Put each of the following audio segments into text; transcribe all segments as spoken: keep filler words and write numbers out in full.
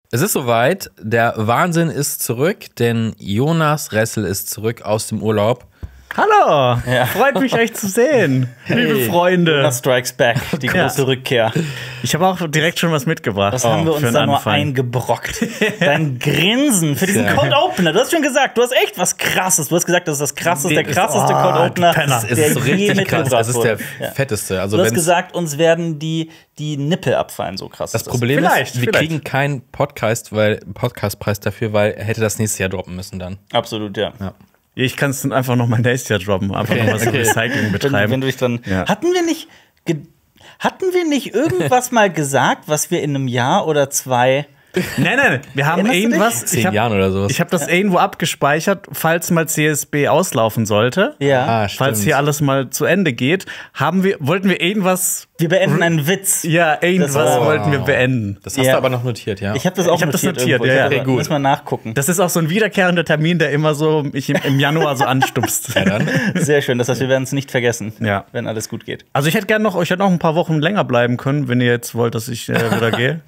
Es ist soweit, der Wahnsinn ist zurück, denn Jonas Ressel ist zurück aus dem Urlaub. Hallo, Ja. freut mich, euch zu sehen, Hey. liebe Freunde. Jonas Strikes Back, die Ja. große Rückkehr. Ich habe auch direkt schon was mitgebracht. Was haben wir für uns den da nur Anfang. eingebrockt? Dein Grinsen für diesen Ja. Code Opener. Du hast schon gesagt, du hast echt was Krasses. Du hast gesagt, das ist das krasseste, der Nee, krasseste oh, Code Opener, du Penner. Es der ist so je richtig krass. mitgebracht Es ist wurde. der Ja. fetteste. Also Du hast wenn's- gesagt, uns werden die, die Nippel abfallen, so krass. das ist Problem Vielleicht, ist, wir vielleicht. kriegen keinen Podcast, weil Podcastpreis dafür, weil er hätte das nächstes Jahr droppen müssen dann. Absolut, ja. Ja. Ich kann es dann einfach noch mal nächstes Jahr droppen, einfach Okay, noch was okay. Recycling Wenn, betreiben. wenn du dich dann. Ja. Hatten wir nicht. ge- Hatten wir nicht irgendwas mal gesagt, was wir in einem Jahr oder zwei. Nein, nein, wir haben Erinnerst du dich? irgendwas. Zehn Ich habe Jahren oder sowas. hab das irgendwo abgespeichert, falls mal C S B auslaufen sollte. Ja. Ah, Falls stimmt. hier alles mal zu Ende geht, haben wir, wollten wir irgendwas. Wir beenden einen Witz. Ja, irgendwas Das war- wollten wir beenden. Das hast Ja. du aber noch notiert, ja. Ich habe das auch Ich hab das notiert. notiert, irgendwo. ja, Ich ja. hab Okay, aber- gut. Muss mal nachgucken. Das ist auch so ein wiederkehrender Termin, der immer so mich im, im Januar so anstupst. ja, dann. Sehr schön. Das heißt, wir werden es nicht vergessen, Ja. wenn alles gut geht. Also ich hätte gerne noch, ich hätte noch ein paar Wochen länger bleiben können, wenn ihr jetzt wollt, dass ich äh, wieder gehe.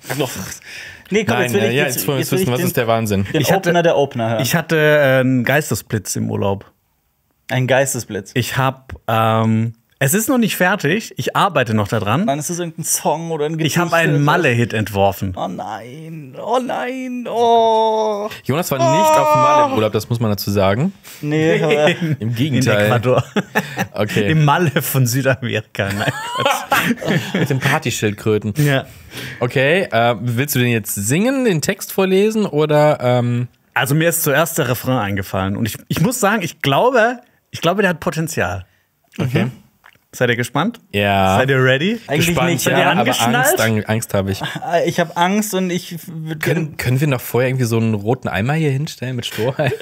Nee, komm, Nein, jetzt will ja, ich, ja, jetzt, jetzt wollen wir jetzt will ich wissen, was den, ist der Wahnsinn. den Ich hatte- Opener der Opener hören. Ich hatte äh, einen Geistesblitz im Urlaub. Ein Geistesblitz. Ich habe, ähm, es ist noch nicht fertig. Ich arbeite noch daran. Dann ist es irgendein Song oder ein Gedicht. Ich habe einen oder so. Malle-Hit entworfen. Oh nein, oh nein, oh. Jonas war nicht auf dem Malle im Urlaub, das muss man dazu sagen. Nee, aber Im In Gegenteil. Ecuador. Okay. Im Malle von Südamerika. Nein, Quatsch. Mit den Partyschildkröten. Ja. Okay, äh, willst du den jetzt singen, den Text vorlesen oder ähm, Also mir ist zuerst der Refrain eingefallen. Und ich, ich muss sagen, ich glaube, ich glaube, der hat Potenzial. okay. Seid ihr gespannt? Ja. Seid ihr ready? eigentlich Gespannt, nicht. ja, ihr aber angeschnallt? Angst, Ang- Angst habe ich. Ich habe Angst und ich würd Können, können wir noch vorher irgendwie so einen roten Eimer hier hinstellen mit Strohhalm?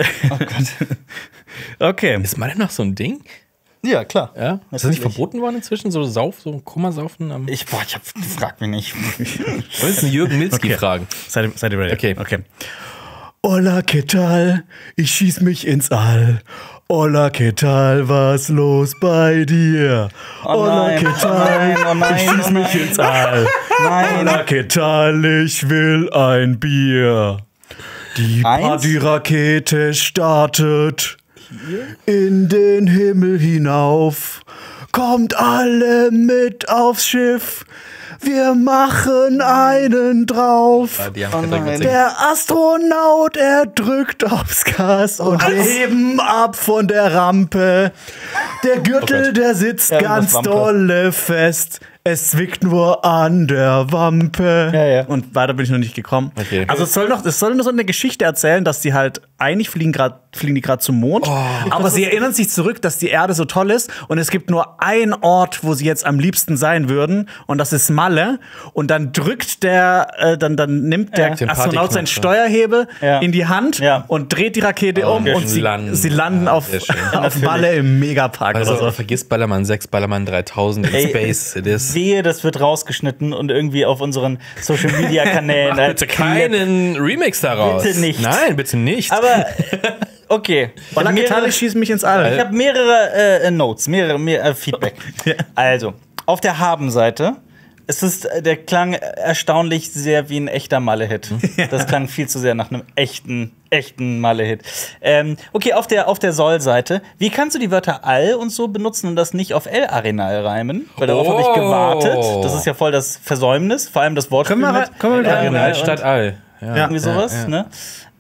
Okay. Ist Malle noch so ein Ding? Ja, klar. Ja? Ist das nicht Natürlich. verboten worden inzwischen? So Sauf, so Kummersaufen? Am Ich, boah, ich hab, frag mich nicht. Wollen wir jetzt einen Jürgen Milzki Okay. fragen? Seid ihr, seid ihr ready? Okay. okay. Hola, ¿qué tal? Ich schieß mich ins All. Hola, ¿qué tal? Was los bei dir? Oh Hola, nein, ¿qué oh tal? nein, oh nein, ich schieß oh mich nein. ins All. Nein. Hola, ¿qué tal? Ich will ein Bier. Die Eins? Partyrakete startet in den Himmel hinauf. Kommt alle mit aufs Schiff. Wir machen einen drauf. Ja, die haben Oh keinen Dreck mit nein. Singen. Der Astronaut, er drückt aufs Gas und wir heben ab von der Rampe. Der Gürtel, Oh Gott. der sitzt Ja, ganz Wampe. dolle fest. Es zwickt nur an der Wampe. Ja, ja. Und weiter bin ich noch nicht gekommen. Okay. Also es soll noch, es soll nur so eine Geschichte erzählen, dass die halt, eigentlich fliegen, grad, fliegen die gerade zum Mond, Oh. aber sie erinnern sich zurück, dass die Erde so toll ist und es gibt nur einen Ort, wo sie jetzt am liebsten sein würden und das ist Malle. Und dann drückt der, äh, dann, dann nimmt der Ja. Den Astronaut seinen Partyknopf, Steuerhebel Ja. in die Hand Ja. und dreht die Rakete Oh, um sehr und schön. sie Landen. sie landen Ja, auf, sehr schön. auf Natürlich. Malle im Megapark Also oder so. vergiss Ballermann sechs, Ballermann dreitausend in Ey, Space. It is. Wehe, das wird rausgeschnitten und irgendwie auf unseren Social Media Kanälen. Mach bitte keinen Remix daraus. Bitte nicht. Nein, bitte nicht. Aber okay. Ich Hola, hab ¿qué tal? mehrere- Ich schieß mich ins All. Ich habe mehrere äh, Notes, mehrere mehr, äh, Feedback. Ja. Also, auf der Habenseite. Es ist, äh, der klang erstaunlich sehr wie ein echter Malle-Hit. Das klang viel zu sehr nach einem echten, echten Malle-Hit. Ähm, okay, auf der, auf der Soll-Seite. Wie kannst du die Wörter All und so benutzen und das nicht auf El-Arenal reimen? Weil darauf habe ich Oh. gewartet. Das ist ja voll das Versäumnis, vor allem das Wortspiel Können wir- mit können wir mit El-Arenal All und statt All. Ja. Ja. irgendwie sowas, Ja, ja. ne?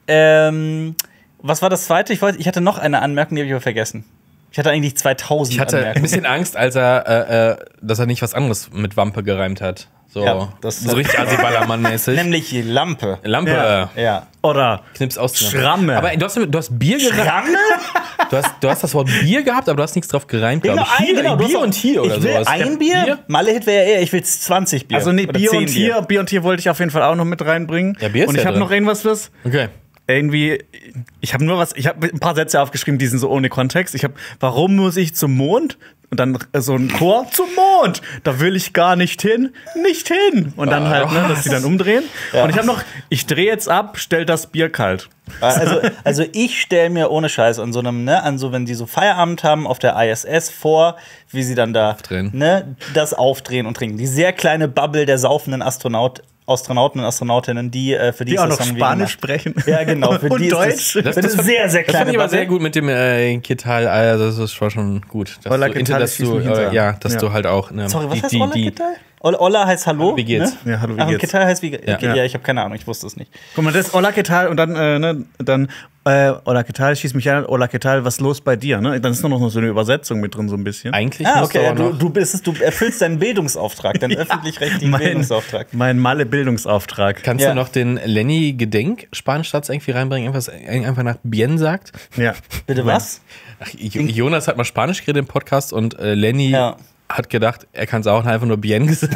Ähm, was war das zweite? Ich, wollte, ich hatte noch eine Anmerkung, die habe ich aber vergessen. Ich hatte eigentlich zweitausend Ich hatte ein Anmerkungen. bisschen Angst, als er, äh, äh, dass er nicht was anderes mit Wampe gereimt hat. So, Ja, das- so richtig Assi-Ballermann-mäßig. Nämlich die Lampe. Lampe, Ja. Ja. Oder Knips aus. Schramme. Aber du hast, du hast Bier gereimt. Ramme? Du hast, du hast das Wort Bier gehabt, aber du hast nichts drauf gereimt, glaube Genau, ich. ein, Hier, genau, du hast Bier auch- und hier oder ich will sowas. ein Bier? Bier? Malle-Hit wäre eher, ich will zwanzig Bier. Also nee, Oder Bier zehn und Tier, Bier und Tier wollte ich auf jeden Fall auch noch mit reinbringen. Ja, Bier ist und ich ja habe drin. noch irgendwas was Okay. irgendwie ich habe nur was, ich habe ein paar Sätze aufgeschrieben, die sind so ohne Kontext. Ich habe warum muss ich zum Mond? Und dann äh, so ein Chor zum Mond. Da will ich gar nicht hin, nicht hin. Und dann halt, ne, dass die dann umdrehen. Ja. Und ich habe noch ich drehe jetzt ab, stell das Bier kalt. Also, also ich stelle mir ohne Scheiß an so einem, ne, an so, wenn die so Feierabend haben auf der I S S vor, wie sie dann da Aufdrehen. ne, das aufdrehen und trinken. Die sehr kleine Bubble der saufenden Astronaut Astronauten und Astronautinnen, die äh, für die, Die ist auch das noch Song wie Spanisch gemacht. sprechen. Ja, genau. Für Und die Deutsch. ist das, Das- das, das ist sehr, sehr Das fand kleine ich aber sehr Bubble. gut mit dem äh, Ketal, also das war schon gut. Dass Hola, du, ¿qué tal? dass Schließ du, mich äh, hinter. ja, dass Ja. du halt auch ne, Sorry, was die, heißt die, Olla die, Ketal? Olla heißt Hallo. Hallo, wie geht's? Ne? Ja, hallo, wie Ach, und geht's? Ketal heißt wie geht's? Ja. Okay, ja, ich habe keine Ahnung, ich wusste es nicht. Guck mal, das ist Hola, ¿qué tal? Und dann, äh, ne, dann äh, Hola, ¿qué tal? Schieß mich an. Hola, ¿qué tal? Was ist los bei dir? Ne? Dann ist nur noch so eine Übersetzung mit drin, so ein bisschen. Eigentlich Ah, musst okay, du ja, auch du, noch, du, bist es, du erfüllst deinen Bildungsauftrag, deinen öffentlich-rechtlichen mein, Bildungsauftrag. mein Malle-Bildungsauftrag. kannst Ja. du noch den Lenny-Gedenk-Spanischsatz irgendwie reinbringen, irgendwas einfach nach Bien sagt? Ja. Bitte was? Ach, Jo- Jonas hat mal Spanisch geredet im Podcast und äh, Lenny Ja. hat gedacht, er kann es auch einfach nur Bien gesagt.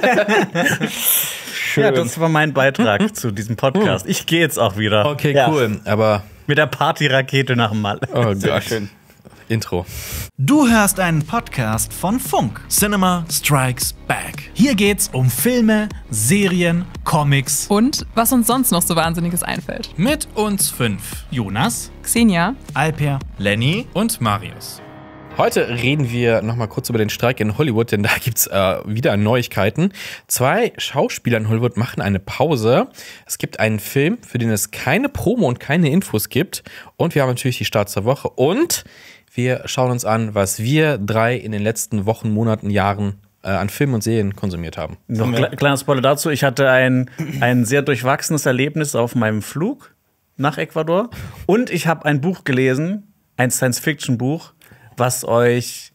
Schön. Ja, das war mein Beitrag zu diesem Podcast. Ich gehe jetzt auch wieder Okay, Ja. cool. Aber, mit der Partyrakete nach Malle. oh Sehr Gott. schön. Intro. Du hörst einen Podcast von Funk. Cinema Strikes Back. Hier geht's um Filme, Serien, Comics. Und was uns sonst noch so Wahnsinniges einfällt. Mit uns fünf. Jonas, Xenia, Alper, Lenny und Marius. Heute reden wir noch mal kurz über den Streik in Hollywood, denn da gibt's äh, wieder Neuigkeiten. Zwei Schauspieler in Hollywood machen eine Pause. Es gibt einen Film, für den es keine Promo und keine Infos gibt. Und wir haben natürlich die Starts der Woche. Und wir schauen uns an, was wir drei in den letzten Wochen, Monaten, Jahren äh, an Filmen und Serien konsumiert haben. Noch ein kle- kleiner Spoiler dazu. Ich hatte ein, ein sehr durchwachsenes Erlebnis auf meinem Flug nach Ecuador. Und ich habe ein Buch gelesen, ein Science-Fiction-Buch, was euch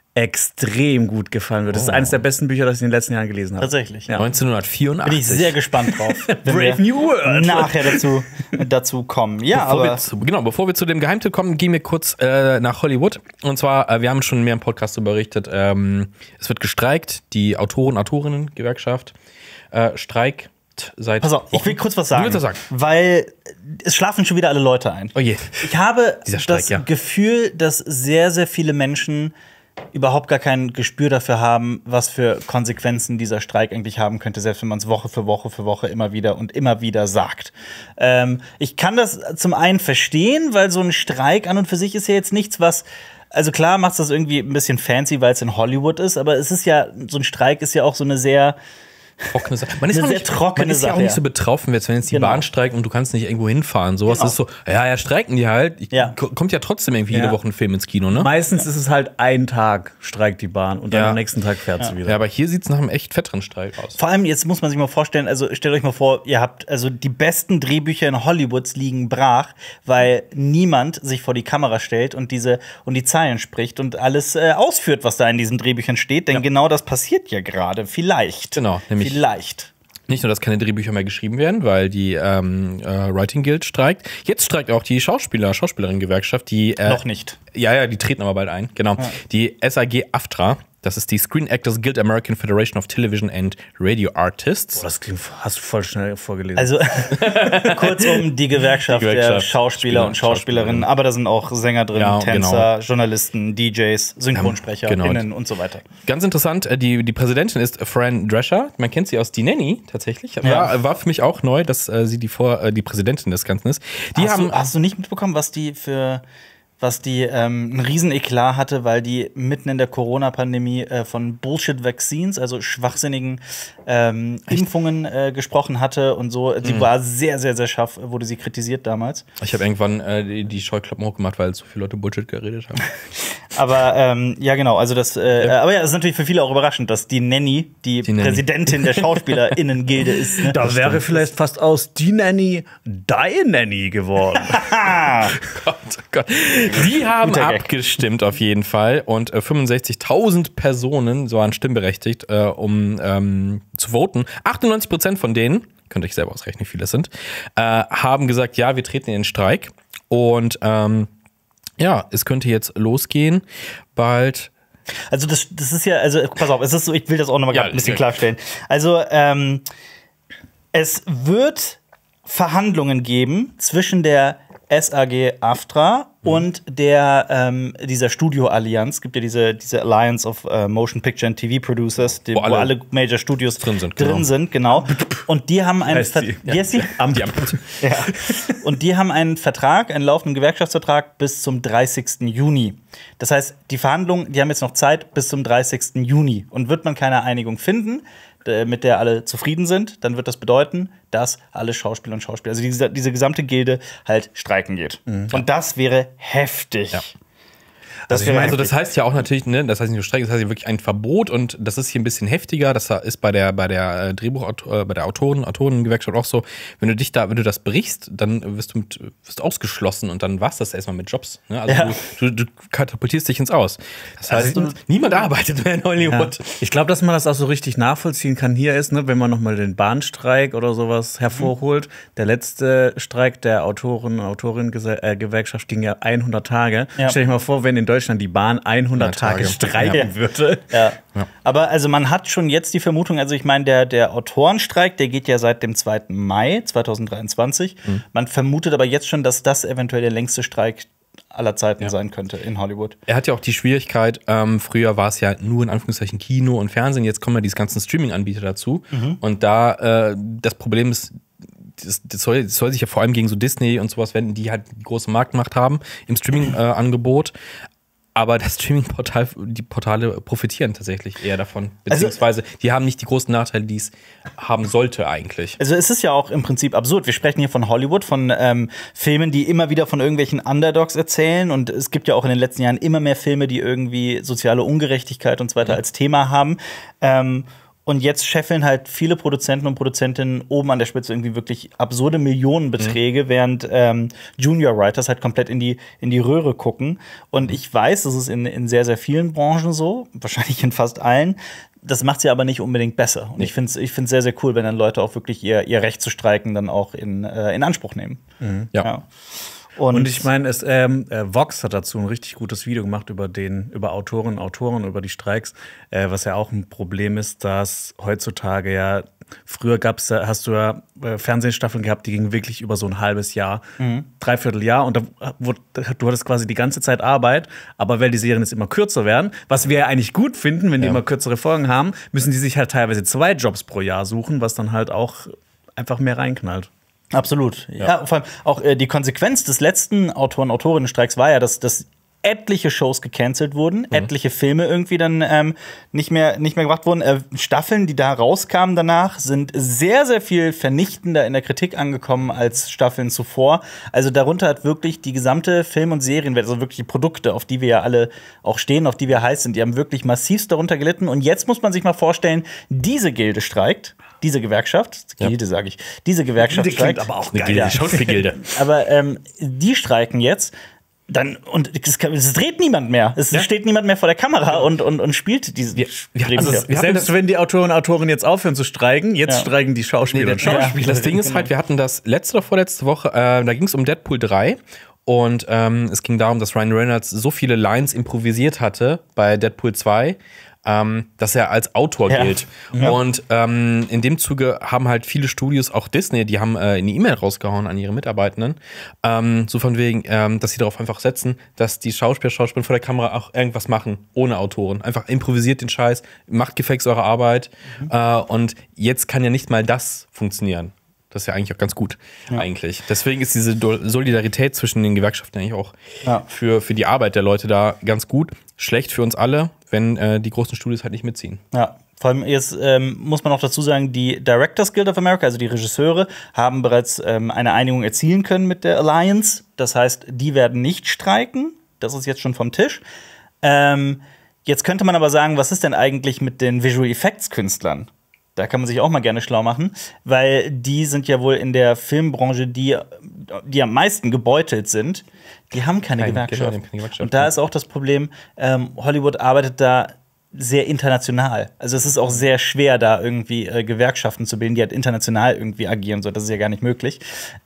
extrem gut gefallen wird. Das ist eines der besten Bücher, das ich in den letzten Jahren gelesen habe. Tatsächlich. Ja. neunzehnhundertvierundachtzig. Bin ich sehr gespannt drauf. wenn Brave wir New World. Nachher dazu, dazu kommen. Ja, Bevor aber wir zu, genau, bevor wir zu dem Geheimtipp kommen, gehen wir kurz äh, nach Hollywood. Und zwar, äh, wir haben schon mehr im Podcast darüber berichtet, ähm, es wird gestreikt, die Autoren, Autorinnen-Gewerkschaft äh, streikt seit pass auf, ich will Wochen. kurz was Du sagen. willst was sagen? Weil es schlafen schon wieder alle Leute ein. Oh je. Ich habe Dieser Streik, das ja. Gefühl, dass sehr, sehr viele Menschen überhaupt gar kein Gespür dafür haben, was für Konsequenzen dieser Streik eigentlich haben könnte, selbst wenn man es Woche für Woche für Woche immer wieder und immer wieder sagt. Ähm, ich kann das zum einen verstehen, weil so ein Streik an und für sich ist ja jetzt nichts, was also klar macht es das irgendwie ein bisschen fancy, weil es in Hollywood ist, aber es ist ja, so ein Streik ist ja auch so eine sehr Trockene Sache. Man ist, Eine auch sehr nicht, trockene man ist ja auch Sache, nicht ja. so betroffen, jetzt, wenn jetzt die Genau. Bahn streikt und du kannst nicht irgendwo hinfahren. Sowas Genau. ist so, ja, ja, streiken die halt. Ich, Ja. ko- Kommt ja trotzdem irgendwie jede Ja. Woche ein Film ins Kino, ne? Meistens ist es halt ein Tag, streikt die Bahn und dann Ja. am nächsten Tag fährt sie wieder. Ja, aber hier sieht es nach einem echt fetteren Streik aus. Vor allem, jetzt muss man sich mal vorstellen, also stellt euch mal vor, ihr habt, also die besten Drehbücher in Hollywoods liegen brach, weil niemand sich vor die Kamera stellt und diese und die Zeilen spricht und alles äh, ausführt, was da in diesen Drehbüchern steht. Denn genau das passiert ja gerade. Vielleicht. Genau, nämlich- Vielleicht. Nicht nur, dass keine Drehbücher mehr geschrieben werden, weil die ähm, äh, Writing Guild streikt. Jetzt streikt auch die Schauspieler, Schauspielerinnen-Gewerkschaft, die äh, Noch nicht. Ja, ja, die treten aber bald ein. Genau. Die S A G-AFTRA, das ist die Screen Actors Guild American Federation of Television and Radio Artists. Boah, das klingt, hast du voll schnell vorgelesen. Also kurzum die Gewerkschaft, Die der Gewerkschaft, Schauspieler und Spieler und Schauspielerinnen, aber da sind auch Sänger drin, Ja, Tänzer, Journalisten, D Js, SynchronsprecherInnen genau. und so weiter. Ganz interessant, äh, die, die Präsidentin ist Fran Drescher. Man kennt sie aus Die Nanny tatsächlich. War, Ja. war für mich auch neu, dass äh, sie die, vor, äh, die Präsidentin des Ganzen ist. Die hast, haben du, hast du nicht mitbekommen, was die für was die ähm, einen riesen Eklat hatte, weil die mitten in der Corona-Pandemie äh, von Bullshit-Vaccines, also schwachsinnigen ähm, Impfungen äh, gesprochen hatte und so. Die war sehr, sehr, sehr scharf, wurde sie kritisiert damals. Ich habe irgendwann äh, die, die Scheuklappen hochgemacht, weil so viele Leute Bullshit geredet haben. Aber ähm, ja, genau, also das, äh, aber ja, es ist natürlich für viele auch überraschend, dass die Nanny die, Die Nanny. Präsidentin der SchauspielerInnen-Gilde ist. Ne? da wäre vielleicht fast aus die Nanny die Nanny geworden. Gott, oh Gott. Die haben Guter Gag. abgestimmt auf jeden Fall und äh, fünfundsechzigtausend Personen so waren stimmberechtigt, äh, um ähm, zu voten. achtundneunzig Prozent von denen, könnt ihr euch selber ausrechnen, wie viele es sind, äh, haben gesagt, ja, wir treten in den Streik. Und ähm, ja, es könnte jetzt losgehen, bald. Also das, das ist ja, also pass auf, es ist so, ich will das auch noch mal Ja, grad ein bisschen ja. klarstellen. Also ähm, es wird Verhandlungen geben zwischen der S A G-AFTRA und der ähm, dieser Studio-Allianz. Es gibt ja diese, diese Alliance of uh, Motion Picture and T V Producers, die, Wo wo, alle alle Major Studios drin sind, drin genau. sind, genau. Und die haben einen Heißt Ver- die. Wie heißt die? Amt. Ja. Und die haben einen Vertrag, einen laufenden Gewerkschaftsvertrag bis zum dreißigsten Juni. Das heißt, die Verhandlungen, die haben jetzt noch Zeit bis zum dreißigsten Juni. Und wird man keine Einigung finden, äh, mit der alle zufrieden sind, dann wird das bedeuten, dass alle Schauspieler und Schauspieler, also diese, diese gesamte Gilde halt streiken geht. Mhm. Und das wäre heftig. Ja. Das, also, ich meine, also das heißt ja auch natürlich, ne, das heißt nicht nur Streik, das heißt ja wirklich ein Verbot und das ist hier ein bisschen heftiger. Das ist bei der bei der Drehbuchautor, bei der Autoren, Autorengewerkschaft auch so. Wenn du dich da, wenn du das brichst, dann wirst du mit, wirst ausgeschlossen und dann war's das erstmal mit Jobs. Ne? Also ja. du, du, du katapultierst dich ins Aus. Das heißt, also, niemand arbeitet mehr in Hollywood. Ja. Ich glaube, dass man das auch so richtig nachvollziehen kann. Hier ist, ne, wenn man nochmal den Bahnstreik oder sowas hervorholt. Mhm. Der letzte Streik der Autoren, Autorinnen-Gewerkschaft ging ja hundert Tage. Ja. Stell dir mal vor, wenn in Deutschland die Bahn hundert Tage, Tage streiken ja. würde. Ja. Ja. Aber also man hat schon jetzt die Vermutung, also ich meine, der, der Autorenstreik, der geht ja seit dem zweiten Mai zweitausenddreiundzwanzig. Mhm. Man vermutet aber jetzt schon, dass das eventuell der längste Streik aller Zeiten ja. sein könnte in Hollywood. Er hat ja auch die Schwierigkeit, ähm, früher war es ja nur in Anführungszeichen Kino und Fernsehen, jetzt kommen ja diese ganzen Streaming-Anbieter dazu. Mhm. Und da, äh, das Problem ist, Das, das, soll, das soll sich ja vor allem gegen so Disney und sowas wenden, die halt die große Marktmacht haben im Streaming-Angebot. Äh, Aber das Streaming-Portal, die Portale profitieren tatsächlich eher davon. Beziehungsweise, also, die haben nicht die großen Nachteile, die es haben sollte eigentlich. Also es ist ja auch im Prinzip absurd. Wir sprechen hier von Hollywood, von ähm, Filmen, die immer wieder von irgendwelchen Underdogs erzählen. Und es gibt ja auch in den letzten Jahren immer mehr Filme, die irgendwie soziale Ungerechtigkeit und so weiter mhm. als Thema haben. Ähm, Und jetzt scheffeln halt viele Produzenten und Produzentinnen oben an der Spitze irgendwie wirklich absurde Millionenbeträge, mhm. während ähm, Junior Writers halt komplett in die, in die Röhre gucken. Und ich weiß, das ist in, in sehr, sehr vielen Branchen so, wahrscheinlich in fast allen. Das macht sie aber nicht unbedingt besser. Und nee. ich finde es ich find's sehr, sehr cool, wenn dann Leute auch wirklich ihr, ihr Recht zu streiken dann auch in, äh, in Anspruch nehmen. Mhm. Ja. ja. Und, und ich meine, es ähm, äh, Vox hat dazu ein richtig gutes Video gemacht über den, über Autorinnen, Autoren, über die Streiks, äh, was ja auch ein Problem ist, dass heutzutage ja, früher gab's, hast du ja äh, Fernsehstaffeln gehabt, die gingen wirklich über so ein halbes Jahr, mhm. dreiviertel Jahr und da, wo, du hattest quasi die ganze Zeit Arbeit, aber weil die Serien jetzt immer kürzer werden, was wir ja eigentlich gut finden, wenn die ja. immer kürzere Folgen haben, müssen die sich halt teilweise zwei Jobs pro Jahr suchen, was dann halt auch einfach mehr reinknallt. Absolut. Ja, ja, vor allem auch äh, die Konsequenz des letzten Autoren-Autorinnen-Streiks war ja, dass, dass etliche Shows gecancelt wurden, mhm. etliche Filme irgendwie dann ähm, nicht mehr, nicht mehr gemacht wurden. Äh, Staffeln, die da rauskamen danach, sind sehr, sehr viel vernichtender in der Kritik angekommen als Staffeln zuvor. Also darunter hat wirklich die gesamte Film- und Serienwelt, also wirklich die Produkte, auf die wir ja alle auch stehen, auf die wir heiß sind, die haben wirklich massivst darunter gelitten. Und jetzt muss man sich mal vorstellen, diese Gilde streikt. Diese Gewerkschaft, Gilde ja. sage ich, diese Gewerkschaft Gilde streikt. Aber auch eine Gilde, ja. Schauspielgilde. Aber ähm, die streiken jetzt. Dann, und es, es dreht niemand mehr. Es ja. steht niemand mehr vor der Kamera und, und, und spielt diese ja. also selbst wenn die Autoren und Autorinnen jetzt aufhören zu streiken, jetzt ja. streiken die Schauspieler nee, und Schauspieler. Ja. Das Ding ist halt, wir hatten das letzte oder vorletzte Woche, äh, da ging es um Deadpool drei. Und ähm, es ging darum, dass Ryan Reynolds so viele Lines improvisiert hatte bei Deadpool zwei, ähm, dass er als Autor ja. gilt. Ja. Und ähm, in dem Zuge haben halt viele Studios, auch Disney, die haben äh, eine E-Mail rausgehauen an ihre Mitarbeitenden, ähm, so von wegen, ähm, dass sie darauf einfach setzen, dass die Schauspieler, Schauspieler vor der Kamera auch irgendwas machen, ohne Autoren. Einfach improvisiert den Scheiß, macht gefälligst eure Arbeit. Mhm. Äh, und jetzt kann ja nicht mal das funktionieren. Das ist ja eigentlich auch ganz gut, ja. eigentlich. Deswegen ist diese Solidarität zwischen den Gewerkschaften eigentlich auch ja. für, für die Arbeit der Leute da ganz gut. Schlecht für uns alle, wenn äh, die großen Studios halt nicht mitziehen. Ja, vor allem jetzt ähm, muss man auch dazu sagen, die Directors Guild of America, also die Regisseure, haben bereits ähm, eine Einigung erzielen können mit der Alliance. Das heißt, die werden nicht streiken. Das ist jetzt schon vom Tisch. Ähm, jetzt könnte man aber sagen, was ist denn eigentlich mit den Visual Effects Künstlern? Da kann man sich auch mal gerne schlau machen, weil die sind ja wohl in der Filmbranche, die, die am meisten gebeutelt sind. Die haben keine Kein, Gewerkschaft. Genau, keine Gewerkschaft. Und da ist auch das Problem, ähm, Hollywood arbeitet da sehr international. Also es ist auch sehr schwer, da irgendwie äh, Gewerkschaften zu bilden, die halt international irgendwie agieren. So, das ist ja gar nicht möglich.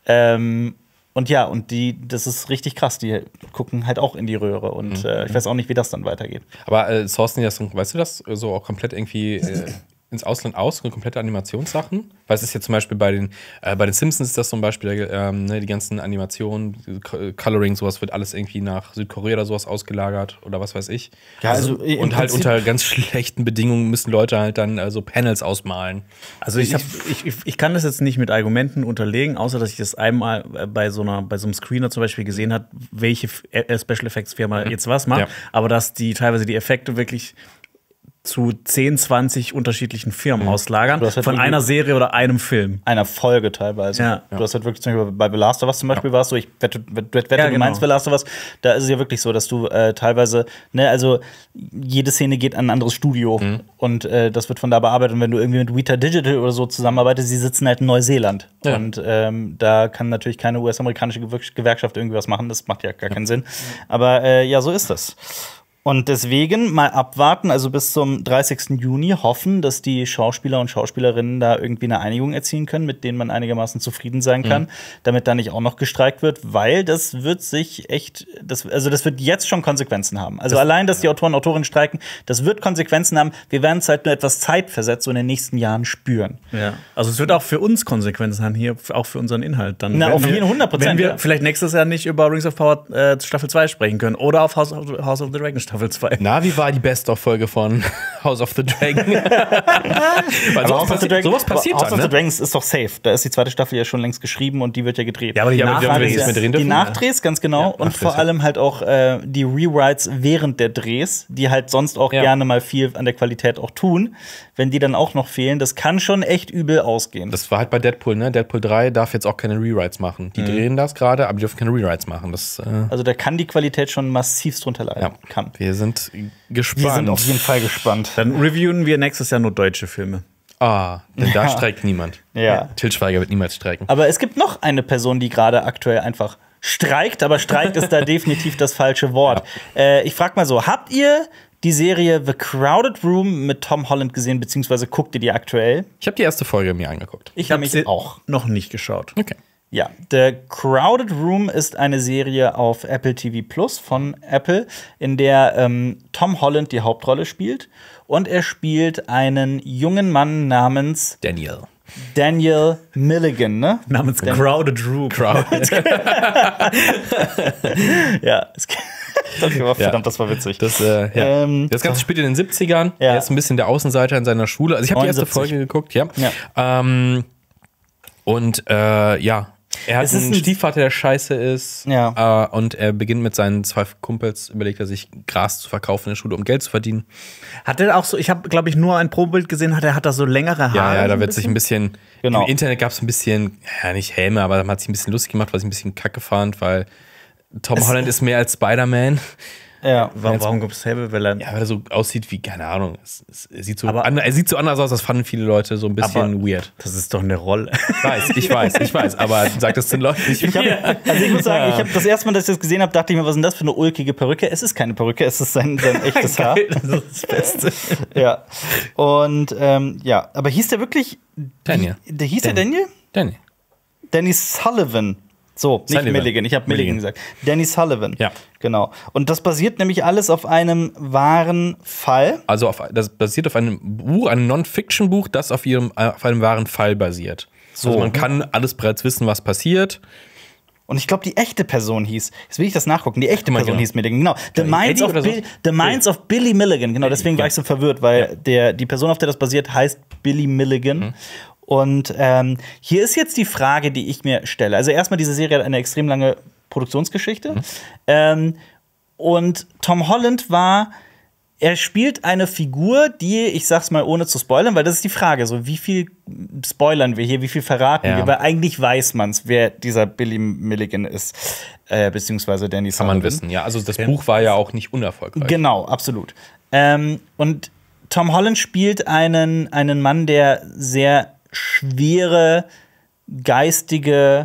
Ähm, und ja, und die, das ist richtig krass. Die gucken halt auch in die Röhre. Und äh, ich weiß auch nicht, wie das dann weitergeht. Aber äh, Thorsten, weißt du das so auch komplett irgendwie äh ins Ausland aus, komplette Animationssachen. Weil es ist ja zum Beispiel bei den, äh, bei den Simpsons ist das zum Beispiel, ähm, ne, die ganzen Animationen, Coloring, sowas wird alles irgendwie nach Südkorea oder sowas ausgelagert oder was weiß ich. Ja, also, also und halt unter ganz schlechten Bedingungen müssen Leute halt dann äh, so Panels ausmalen. Also ich, hab, ich, ich, ich kann das jetzt nicht mit Argumenten unterlegen, außer dass ich das einmal bei so einer, bei so einem Screener zum Beispiel gesehen habe, welche Special Effects Firma jetzt was macht, ja. aber dass die teilweise die Effekte wirklich zu zehn, zwanzig unterschiedlichen Firmen auslagern. Du hast halt Von irgendwie- einer Serie oder einem Film. Einer Folge teilweise. Ja. Du hast halt wirklich zum Beispiel bei The Last of Us zum Beispiel war es so, ich wette, wette, wette Ja, du genau. meinst The Last of Us, da ist es ja wirklich so, dass du äh, teilweise, ne, also jede Szene geht an ein anderes Studio Mhm. und äh, das wird von da bearbeitet. Und wenn du irgendwie mit Weta Digital oder so zusammenarbeitest, die sitzen halt in Neuseeland. Ja. Und ähm, da kann natürlich keine U S-amerikanische Gewer- Gewerkschaft irgendwie was machen, das macht ja gar keinen Sinn. Aber äh, ja, so ist das. Und deswegen mal abwarten, also bis zum dreißigsten Juni hoffen, dass die Schauspieler und Schauspielerinnen da irgendwie eine Einigung erzielen können, mit denen man einigermaßen zufrieden sein kann, damit da nicht auch noch gestreikt wird, weil das wird sich echt, das, also das wird jetzt schon Konsequenzen haben. Also allein, dass die Autoren und Autorinnen streiken, das wird Konsequenzen haben. Wir werden es halt nur etwas zeitversetzt so in den nächsten Jahren spüren. Ja. Also es wird auch für uns Konsequenzen haben, hier auch für unseren Inhalt. Dann, Na, wenn auf wir- jeden hundert Prozent, Wenn wir ja. vielleicht nächstes Jahr nicht über Rings of Power äh, Staffel zwei sprechen können oder auf House of, House of the Dragon Staffel zwei. Na, wie war die Best-of-Folge von House of the Dragon? Weil sowas, House of the passi Dragon- sowas passiert House dann, of the ne? Dragons ist doch safe. Da ist die zweite Staffel ja schon längst geschrieben und die wird ja gedreht. Ja, aber die Ja, aber die haben wir Nachdrehs- nicht mehr drehen Die dürfen. Nachdrehs, ganz genau. und Nachdrehs, vor ja. allem halt auch äh, die Rewrites während der Drehs, die halt sonst auch Ja. gerne mal viel an der Qualität auch tun. Wenn die dann auch noch fehlen, das kann schon echt übel ausgehen. Das war halt bei Deadpool, ne? Deadpool drei darf jetzt auch keine Rewrites machen. Die drehen das gerade, aber die dürfen keine Rewrites machen. Das, äh, also da kann die Qualität schon massivst drunter leiden. ja. Kann. Wir sind gespannt. Wir sind auf jeden Fall gespannt. Dann reviewen wir nächstes Jahr nur deutsche Filme. Ah, denn da streikt niemand. Ja. Til Schweiger wird niemals streiken. Aber es gibt noch eine Person, die gerade aktuell einfach streikt, aber streikt ist da definitiv das falsche Wort. Äh, ich frag mal so: Habt ihr die Serie The Crowded Room mit Tom Holland gesehen, beziehungsweise guckt ihr die aktuell? Ich habe die erste Folge mir angeguckt. Ich, Ich habe nämlich sie auch. noch nicht geschaut. Okay. Ja, The Crowded Room ist eine Serie auf Apple T V Plus von Apple, in der ähm, Tom Holland die Hauptrolle spielt. Und er spielt einen jungen Mann namens Daniel. Daniel Milligan, ne? Namens Crowded Room. Crowd. Ja, es das war, verdammt, das war witzig. Das, äh, ja. Ähm, das Ganze spielt in den siebzigern. Ja. Er ist ein bisschen der Außenseiter in seiner Schule. Also ich habe die erste neunundsiebzig. Folge geguckt, ja. Ja. Ähm, und äh, ja, er hat Es ist einen ein- Stiefvater, der scheiße ist. Ja. Äh, und er beginnt mit seinen zwei Kumpels, überlegt er sich, Gras zu verkaufen in der Schule, um Geld zu verdienen. Hat er auch so, ich habe, glaube ich, nur ein Probebild gesehen, hat er hat da so längere Haare. Ja, ja, da so wird sich ein bisschen. Genau. Im Internet gab es ein bisschen, ja, nicht Häme, aber man hat sich ein bisschen lustig gemacht, was ich ein bisschen kacke fand, weil Tom Holland ist mehr als Spider-Man. Ja. Warum, warum gibt es Hebe? Weil er Ja, weil er so aussieht wie, keine Ahnung. Es, es, er, sieht so Aber- an, er sieht so anders aus, das fanden viele Leute so ein bisschen Aber- weird. das ist doch eine Rolle. Ich weiß, ich weiß, ich weiß, aber sag das den Leuten nicht. Ich hab, also ich muss sagen, ich habe das erste Mal, dass ich das gesehen habe, dachte ich mir, was ist denn das für eine ulkige Perücke? Es ist keine Perücke, es ist sein, sein echtes Haar. Das ist das Beste. Ja. Und ähm, ja, aber hieß der wirklich Daniel. Wie, der hieß der Daniel? Danny. Danny Sullivan. So, nicht Sullivan. Milligan. Ich habe Milligan Milligan. gesagt. Danny Sullivan. Ja. Genau. Und das basiert nämlich alles auf einem wahren Fall. Also auf, das basiert auf einem Buch, einem Non-Fiction-Buch, das auf, ihrem, äh, auf einem wahren Fall basiert. So. Also man kann alles bereits wissen, was passiert. Und ich glaube, die echte Person hieß, jetzt will ich das nachgucken, die echte Mal Person genau. hieß Milligan. Genau. The Minds, Eddie of, oder so? Bill, The Minds of Billy Milligan. Genau, deswegen war ja. ich so verwirrt, weil der, die Person, auf der das basiert, heißt Billy Milligan. Mhm. Und ähm, hier ist jetzt die Frage, die ich mir stelle. Also erstmal, diese Serie hat eine extrem lange Produktionsgeschichte. Mhm. Ähm, und Tom Holland war Er spielt eine Figur, die, ich sag's mal ohne zu spoilern, weil das ist die Frage, so wie viel spoilern wir hier, wie viel verraten Ja. wir, weil eigentlich weiß man's, wer dieser Billy Milligan ist, äh, beziehungsweise Danny Kann man Sullivan. wissen, ja. Also das Buch war ja auch nicht unerfolgreich. Genau, absolut. Ähm, und Tom Holland spielt einen, einen Mann, der sehr schwere, geistige,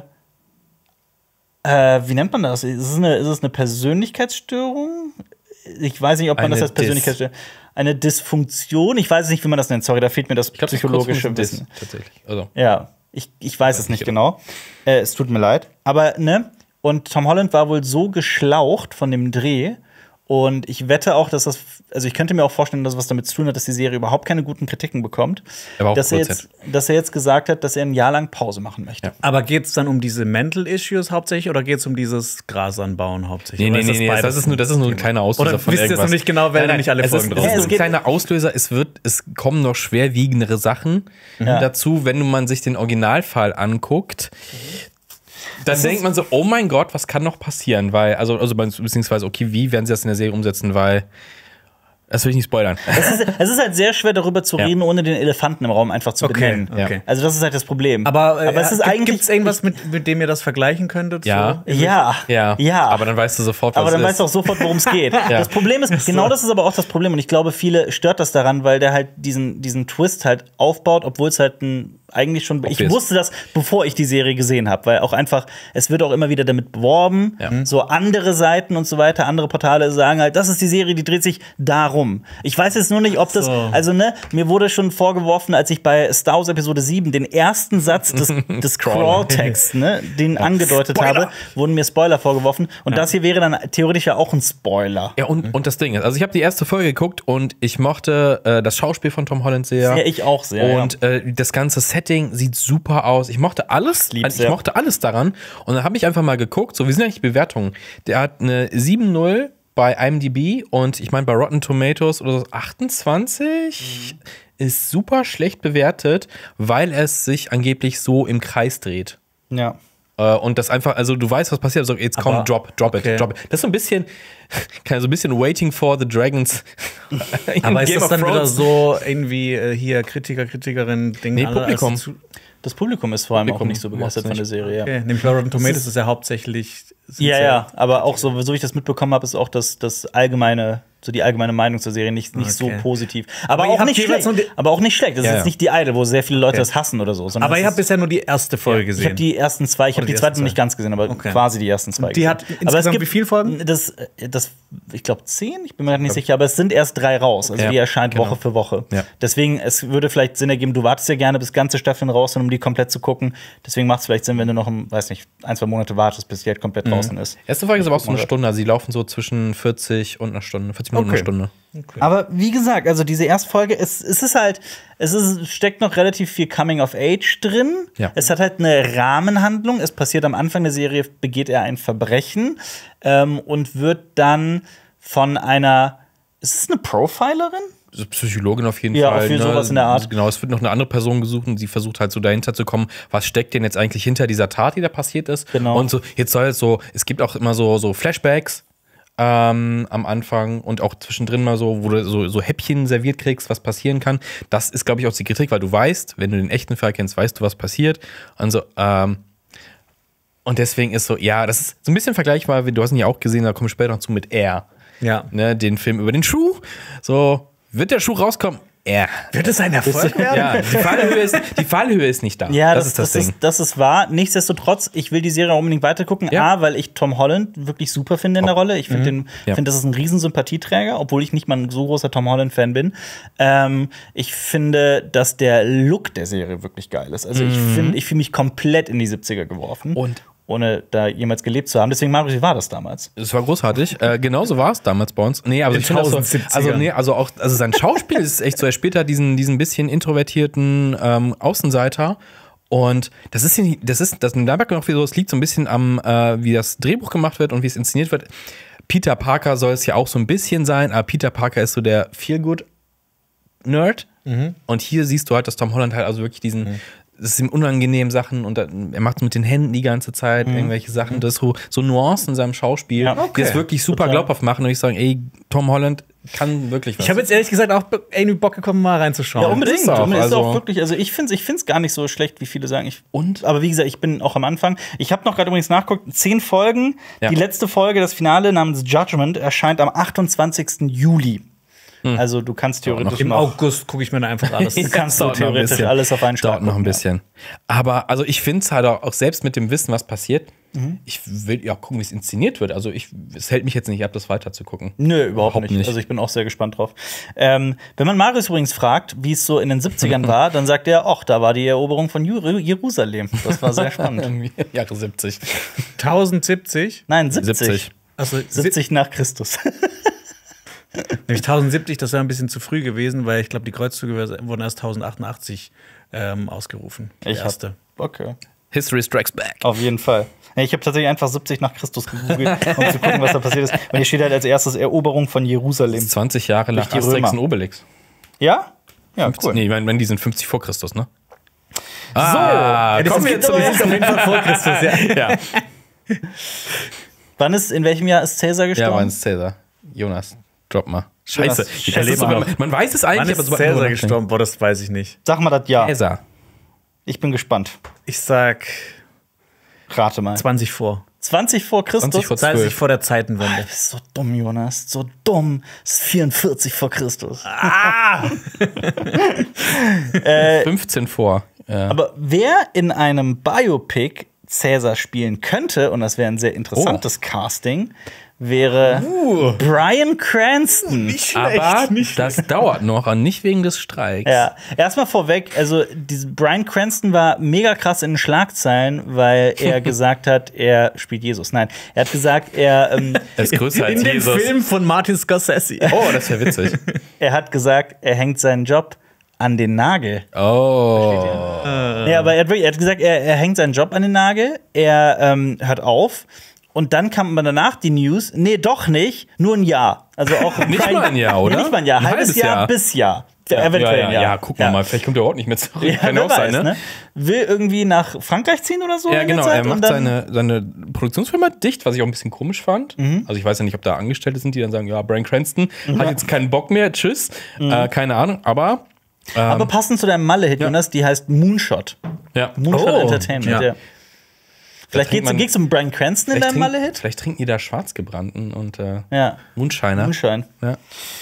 äh, wie nennt man das? Ist es eine, ist es eine Persönlichkeitsstörung? Ich weiß nicht, ob man Eine das als Dis- Persönlichkeitsstörung. Eine Dysfunktion? Ich weiß nicht, wie man das nennt. Sorry, da fehlt mir das Ich glaube, psychologische das Wissen. tatsächlich. Also. Ja, ich, ich weiß es nicht nicht genau. Äh, es tut mir leid. Aber, ne? Und Tom Holland war wohl so geschlaucht von dem Dreh. Und ich wette auch, dass das, also ich könnte mir auch vorstellen, dass was damit zu tun hat, dass die Serie überhaupt keine guten Kritiken bekommt. Er war auch dass, er Produzent. jetzt, dass er jetzt gesagt hat, dass er ein Jahr lang Pause machen möchte. Ja. Aber geht es dann um diese Mental Issues hauptsächlich oder geht es um dieses Gras anbauen hauptsächlich? Nee, Oder nee, ist nee, nee, beides? das ist nur, das ist nur ein kleiner Auslöser Oder von wisst ihr irgendwas. jetzt noch nicht genau, weil noch nicht alle es Folgen ist, drauf es ist sind? nur ein kleiner Auslöser. Es wird, es kommen noch schwerwiegendere Sachen Ja. dazu, wenn man sich den Originalfall anguckt. Dann denkt man so, oh mein Gott, was kann noch passieren? Weil, also, also beziehungsweise, okay, wie werden sie das in der Serie umsetzen? Weil Das will ich nicht spoilern. Es ist, es ist halt sehr schwer, darüber zu Ja. reden, ohne den Elefanten im Raum einfach zu Okay, benennen. okay. Also das ist halt das Problem. Aber, äh, Aber es ist gibt, eigentlich gibt's irgendwas, mit, mit dem ihr das vergleichen könntet? Ja. So? Ja, Ja. ja. Aber dann weißt du sofort, was Aber dann es weißt du auch ist. sofort, worum es geht. Das Problem ist, genau das ist aber auch das Problem. Und ich glaube, viele stört das daran, weil der halt diesen, diesen Twist halt aufbaut, obwohl es halt ein eigentlich schon. Ich Obvious. wusste das, bevor ich die Serie gesehen habe, weil auch einfach, es wird auch immer wieder damit beworben, Ja. so andere Seiten und so weiter, andere Portale sagen halt, das ist die Serie, die dreht sich darum. Ich weiß jetzt nur nicht, ob das, So. also ne, mir wurde schon vorgeworfen, als ich bei Star Wars Episode sieben den ersten Satz des, des Crawl-Texts, ne, den angedeutet Spoiler. habe, wurden mir Spoiler vorgeworfen. Und das hier wäre dann theoretisch ja auch ein Spoiler. Ja, und, und das Ding ist, also ich habe die erste Folge geguckt und ich mochte äh, das Schauspiel von Tom Holland sehr. Ja, ich auch sehr. Und äh, das ganze Setting sieht super aus. Ich mochte alles. lieb's, Also ich ja. mochte alles daran. Und dann habe ich einfach mal geguckt, so wie sind eigentlich die Bewertungen? Der hat eine sieben null bei I M D B und ich meine bei Rotten Tomatoes oder so achtundzwanzig ist super schlecht bewertet, weil es sich angeblich so im Kreis dreht. ja. ja. Äh, Und das einfach, also du weißt, was passiert, also jetzt komm, Aber- drop, drop okay. it, drop it. Das ist so ein bisschen, so ein bisschen Waiting for the Dragons. in Aber ist Game das of dann wieder Thrones. so irgendwie äh, hier Kritiker, Kritikerin, Ding? Nee, alle- Publikum. als zu- Das Publikum ist vor allem Publikum auch nicht so begeistert mocht's von der nicht. Serie. Ja. Okay, nämlich bei Rotten Tomatoes ist ja hauptsächlich. sind's Ja, ja, aber auch so, so wie ich das mitbekommen habe, ist auch das, das allgemeine, so die allgemeine Meinung zur Serie nicht, nicht Okay. so positiv. Aber, Aber ihr auch habt nicht jeweils schlecht. nur die- Aber auch nicht schlecht. Das Ja, ist ja. jetzt nicht die Idol, wo sehr viele Leute das hassen oder so. sondern Aber das ihr habt ist- bisher nur die erste Folge Ich gesehen. habe die ersten zwei, ich habe Oder die die zweite ersten noch nicht zwei. ganz gesehen, aber Okay. quasi die ersten zwei. Und die gesehen. hat aber es insgesamt gibt, wie viele Folgen? Das, das, ich glaube zehn, ich bin mir grad nicht sicher, aber es sind erst drei raus. Also Ja, die erscheint genau. Woche für Woche. Ja. Deswegen, es würde vielleicht Sinn ergeben, du wartest ja gerne, bis ganze Staffeln raus sind, um die komplett zu gucken. Deswegen macht es vielleicht Sinn, wenn du noch, um, weiß nicht, ein, zwei Monate wartest, bis die halt komplett draußen ist. Erste Folge ist aber auch so eine Oder- Stunde, also sie laufen so zwischen vierzig und einer Stunde, vierzig Minuten, Okay. eine Stunde. Aber wie gesagt, also diese erste Folge, es, es ist halt, es ist, steckt noch relativ viel Coming of Age drin. Ja. Es hat halt eine Rahmenhandlung. Es passiert am Anfang der Serie, begeht er ein Verbrechen ähm, und wird dann von einer, ist es eine Profilerin? So Psychologin auf jeden Ja, Fall. auf jeden ne? sowas in der Art. Genau, es wird noch eine andere Person gesucht und sie versucht halt so dahinter zu kommen, was steckt denn jetzt eigentlich hinter dieser Tat, die da passiert ist. Genau. Und so, jetzt soll es so, es gibt auch immer so, so Flashbacks ähm, am Anfang und auch zwischendrin mal so, wo du so, so Häppchen serviert kriegst, was passieren kann. Das ist, glaube ich, auch die Kritik, weil du weißt, wenn du den echten Fall kennst, weißt du, was passiert. Und so, ähm, und deswegen ist so, ja, das ist so ein bisschen vergleichbar, wie du hast ihn ja auch gesehen, da komme ich später noch zu mit Air. Ja. Ne, den Film über den Schuh. So, wird der Schuh rauskommen? Ja. Wird es ein Erfolg werden? Ja, die Fallhöhe ist, die Fallhöhe ist nicht da. Ja, das, das, ist das, das, Ding. ist, das ist wahr. Nichtsdestotrotz, ich will die Serie unbedingt weitergucken. Ja. A, weil ich Tom Holland wirklich super finde in der Rolle. Ich finde, den Ja. finde, das ist ein riesen Sympathieträger, obwohl ich nicht mal ein so großer Tom Holland-Fan bin. Ähm, ich finde, dass der Look der Serie wirklich geil ist. Also ich finde, ich fühle mich komplett in die siebziger geworfen. Und? Ohne da jemals gelebt zu haben. Deswegen, Marius, wie war das damals? Es war großartig. Äh, genauso war es damals bei uns. Nee, aber In ich finde das so, tausendsiebzigern. also nee, also auch also sein Schauspiel ist echt so, er spielt da diesen diesen bisschen introvertierten ähm, Außenseiter. Und das ist hier- das ist das da merkt man auch, wie so, es liegt so ein bisschen am äh, wie das Drehbuch gemacht wird und wie es inszeniert wird. Peter Parker soll es ja auch so ein bisschen sein, aber Peter Parker ist so der Feelgood Nerd. Und hier siehst du halt, dass Tom Holland halt also wirklich diesen das ist ihm unangenehm Sachen und dann, er macht es mit den Händen die ganze Zeit, irgendwelche Sachen. Das ist so, so Nuancen in seinem Schauspiel, Ja, die okay. das wirklich super Total. glaubhaft machen. Und ich sage, ey, Tom Holland kann wirklich was. Ich habe jetzt ehrlich gesagt auch irgendwie Bock bekommen, mal reinzuschauen. Ja, unbedingt. ist auch, unbedingt. Ist auch also- wirklich, also ich finde es ich find's gar nicht so schlecht, wie viele sagen. Ich, Und? Aber wie gesagt, ich bin auch am Anfang. Ich habe noch gerade übrigens nachgeguckt, zehn Folgen. Ja. Die letzte Folge, das Finale namens Judgment, erscheint am achtundzwanzigsten Juli. Also du kannst theoretisch Im noch, August gucke ich mir da einfach alles. du kannst du Dauert noch ein theoretisch bisschen. alles auf einen Schlag Dauert noch ein gucken, ja. bisschen. Aber also ich finde es halt auch, auch selbst mit dem Wissen, was passiert, ich will ja gucken, wie es inszeniert wird. Also ich, es hält mich jetzt nicht ab, das weiter zu gucken. Nö, überhaupt, Überhaupt nicht. nicht. Also ich bin auch sehr gespannt drauf. Ähm, wenn man Marius übrigens fragt, wie es so in den siebzigern war, dann sagt er, ach, da war die Eroberung von Jer Jerusalem. Das war sehr spannend. Jahre siebzig. tausendsiebzig. Nein, siebzig. siebzig. Also siebzig nach Christus. nämlich tausendsiebzig, das wäre ein bisschen zu früh gewesen, weil ich glaube, die Kreuzzüge wurden erst tausendachtachtundachtzig ähm, ausgerufen. Die Ich hab- erste. Okay. History Strikes Back. Auf jeden Fall. Ja, ich habe tatsächlich einfach siebzig nach Christus gegoogelt, um zu gucken, was da passiert ist. Und hier steht halt als erstes Eroberung von Jerusalem. zwanzig Jahre nach die Asterix Römer. und Obelix. Ja? Ja, cool. Nee, ich meine, wenn die sind fünfzig vor Christus, ne? So, Ah, Ja, das kommen ist, wir jetzt zum das ist auf jeden Fall vor Christus, ja. Ja, Wann ist, in welchem Jahr ist Cäsar ja, gestorben? war es Cäsar. Jonas, drop mal. Scheiße. Das Das ist so, man, man weiß es eigentlich, Wann aber ist so Cäsar gestorben? Boah, das weiß ich nicht. Sag mal das Jahr. Cäsar. Ich bin gespannt. Ich sag Rate mal. zwanzig vor. zwanzig vor Christus? zwanzig vor zwanzig zwölf. vor der Zeitenwende. Du bist so dumm, Jonas. So dumm. Das ist vierundvierzig vor Christus. fünfzehn vor. Ja. Aber wer in einem Biopic Cäsar spielen könnte, und das wäre ein sehr interessantes Casting, wäre Bryan Cranston. Aber das dauert noch, und nicht wegen des Streiks. Ja, erstmal vorweg, also diese Bryan Cranston war mega krass in den Schlagzeilen, weil er gesagt hat, er spielt Jesus. Nein, er hat gesagt, er ähm, Er ist größer als In dem Jesus. Film von Martin Scorsese. Oh, das wäre witzig. er hat gesagt, er hängt seinen Job an den Nagel. Oh. Ja, aber er hat, wirklich, er hat gesagt, er, er hängt seinen Job an den Nagel, er ähm, hört auf. Und dann kam man danach die News, nee, doch nicht, nur ein Jahr. Also auch Nicht kein, mal ein Jahr, oder? Nee, nicht mal ein Jahr, Ein halbes halbes Jahr, Jahr. bis Jahr. Ja, Ja, eventuell ja, ein ja, Jahr. ja, gucken wir mal. Vielleicht kommt er überhaupt nicht mehr zurück. Ja, Kann wer auch sein, weiß, ne? Will irgendwie nach Frankreich ziehen oder so? Ja, in der genau. Zeit Er und macht dann- seine, seine Produktionsfirma dicht, was ich auch ein bisschen komisch fand. Mhm. Also ich weiß ja nicht, ob da Angestellte sind, die dann sagen, ja, Bryan Cranston hat jetzt keinen Bock mehr, tschüss. Mhm. Äh, keine Ahnung, aber Aber passend zu deinem Malle-Hit, Jonas, die heißt Moonshot. ja. Moonshot Oh, Entertainment, ja. ja. Vielleicht trinkt man- geht es um Bryan Cranston in Vielleicht, deinem trink, Malle-Hit? vielleicht trinken die da Schwarzgebrannten und äh, Ja, Moonshiner. Moonshine. Ja.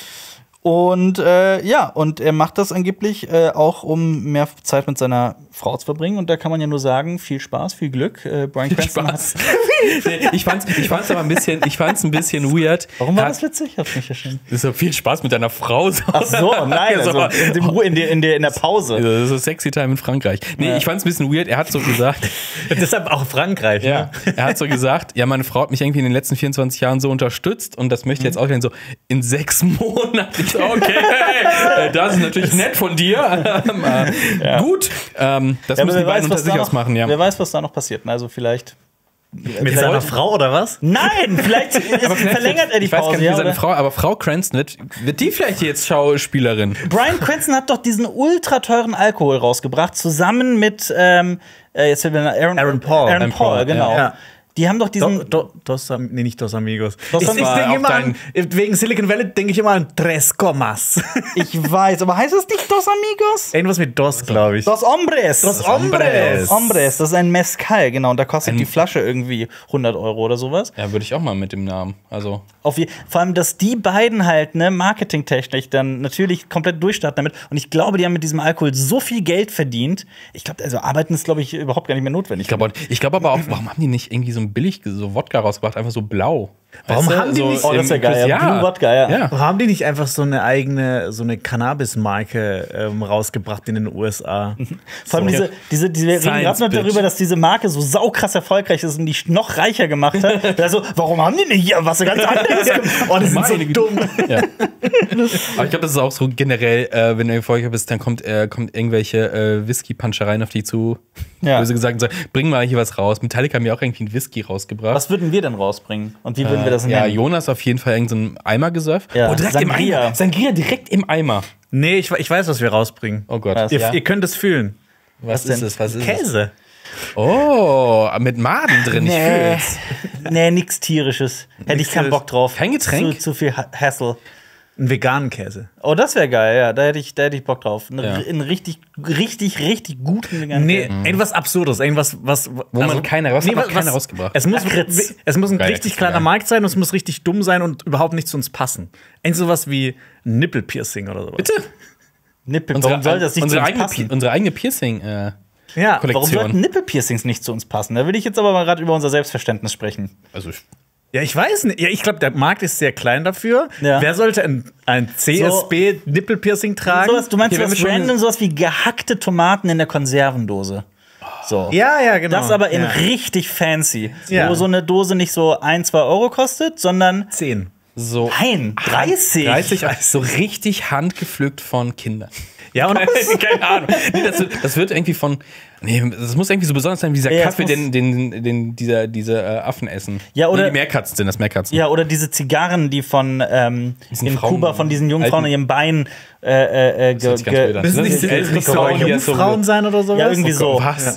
Und äh, ja, und er macht das angeblich äh, auch, um mehr Zeit mit seiner Frau zu verbringen. Und da kann man ja nur sagen, viel Spaß, viel Glück. Äh, Bryan Cranston Spaß. hat. Nee, ich fand's, ich fand's aber ein bisschen, ich fand's ein bisschen weird. Warum war Hat- das witzig? Hab's nicht verstanden. Das ist so viel Spaß mit deiner Frau. So. Ach so, nein, So. also in, dem, in, der, in, der, in der Pause. Das ist so Sexy Time in Frankreich. Nee, Ja. ich fand's ein bisschen weird. Er hat so gesagt, Deshalb auch Frankreich. ja, er hat so gesagt, ja, meine Frau hat mich irgendwie in den letzten vierundzwanzig Jahren so unterstützt und das möchte ich jetzt auch gerne so in sechs Monaten. Ich so, okay, hey, äh, das ist natürlich nett von dir. Ähm, äh, Gut, ähm, das Ja, müssen die wer beiden weiß, unter was sich da noch, ausmachen, ja. wer weiß, was da noch passiert. Also vielleicht. Mit seiner Frau oder was? Nein, vielleicht, ist, verlängert er die ich weiß gar Pause. nicht, wie Ja, seine oder? Frau, aber Frau Cranston, wird, wird die vielleicht jetzt Schauspielerin? Bryan Cranston hat doch diesen ultra teuren Alkohol rausgebracht, zusammen mit ähm, äh, jetzt fällt mir Aaron, Aaron Paul. Aaron Aaron Paul, Paul, genau. ja. Die haben doch diesen. Do, do, dos, Am- nee, nicht Dos Amigos. Dos ich ich war denke auch immer an, wegen Silicon Valley denke ich immer an Tres Comas. Ich weiß, aber heißt das nicht Dos Amigos? Irgendwas mit Dos, glaube ich. Dos Hombres. Dos Hombres. Dos Hombres, das ist ein Mezcal, genau. Und da kostet Ein- die Flasche irgendwie hundert Euro oder sowas. Ja, würde ich auch mal mit dem Namen. Also, Auf je Vor allem, dass die beiden halt, ne, marketingtechnisch dann natürlich komplett durchstarten damit. Und ich glaube, die haben mit diesem Alkohol so viel Geld verdient. Ich glaube, also arbeiten ist, glaube ich, überhaupt gar nicht mehr notwendig. ich glaube ich glaub aber auch, warum haben die nicht irgendwie so ein billig so Wodka rausgebracht, einfach so blau? Warum Weißt du, haben die so nicht- Oh, das im- wär geil, ja. Blue Wodka, ja. ja. Haben die nicht einfach so eine eigene, so eine Cannabis-Marke ähm, rausgebracht in den U S A? Vor allem diese, diese, diese wir reden Science, gerade noch bitch. darüber, dass diese Marke so saukrass erfolgreich ist und die noch reicher gemacht hat. Also, warum haben die nicht hier was ganz anderes gemacht? Oh, die sind so Meine Güte. dumm. Ja. Aber ich glaube, das ist auch so generell, äh, wenn du Erfolg bist, dann kommt, äh, kommt irgendwelche äh, Whisky-Punchereien auf dich zu. Ja. Böse gesagt, und sagen, bring mal hier was raus. Metallica haben ja auch irgendwie einen Whisky rausgebracht. Was würden wir denn rausbringen? Und wie würden wir das ja, nennen? Jonas auf jeden Fall irgendeinen Eimer gesurft. Ja, Oh, direkt im Sangria. Eimer. Sangria direkt im Eimer. Nee, ich, ich weiß, was wir rausbringen. Oh Gott. Was? Ihr, Ja. ihr könnt es fühlen. Was, Was ist denn? es? Was ist Käse. es? Oh, mit Maden drin. Ich Nee, fühl's. nee, nix Tierisches. Hätte ich keinen Bock drauf. Kein Getränk? Zu, zu viel Ha- Hassle. Einen veganen Käse. Oh, das wäre geil, ja. Da hätte ich, da hätte ich Bock drauf. Einen Ja. einen richtig, richtig, richtig guten veganen Nee, Käse. irgendwas Absurdes. Irgendwas, was. Wo man keiner- was hat noch keiner rausgebracht? Es muss, Lakritz. es muss ein Geil, richtig Lakritz, kleiner ja. Markt sein und es muss richtig dumm sein und überhaupt nicht zu uns passen. Irgend sowas wie Nippelpiercing oder sowas. Bitte? Nippel, Unsere, warum soll das nicht unsere, zu uns eigene, passen? Pi- unsere eigene Piercing. Äh, Ja. Kollektion. Warum sollten Nippelpiercings nicht zu uns passen? Da will ich jetzt aber mal gerade über unser Selbstverständnis sprechen. also, ich- Ja, ich weiß nicht. Ja, ich glaube, der Markt ist sehr klein dafür. Ja. Wer sollte ein, ein C S B-Nippelpiercing tragen? Sowas, du meinst Okay, wenn was wir schon- random, sowas wie gehackte Tomaten in der Konservendose. So. Ja, ja, genau. Das aber in ja. richtig fancy. Ja. Wo so eine Dose nicht so ein, zwei Euro kostet, sondern zehn. so. nein, dreißig. dreißig, so richtig handgepflückt von Kindern. Ja, und Keine Ahnung. Nee, das, wird- das wird irgendwie von. Nee, das muss irgendwie so besonders sein wie dieser Ja, es Kaffee, muss- den, den, den diese, diese äh, Affen essen. Ja, oder- Nee, die Meerkatzen sind das Meerkatzen. Ja, oder diese Zigarren, die von ähm, Diesen in Frauen- Kuba von diesen jungen Frauen alten- in ihrem Bein äh, äh, äh, Das hört sich ganz ge- blöd an. ge- müssen Das nicht sind ältere so Frauen, die jetzt so- Jungfrauen sein oder sowas? Ja, irgendwie so. Was?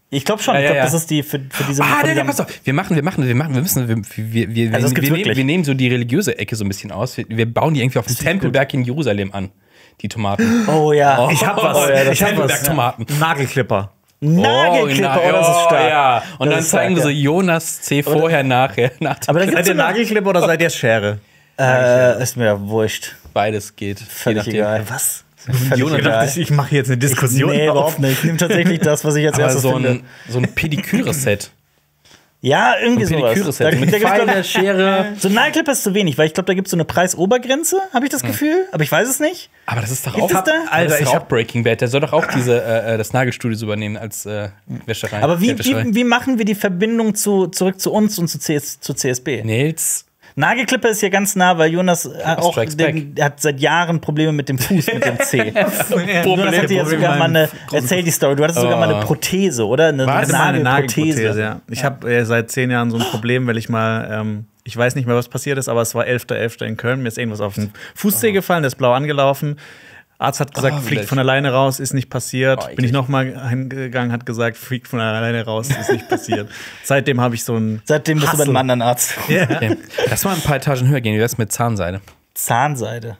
Ich glaube schon. Ja, ich ja, glaube, ja. das ist die für, für diese. Ah, für nee, nee, die- pass auf. Wir machen, wir machen, wir machen, wir müssen, wir, wir, wir, Also das wir, gibt's wir, nehmen, wirklich. wir nehmen so die religiöse Ecke so ein bisschen aus. Wir, wir bauen die irgendwie auf dem Tempelberg in Jerusalem an. Die Tomaten. Oh ja. Ich hab was. Oh, ja, das ich hab was. Tempelberg-Tomaten. Nagelklipper. Nagelklipper, oh, das ist stark. Ja. Und Das dann ist zeigen wir stark, so ja. Jonas C. vorher, nachher. Nach Aber da Seid gibt's ihr sogar- Nagelklipper oder seid ihr Schere? Äh, ist mir wurscht. Beides geht. Völlig je nachdem. egal. Was? Völlig Jonas egal. dachte, ich, ich mache jetzt eine Diskussion. Nee, auf. überhaupt nicht. Ich nehme tatsächlich das, was ich jetzt Aber erstes so finde. ein, so ein Pediküre-Set. Ja, irgendwie So ein sowas. Pediküre-Set. Da, da Mit gibt's Pfeile, glaub- Schere. So ein Nagelklipper ist zu wenig, weil ich glaube, da gibt es so eine Preisobergrenze, habe ich das Gefühl. Aber ich weiß es nicht. Aber das ist doch Gibt's auch, das da? Alter, das ist ich doch hab- auch Breaking Bad. Der soll doch auch diese, äh, das Nagelstudio übernehmen als äh, Wäscherei. Aber wie, Geldwäscherei. wie, wie machen wir die Verbindung zu, zurück zu uns und zu, C S, zu C S B? Nils. Nagelklipper ist hier ganz nah, weil Jonas äh, auch Strikes den, der hat seit Jahren Probleme mit dem Fuß, mit dem C. Jonas hatte ja sogar mal eine, erzähl die Story, du hattest sogar mal eine Prothese, oder? Eine, Was? eine Das ist meine Nagelprothese. Nagelprothese, ja. Ich habe äh, seit zehn Jahren so ein Problem, weil ich mal, ähm, ich weiß nicht mehr, was passiert ist, aber es war elfter elfter in Köln. Mir ist irgendwas auf den Fußzeh gefallen, der ist blau angelaufen. Arzt hat gesagt, Oh, fliegt vielleicht. von alleine raus, ist nicht passiert. Oh, Bin eklig. ich nochmal hingegangen, hat gesagt, fliegt von alleine raus, ist nicht passiert. Seitdem habe ich so ein Seitdem bist du bei einem anderen Arzt. Okay. Lass mal ein paar Etagen höher gehen. Wie wär's mit Zahnseide? Zahnseide.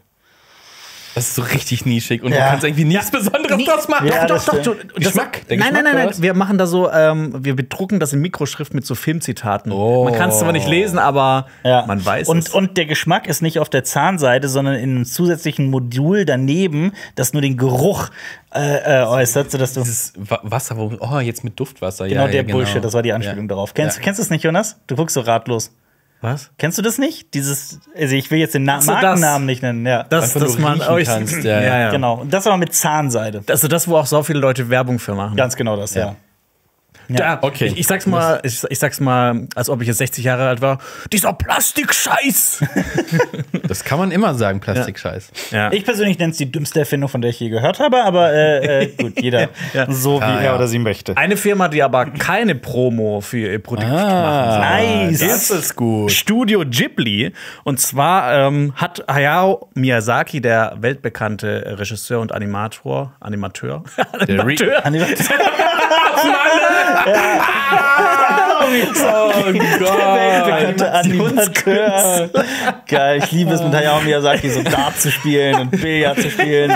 Das ist so richtig nischig und Ja. du kannst irgendwie nichts Besonderes draus machen. Ja, doch, das doch, stimmt. doch. Geschmack? Der Nein, nein, Geschmack, nein, oder nein. was? Wir machen da so, ähm, wir bedrucken das in Mikroschrift mit so Filmzitaten. Oh. Man kann es zwar nicht lesen, aber Ja. man weiß und, es. Und der Geschmack ist nicht auf der Zahnseide, sondern in einem zusätzlichen Modul daneben, das nur den Geruch äh, äh, äußert, sodass du. Dieses Wa- Wasser, wo, oh, jetzt mit Duftwasser. Genau, ja, der ja, Bullshit, das war die Anspielung darauf. Kennst, Ja. kennst du es nicht, Jonas? Du guckst so ratlos. Was? Kennst du das nicht? Dieses, also ich will jetzt den Na so, das- Markennamen nicht nennen, ja. Das, Einfach dass nur man riechen euch kannst, ja, ja. Genau. Und das aber mit Zahnseide. Also das, wo auch so viele Leute Werbung für machen. Ganz genau das, ja. Ja, okay. Ich, ich sag's mal, ich, ich sag's mal, als ob ich jetzt sechzig Jahre alt war. Dieser Plastikscheiß. Das kann man immer sagen, Plastikscheiß. Ja. Ich persönlich nenne es die dümmste Erfindung, von der ich je gehört habe, aber äh, äh, gut, jeder Ja. so wie Ah, er ja. oder sie möchte. Eine Firma, die aber keine Promo für ihr Produkt Ah, machen Nice. Das ist gut. Studio Ghibli. Und zwar ähm, hat Hayao Miyazaki, der weltbekannte Regisseur und Animator, Animateur, Der Re Oh Bekannter Animateur. Geil, ich liebe es mit Hayao Miyazaki so Dart zu spielen und Billard zu spielen.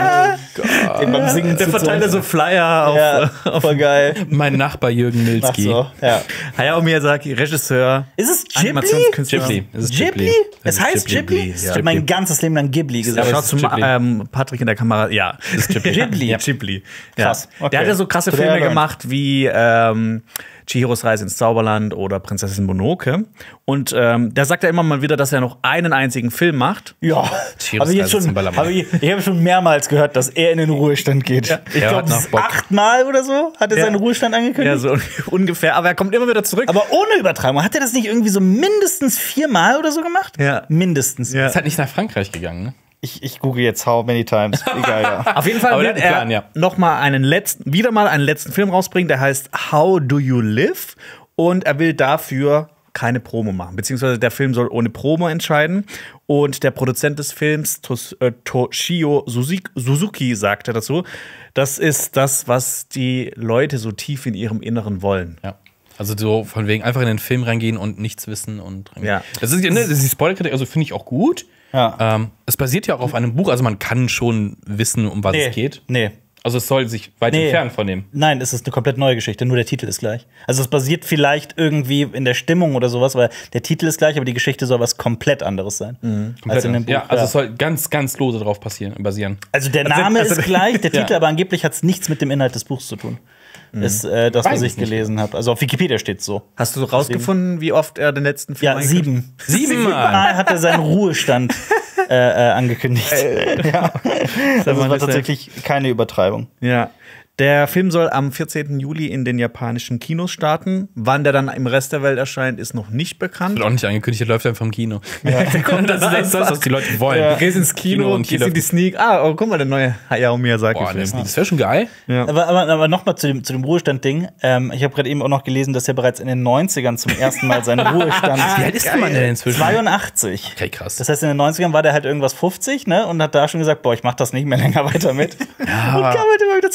Oh Dem beim Singen der zu verteilt ja so Flyer auf, Ja, voll geil. mein Nachbar Jürgen Ach Milski. so, ja. Hayao Miyazaki, Regisseur, Ist es Ghibli? Animationskünstler. Ghibli. Es ist Ghibli? Es Es ist heißt Ghibli? Ghibli, Ich ja. habe mein ganzes Leben lang Ghibli gesagt. Schaut ist zum Ghibli. ähm, Patrick in der Kamera. Ja, Das ist Ghibli. Ghibli. Ja, Ghibli. Ja. Krass, okay. Der hat ja so krasse Today I Filme learned. gemacht wie ähm, Chihiros Reise ins Zauberland oder Prinzessin Mononoke. Und ähm, der sagt ja immer mal wieder, dass er noch einen einzigen Film macht. Ja, Chihiros habe ich jetzt Reise schon, zum Ballermann. hab ich, ich habe schon mehrmals gehört, dass er in den Ruhestand geht. Ich Er glaube, hat noch Bock. achtmal oder so hat er Ja. seinen Ruhestand angekündigt. Ja, so ungefähr. Aber er kommt immer wieder zurück. Aber ohne Übertreibung. Hat er das nicht irgendwie so mindestens viermal oder so gemacht? Ja. Mindestens. Ja. Ist halt nicht nach Frankreich gegangen, ne? Ich, ich google jetzt how many times. Egal, ja. Auf jeden Fall Aber wird der hat er einen Plan, ja. noch mal einen letzten, wieder mal einen letzten Film rausbringen, der heißt How Do You Live? Und er will dafür keine Promo machen, beziehungsweise der Film soll ohne Promo entscheiden. Und der Produzent des Films, Tos, äh, Toshio Suzuki, Suzuki, sagte dazu, das ist das, was die Leute so tief in ihrem Inneren wollen. Ja. Also so von wegen einfach in den Film reingehen und nichts wissen und reingehen. Ja. Das ist ja, ne, das ist die Spoilerkritik, also finde ich auch gut. Ja. Ähm, es basiert ja auch auf einem Buch, also man kann schon wissen, um was Nee. es geht. Nee. Also es soll sich weit Nee. entfernen von dem. Nein, es ist eine komplett neue Geschichte, nur der Titel ist gleich. Also es basiert vielleicht irgendwie in der Stimmung oder sowas, weil der Titel ist gleich, aber die Geschichte soll was komplett anderes sein. Als in dem Buch. Ja, also es soll ganz, ganz lose drauf passieren, basieren. Also der Also- Name also- ist gleich, der Ja. Titel, aber angeblich hat es nichts mit dem Inhalt des Buchs zu tun. Ist äh, das, Weiß was es ich nicht. gelesen habe. Also auf Wikipedia steht es so. Hast du rausgefunden, wie oft er den letzten Film Ja, angekündigt sieben. Siebenmal. Mal hat er seinen Ruhestand äh, äh, angekündigt. ja. Das man war das tatsächlich keine Übertreibung. Ja. Der Film soll am vierzehnten Juli in den japanischen Kinos starten. Wann der dann im Rest der Welt erscheint, ist noch nicht bekannt. Wird auch nicht angekündigt, der läuft einfach im Kino. das, ist das, was die Leute wollen. Du gehst ins Kino, und hier gehst in die läuft. Sneak. Ah, oh, guck mal, der neue Hayao Boah, Miyazaki-Film. das, das wäre schon geil. Aber, aber, aber nochmal zu dem, zu dem Ruhestand-Ding. Ähm, ich habe gerade eben auch noch gelesen, dass er bereits in den neunzigern zum ersten Mal seinen Ruhestand. Wie alt ist der Mann denn inzwischen? zweiundachtzig. Okay, krass. Das heißt, in den neunzigern war der halt irgendwas fünfzig, ne? Und hat da schon gesagt, boah, ich mach das nicht mehr länger weiter mit. Und kam halt immer wieder zurück. Der ist so,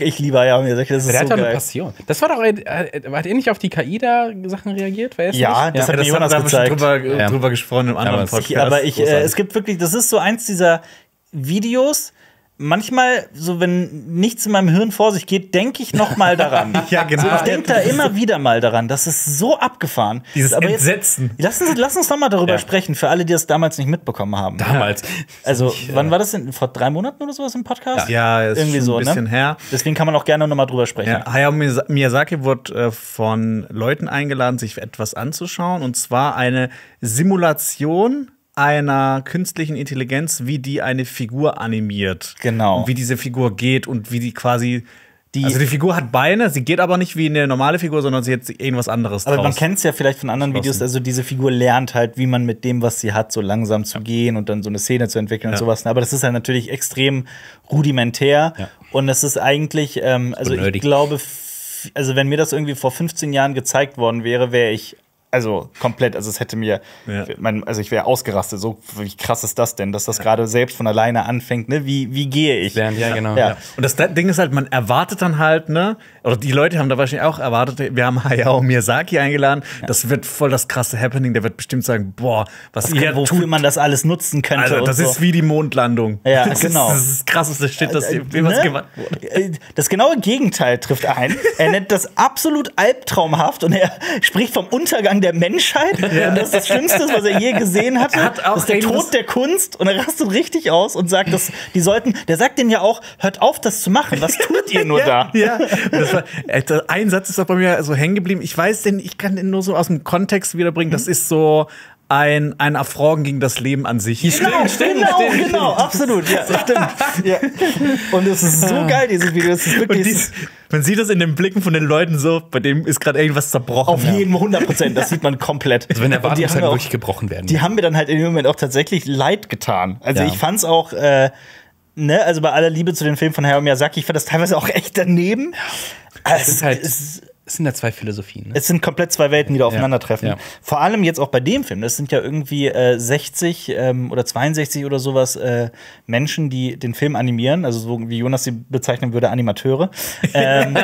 ich liebe Hayao Miyazaki, das ist Der so hat doch eine geil. Passion. Das war doch, äh, hat er nicht auf die K I-Sachen reagiert? Weiß Ja, nicht? das hat das mir Jonas haben wir schon gezeigt. drüber, Ja. drüber gesprochen im anderen aber es- Podcast. Ich, aber ich, äh, Großartig. es gibt wirklich, das ist so eins dieser Videos. Manchmal, so wenn nichts in meinem Hirn vor sich geht, denke ich noch mal daran. Ja, genau. So, ich denke da immer wieder mal daran. Das ist so abgefahren. Dieses Aber jetzt- Entsetzen. Lass uns, lass uns noch mal darüber Ja. sprechen, für alle, die das damals nicht mitbekommen haben. Damals. Also, wann war das denn? Vor drei Monaten oder sowas im Podcast? Ja, ist Irgendwie schon so, ein bisschen ne? her. Deswegen kann man auch gerne noch mal drüber sprechen. Ja, Hayao Miyaz- Miyazaki wurde äh, von Leuten eingeladen, sich etwas anzuschauen. Und zwar eine Simulation einer künstlichen Intelligenz, wie die eine Figur animiert. Genau. Und wie diese Figur geht und wie die quasi. Die- also die Figur hat Beine, sie geht aber nicht wie eine normale Figur, sondern sie hat irgendwas anderes Aber man draus. kennt es ja vielleicht von anderen Videos, also diese Figur lernt halt, wie man mit dem, was sie hat, so langsam zu gehen und dann so eine Szene zu entwickeln und Ja. sowas. Aber das ist halt natürlich extrem rudimentär Ja. und es ist eigentlich, ähm, also ich nerdig. glaube, f- also wenn mir das irgendwie vor fünfzehn Jahren gezeigt worden wäre, wäre ich also komplett, also es hätte mir, Ja. mein, also ich wäre ausgerastet. So, wie krass ist das denn, dass das gerade selbst von alleine anfängt, ne? Wie, wie gehe ich? Lernt, ja, genau. Ja. Ja. Und das Ding ist halt, man erwartet dann halt, ne? Oder die Leute haben da wahrscheinlich auch erwartet, wir haben Hayao Miyazaki eingeladen, das wird voll das krasse Happening, der wird bestimmt sagen, boah, was Kann, ihr wofür tut, man das alles nutzen könnte. Alter, und das so. ist wie die Mondlandung. Ja, das genau. Ist, das ist das krasseste Shit, das Äh, jemals ne? gemacht wurde. Äh, Das genaue Gegenteil trifft ein. Er nennt das absolut albtraumhaft und er spricht vom Untergang der Menschheit. Und das ist das Schlimmste, was er je gesehen hatte. Er hat auch Das ist der irgendwas- Tod der Kunst. Und er rastet richtig aus und sagt, dass die sollten, der sagt denen ja auch, hört auf, das zu machen. Was tut ihr nur da? Ja, und das war, Alter, ein Satz ist auch bei mir so hängen geblieben. Ich weiß den, ich kann den nur so aus dem Kontext wiederbringen. Das ist so ein, ein Affront gegen das Leben an sich. Genau, genau, genau, absolut, ja, stimmt. Ja. Und es ist so geil, dieses Video. Es ist Und wirklich dies, man sieht das in den Blicken von den Leuten so, bei dem ist gerade irgendwas zerbrochen. auf jeden hundert Prozent. Das sieht man komplett. Also wenn der Und die Wartung haben halt ja auch- wirklich gebrochen werden. Die haben mir dann halt in dem Moment auch tatsächlich leid getan. Also Ja. ich fand's auch, äh, ne, also bei aller Liebe zu den Filmen von Hayao Miyazaki, ich fand das teilweise auch echt daneben. Also es ist halt, es, es sind ja zwei Philosophien. Ne? es sind komplett zwei Welten, die da aufeinandertreffen. Ja. Vor allem jetzt auch bei dem Film. Das sind ja irgendwie äh, sechzig ähm, oder zweiundsechzig oder sowas äh, Menschen, die den Film animieren. Also so wie Jonas sie bezeichnen würde, Animateure. ähm,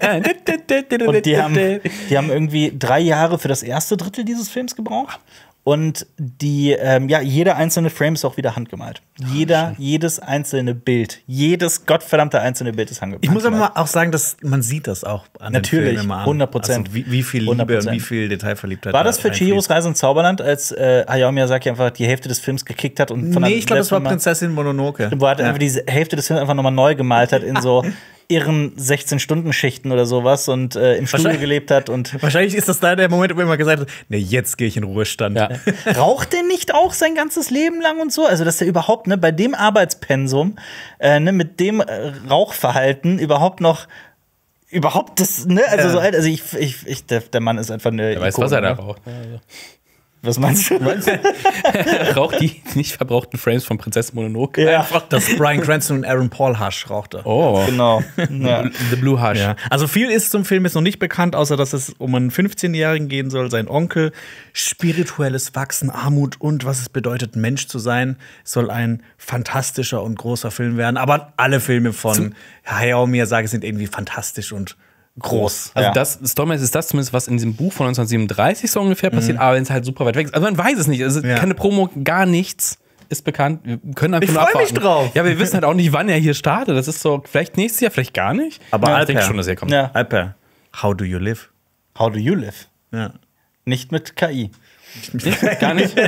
und die haben, die haben irgendwie drei Jahre für das erste Drittel dieses Films gebraucht. Und die, ähm, ja, jeder einzelne Frame ist auch wieder handgemalt. Jeder, jedes einzelne Bild, jedes gottverdammte einzelne Bild ist handgemalt. Ich muss aber mal auch sagen, dass man sieht das auch an Natürlich, den Filmen immer an. hundert Prozent. Also wie, wie viel Liebe hundert Prozent. und wie viel Detailverliebtheit War da das für reinfließt. Chihiros Reise ins Zauberland, als äh, Hayao Miyazaki einfach die Hälfte des Films gekickt hat und von Nee, der ich glaube, das war letzten Mal- Prinzessin Mononoke. wo er halt Ja. einfach diese Hälfte des Films einfach nochmal neu gemalt hat in so irren sechzehn-Stunden-Schichten oder sowas und äh, im Studio Wahrscheinlich- gelebt hat und Wahrscheinlich ist das da der Moment, wo er immer gesagt hat, nee, jetzt gehe ich in Ruhestand. Ja. raucht der nicht auch sein ganzes Leben lang und so? Also, dass der überhaupt, ne, bei dem Arbeitspensum, äh, ne, mit dem äh, Rauchverhalten überhaupt noch überhaupt das, ne, also Ja. so alt, also ich, ich, ich der, der Mann ist einfach eine Wer weiß, Ikone, was er da ne? raucht. Also. Was meinst du? Er raucht die nicht verbrauchten Frames von Prinzessin Mononoke. Ja. Einfach das Brian Cranston und Aaron Paul Hush rauchte. Oh, Genau. Ja. The Blue Hush. Ja. Also viel ist zum Film jetzt noch nicht bekannt, außer dass es um einen fünfzehnjährigen gehen soll, sein Onkel, spirituelles Wachsen, Armut und was es bedeutet, Mensch zu sein, soll ein fantastischer und großer Film werden. Aber alle Filme von Hayao Miyazaki sind irgendwie fantastisch und groß. Also Ja. das, Stormlight ist das zumindest, was in diesem Buch von neunzehnhundertsiebenunddreißig so ungefähr passiert, aber wenn es halt super weit weg ist. Also man weiß es nicht. Also Ja. keine Promo, gar nichts ist bekannt. Wir können einfach Ich nur freu mich abwarten. drauf. Ja, wir wissen halt auch nicht, wann er hier startet. Das ist so, vielleicht nächstes Jahr, vielleicht gar nicht. Aber ja, ich Alper. denke schon, dass er kommt. Ja. Alper, how do you live? How do you live? Ja. Nicht mit K I. Nicht? Gar nicht?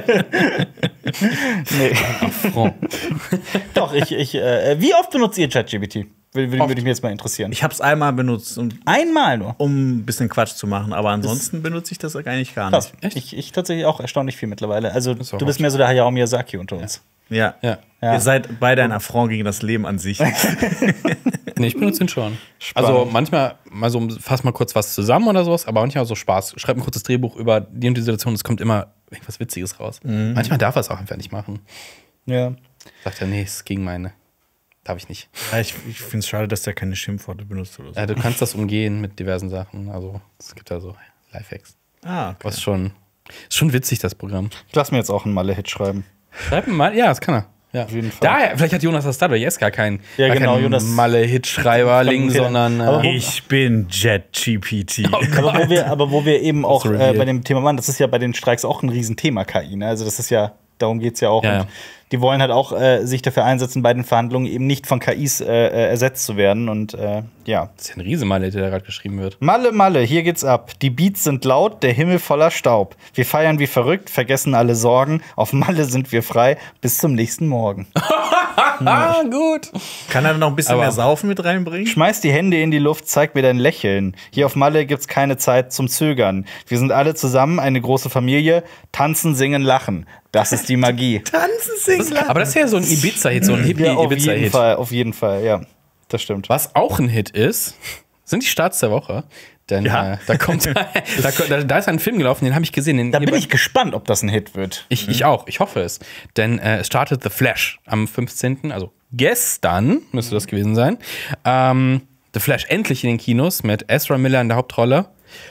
Nee. Affront. Doch, ich, ich, äh, wie oft benutzt ihr ChatGPT? Würde, würde, würde mich jetzt mal interessieren. Ich habe es einmal benutzt, um, Einmal nur. um ein bisschen Quatsch zu machen, aber ansonsten benutze ich das eigentlich gar Krass. nicht. Ich, ich tatsächlich auch erstaunlich viel mittlerweile. Also, ist auch du bist oft. mehr so der Hayao Miyazaki unter uns. Ja. Ja. Ja. Ihr seid beide ein Affront gegen das Leben an sich. Nee, ich benutze ihn schon. Also manchmal mal so, fass mal kurz was zusammen oder sowas, aber manchmal so Spaß. Schreib ein kurzes Drehbuch über die und die Situation, es kommt immer irgendwas Witziges raus. Manchmal darf er es auch einfach nicht machen. Ja. Sagt er, nee, es ist gegen meine. Darf ich nicht. Ja, ich ich finde es schade, dass der keine Schimpfworte benutzt oder so. Ja, du kannst das umgehen mit diversen Sachen. Also es gibt da so Lifehacks. Ah, okay. Was schon, ist schon witzig, das Programm. Ich lass mir jetzt auch einen Malle-Hit schreiben. Schreib mir mal, ja, das kann er. Ja. Auf jeden Fall. Daher, vielleicht hat Jonas das dadurch jetzt gar kein, Ja, gar genau, kein Jonas- Malle-Hitschreiberling, sondern. Aber Äh, Ich bin JetGPT. Aber wo wir, aber wo wir eben auch That's äh, revealed. bei dem Thema waren, das ist ja bei den Streiks auch ein Riesenthema, K I. Ne? Also das ist ja, darum geht es ja auch. Ja, und ja. die wollen halt auch äh, sich dafür einsetzen, bei den Verhandlungen eben nicht von K Is äh, äh, ersetzt zu werden. Und äh, ja. das ist ja ein Riesenmalle, der da gerade geschrieben wird. Malle, Malle, hier geht's ab. Die Beats sind laut, der Himmel voller Staub. Wir feiern wie verrückt, vergessen alle Sorgen. Auf Malle sind wir frei, bis zum nächsten Morgen. Ah, gut. Kann er noch ein bisschen Aber- mehr Saufen mit reinbringen? Schmeiß die Hände in die Luft, zeig mir dein Lächeln. Hier auf Malle gibt's keine Zeit zum Zögern. Wir sind alle zusammen, eine große Familie. Tanzen, singen, lachen. Das ist die Magie. Tanzen, singen, Aber das ist ja so ein Ibiza-Hit, so ein Ja, auf jeden Hippie-Ibiza-Hit. Fall, auf jeden Fall, ja. Das stimmt. Was auch ein Hit ist, sind die Starts der Woche. Denn Ja. äh, da kommt da, da, da ist ein Film gelaufen, den habe ich gesehen. Den Da bin ich gespannt, ob das ein Hit wird. Ich, ich auch, ich hoffe es. Denn äh, es startet The Flash am fünfzehnten Also gestern müsste das gewesen sein. Ähm, The Flash endlich in den Kinos mit Ezra Miller in der Hauptrolle.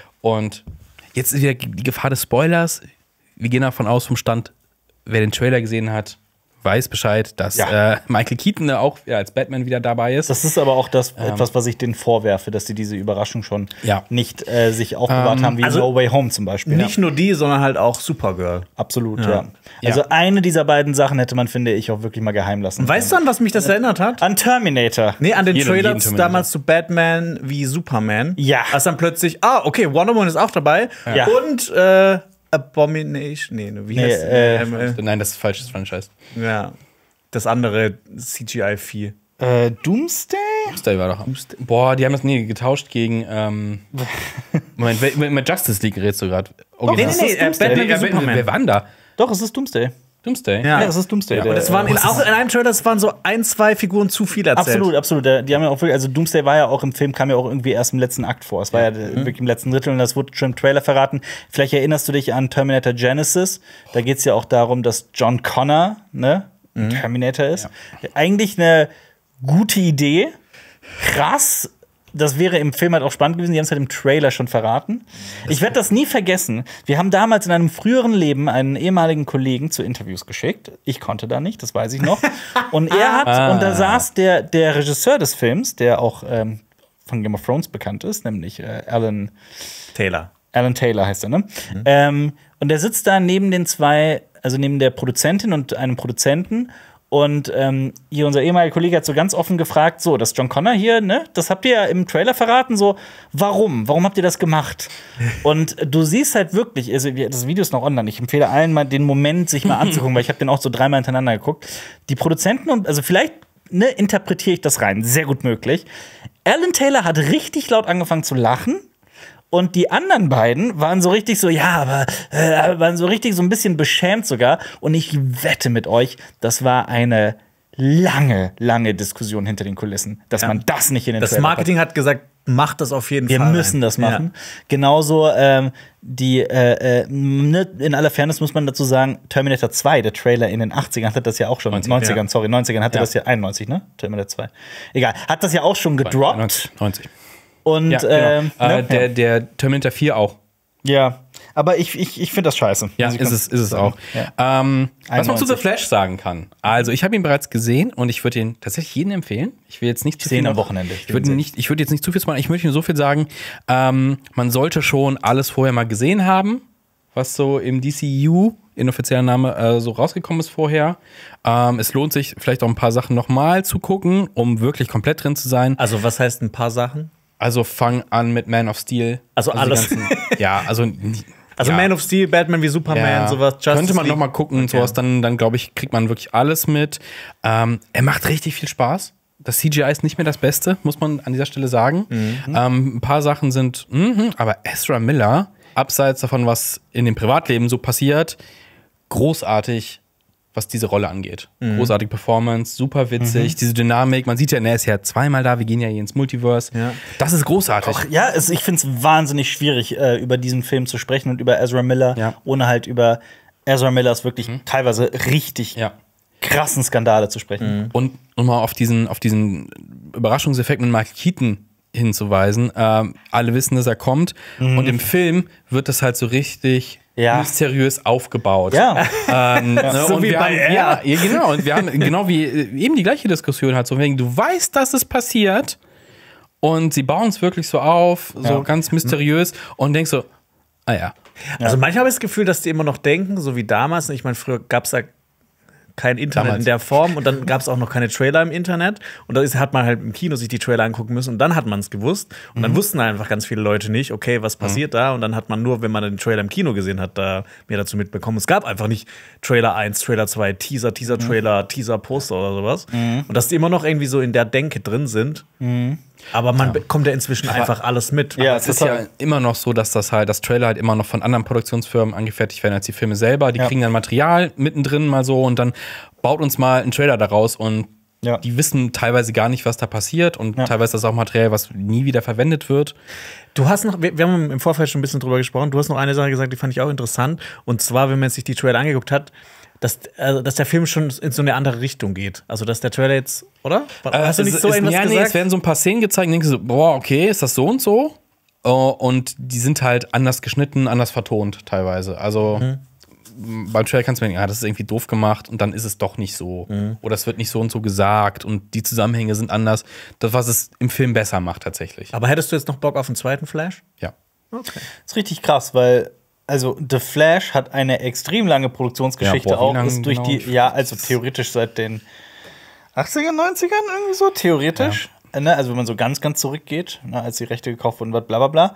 Und jetzt ist wieder die Gefahr des Spoilers. Wir gehen davon aus, vom Stand, wer den Trailer gesehen hat, weiß Bescheid, dass Ja. äh, Michael Keaton auch ja, als Batman wieder dabei ist. Das ist aber auch das etwas, was ich denen vorwerfe, dass sie diese Überraschung schon Ja. nicht äh, sich aufbewahrt haben, wie also in No Way Home zum Beispiel. Nicht nur die, sondern halt auch Supergirl. Absolut, ja. Also Ja. eine dieser beiden Sachen hätte man, finde ich, auch wirklich mal geheim lassen. Weißt du, an was mich das erinnert hat? An Terminator. Nee, an den Jeden- jeden Trailers Terminator. damals zu Batman wie Superman. Ja. Als dann plötzlich, ah, okay, Wonder Woman ist auch dabei. Ja. Und äh, Abomination, nee, wie Nee, heißt äh, ähm, äh, Nein, das ist falsches Franchise. ja, das andere C G I-Vieh. Äh, Doomsday? Doomsday war doch. Boah, die haben das nie getauscht gegen. Ähm, Moment, wer- mit, mit Justice League redest du gerade. Oh, nee, nee, nee, äh, Doomsday. Batman wie Ja, wer, Superman. wer war denn da? Doch, es ist Doomsday. Doomsday? Ja. Ja, es ist Doomsday. Ja, der- Und es waren in, auch in einem Trailer, es waren so ein, zwei Figuren zu viel erzählt. Absolut, absolut. Der- Die haben ja auch wirklich, also Doomsday war ja auch im Film, kam ja auch irgendwie erst im letzten Akt vor. Es war ja wirklich im letzten Drittel und das wurde schon im Trailer verraten. Vielleicht erinnerst du dich an Terminator Genesis. Da geht es ja auch darum, dass John Connor, ne, ein Terminator ist. Eigentlich eine gute Idee. Krass. Das wäre im Film halt auch spannend gewesen. Die haben es halt im Trailer schon verraten. Ich werde das nie vergessen. Wir haben damals in einem früheren Leben einen ehemaligen Kollegen zu Interviews geschickt. Ich konnte da nicht, das weiß ich noch. Und er hat, Ah. und da saß der, der Regisseur des Films, der auch ähm, von Game of Thrones bekannt ist, nämlich äh, Alan, Taylor. Alan Taylor heißt er, ne? Ähm, und der sitzt da neben den zwei, also neben der Produzentin und einem Produzenten. Und ähm, hier unser ehemaliger Kollege hat so ganz offen gefragt, so, das John Connor hier, ne, das habt ihr ja im Trailer verraten, so, warum? Warum habt ihr das gemacht? Und du siehst halt wirklich, also wir- das Video ist noch online, ich empfehle allen mal den Moment, sich mal anzugucken, weil ich habe den auch so dreimal hintereinander geguckt. Die Produzenten und, also vielleicht, ne, interpretiere ich das rein, sehr gut möglich. Alan Taylor hat richtig laut angefangen zu lachen. Und die anderen beiden waren so richtig so, ja, aber äh, waren so richtig so ein bisschen beschämt sogar. Und ich wette mit euch, das war eine lange, lange Diskussion hinter den Kulissen, dass man das nicht in den Das Trailer Marketing hat gesagt, macht das auf jeden wir Fall. müssen rein. das machen. Genauso ähm, die, äh, äh, ne, in aller Fairness muss man dazu sagen, Terminator zwei, der Trailer in den achtzigern hatte das ja auch schon, neunzig, neunzigern, ja. sorry, neunzigern hatte Ja. das ja, einundneunzig, ne? Terminator zwei. Egal, hat das ja auch schon gedroppt. neunzig. neunzig. Und, Ja, genau. ähm, äh, ne? der, der Terminator vier auch. Ja, aber ich, ich, ich finde das scheiße. Ja, muss ich ist ganz es, ist es sagen. auch. Ja. Ähm, was man zu The einundneunzig. Flash sagen kann. Also, ich habe ihn bereits gesehen und ich würde ihn tatsächlich jedem empfehlen. Ich will jetzt nicht zu sehe viel ihn am noch- Wochenende. Ich Ich will würde ihn nicht, ich würde jetzt nicht zu viel machen. Ich möchte nur so viel sagen. Ähm, man sollte schon alles vorher mal gesehen haben, was so im D C U, inoffizieller Name, äh, so rausgekommen ist vorher. Ähm, es lohnt sich vielleicht auch ein paar Sachen nochmal zu gucken, um wirklich komplett drin zu sein. Also, was heißt ein paar Sachen? Also fang an mit Man of Steel. Also die alles. ganzen- ja, also Also, ja. Man of Steel, Batman wie Superman, Ja. sowas. Justice Könnte man League. noch mal gucken, Okay. sowas, dann, dann glaube ich, kriegt man wirklich alles mit. Ähm, er macht richtig viel Spaß. Das C G I ist nicht mehr das Beste, muss man an dieser Stelle sagen. Mhm. Ähm, ein paar Sachen sind, mhm, aber Ezra Miller, abseits davon, was in dem Privatleben so passiert, großartig, was diese Rolle angeht. Mhm. Großartige Performance, super witzig, diese Dynamik. Man sieht ja, er ist ja zweimal da, wir gehen ja hier ins Multiverse. Ja. Das ist großartig. Ach, ja, es, ich finde es wahnsinnig schwierig, äh, über diesen Film zu sprechen und über Ezra Miller, Ja. ohne halt über Ezra Millers wirklich teilweise richtig Ja. krassen Skandale zu sprechen. Und um mal auf diesen, auf diesen Überraschungseffekt mit Michael Keaton hinzuweisen. Ähm, alle wissen, dass er kommt. Und im Film wird das halt so richtig Ja. mysteriös aufgebaut. Ja. Ähm, ne, So und wie wir bei haben, R. ja, ja, genau. Und wir haben genau wie äh, eben die gleiche Diskussion halt so wegen, du weißt, dass es passiert und sie bauen es wirklich so auf, so Ja. ganz mysteriös und denkst so, ah ja. Also manchmal habe ich das Gefühl, dass die immer noch denken, so wie damals. Ich meine, früher gab es da kein Internet Damals. in der Form und dann gab es auch noch keine Trailer im Internet. Und da ist, hat man halt im Kino sich die Trailer angucken müssen und dann hat man es gewusst. Und dann wussten einfach ganz viele Leute nicht, okay, was passiert da? Und dann hat man nur, wenn man den Trailer im Kino gesehen hat, da mehr dazu mitbekommen. Es gab einfach nicht Trailer eins, Trailer zwei, Teaser, Teaser-Trailer, Teaser-Poster oder sowas. Und dass die immer noch irgendwie so in der Denke drin sind. Aber man bekommt ja inzwischen einfach alles mit. Ja, Es ist ja immer noch so, dass das halt, das Trailer halt immer noch von anderen Produktionsfirmen angefertigt werden als die Filme selber. Die Ja. kriegen dann Material mittendrin mal so und dann baut uns mal einen Trailer daraus und Ja. die wissen teilweise gar nicht, was da passiert und Ja. teilweise ist das auch Material, was nie wieder verwendet wird. Du hast noch, wir, wir haben im Vorfeld schon ein bisschen drüber gesprochen, du hast noch eine Sache gesagt, die fand ich auch interessant. Und zwar, wenn man sich die Trailer angeguckt hat, dass, äh, dass der Film schon in so eine andere Richtung geht. Also, dass der Trailer jetzt, oder? Hast du nicht es, so es, irgendwas ja, nee, gesagt? es werden so ein paar Szenen gezeigt und denkst du so, boah, okay, ist das so und so? Uh, und die sind halt anders geschnitten, anders vertont teilweise. Also beim Trailer kannst du mir denken, ah, das ist irgendwie doof gemacht und dann ist es doch nicht so. Oder es wird nicht so und so gesagt und die Zusammenhänge sind anders. Das, was es im Film besser macht tatsächlich. Aber hättest du jetzt noch Bock auf einen zweiten Flash? Ja. Das ist richtig krass, weil also The Flash hat eine extrem lange Produktionsgeschichte Ja, boah, wie auch. lang Ist durch genau? die, ja, also theoretisch seit den achtziger, neunzigern irgendwie so, theoretisch. Ne? Also wenn man so ganz, ganz zurückgeht, ne, als die Rechte gekauft wurden, bla bla bla.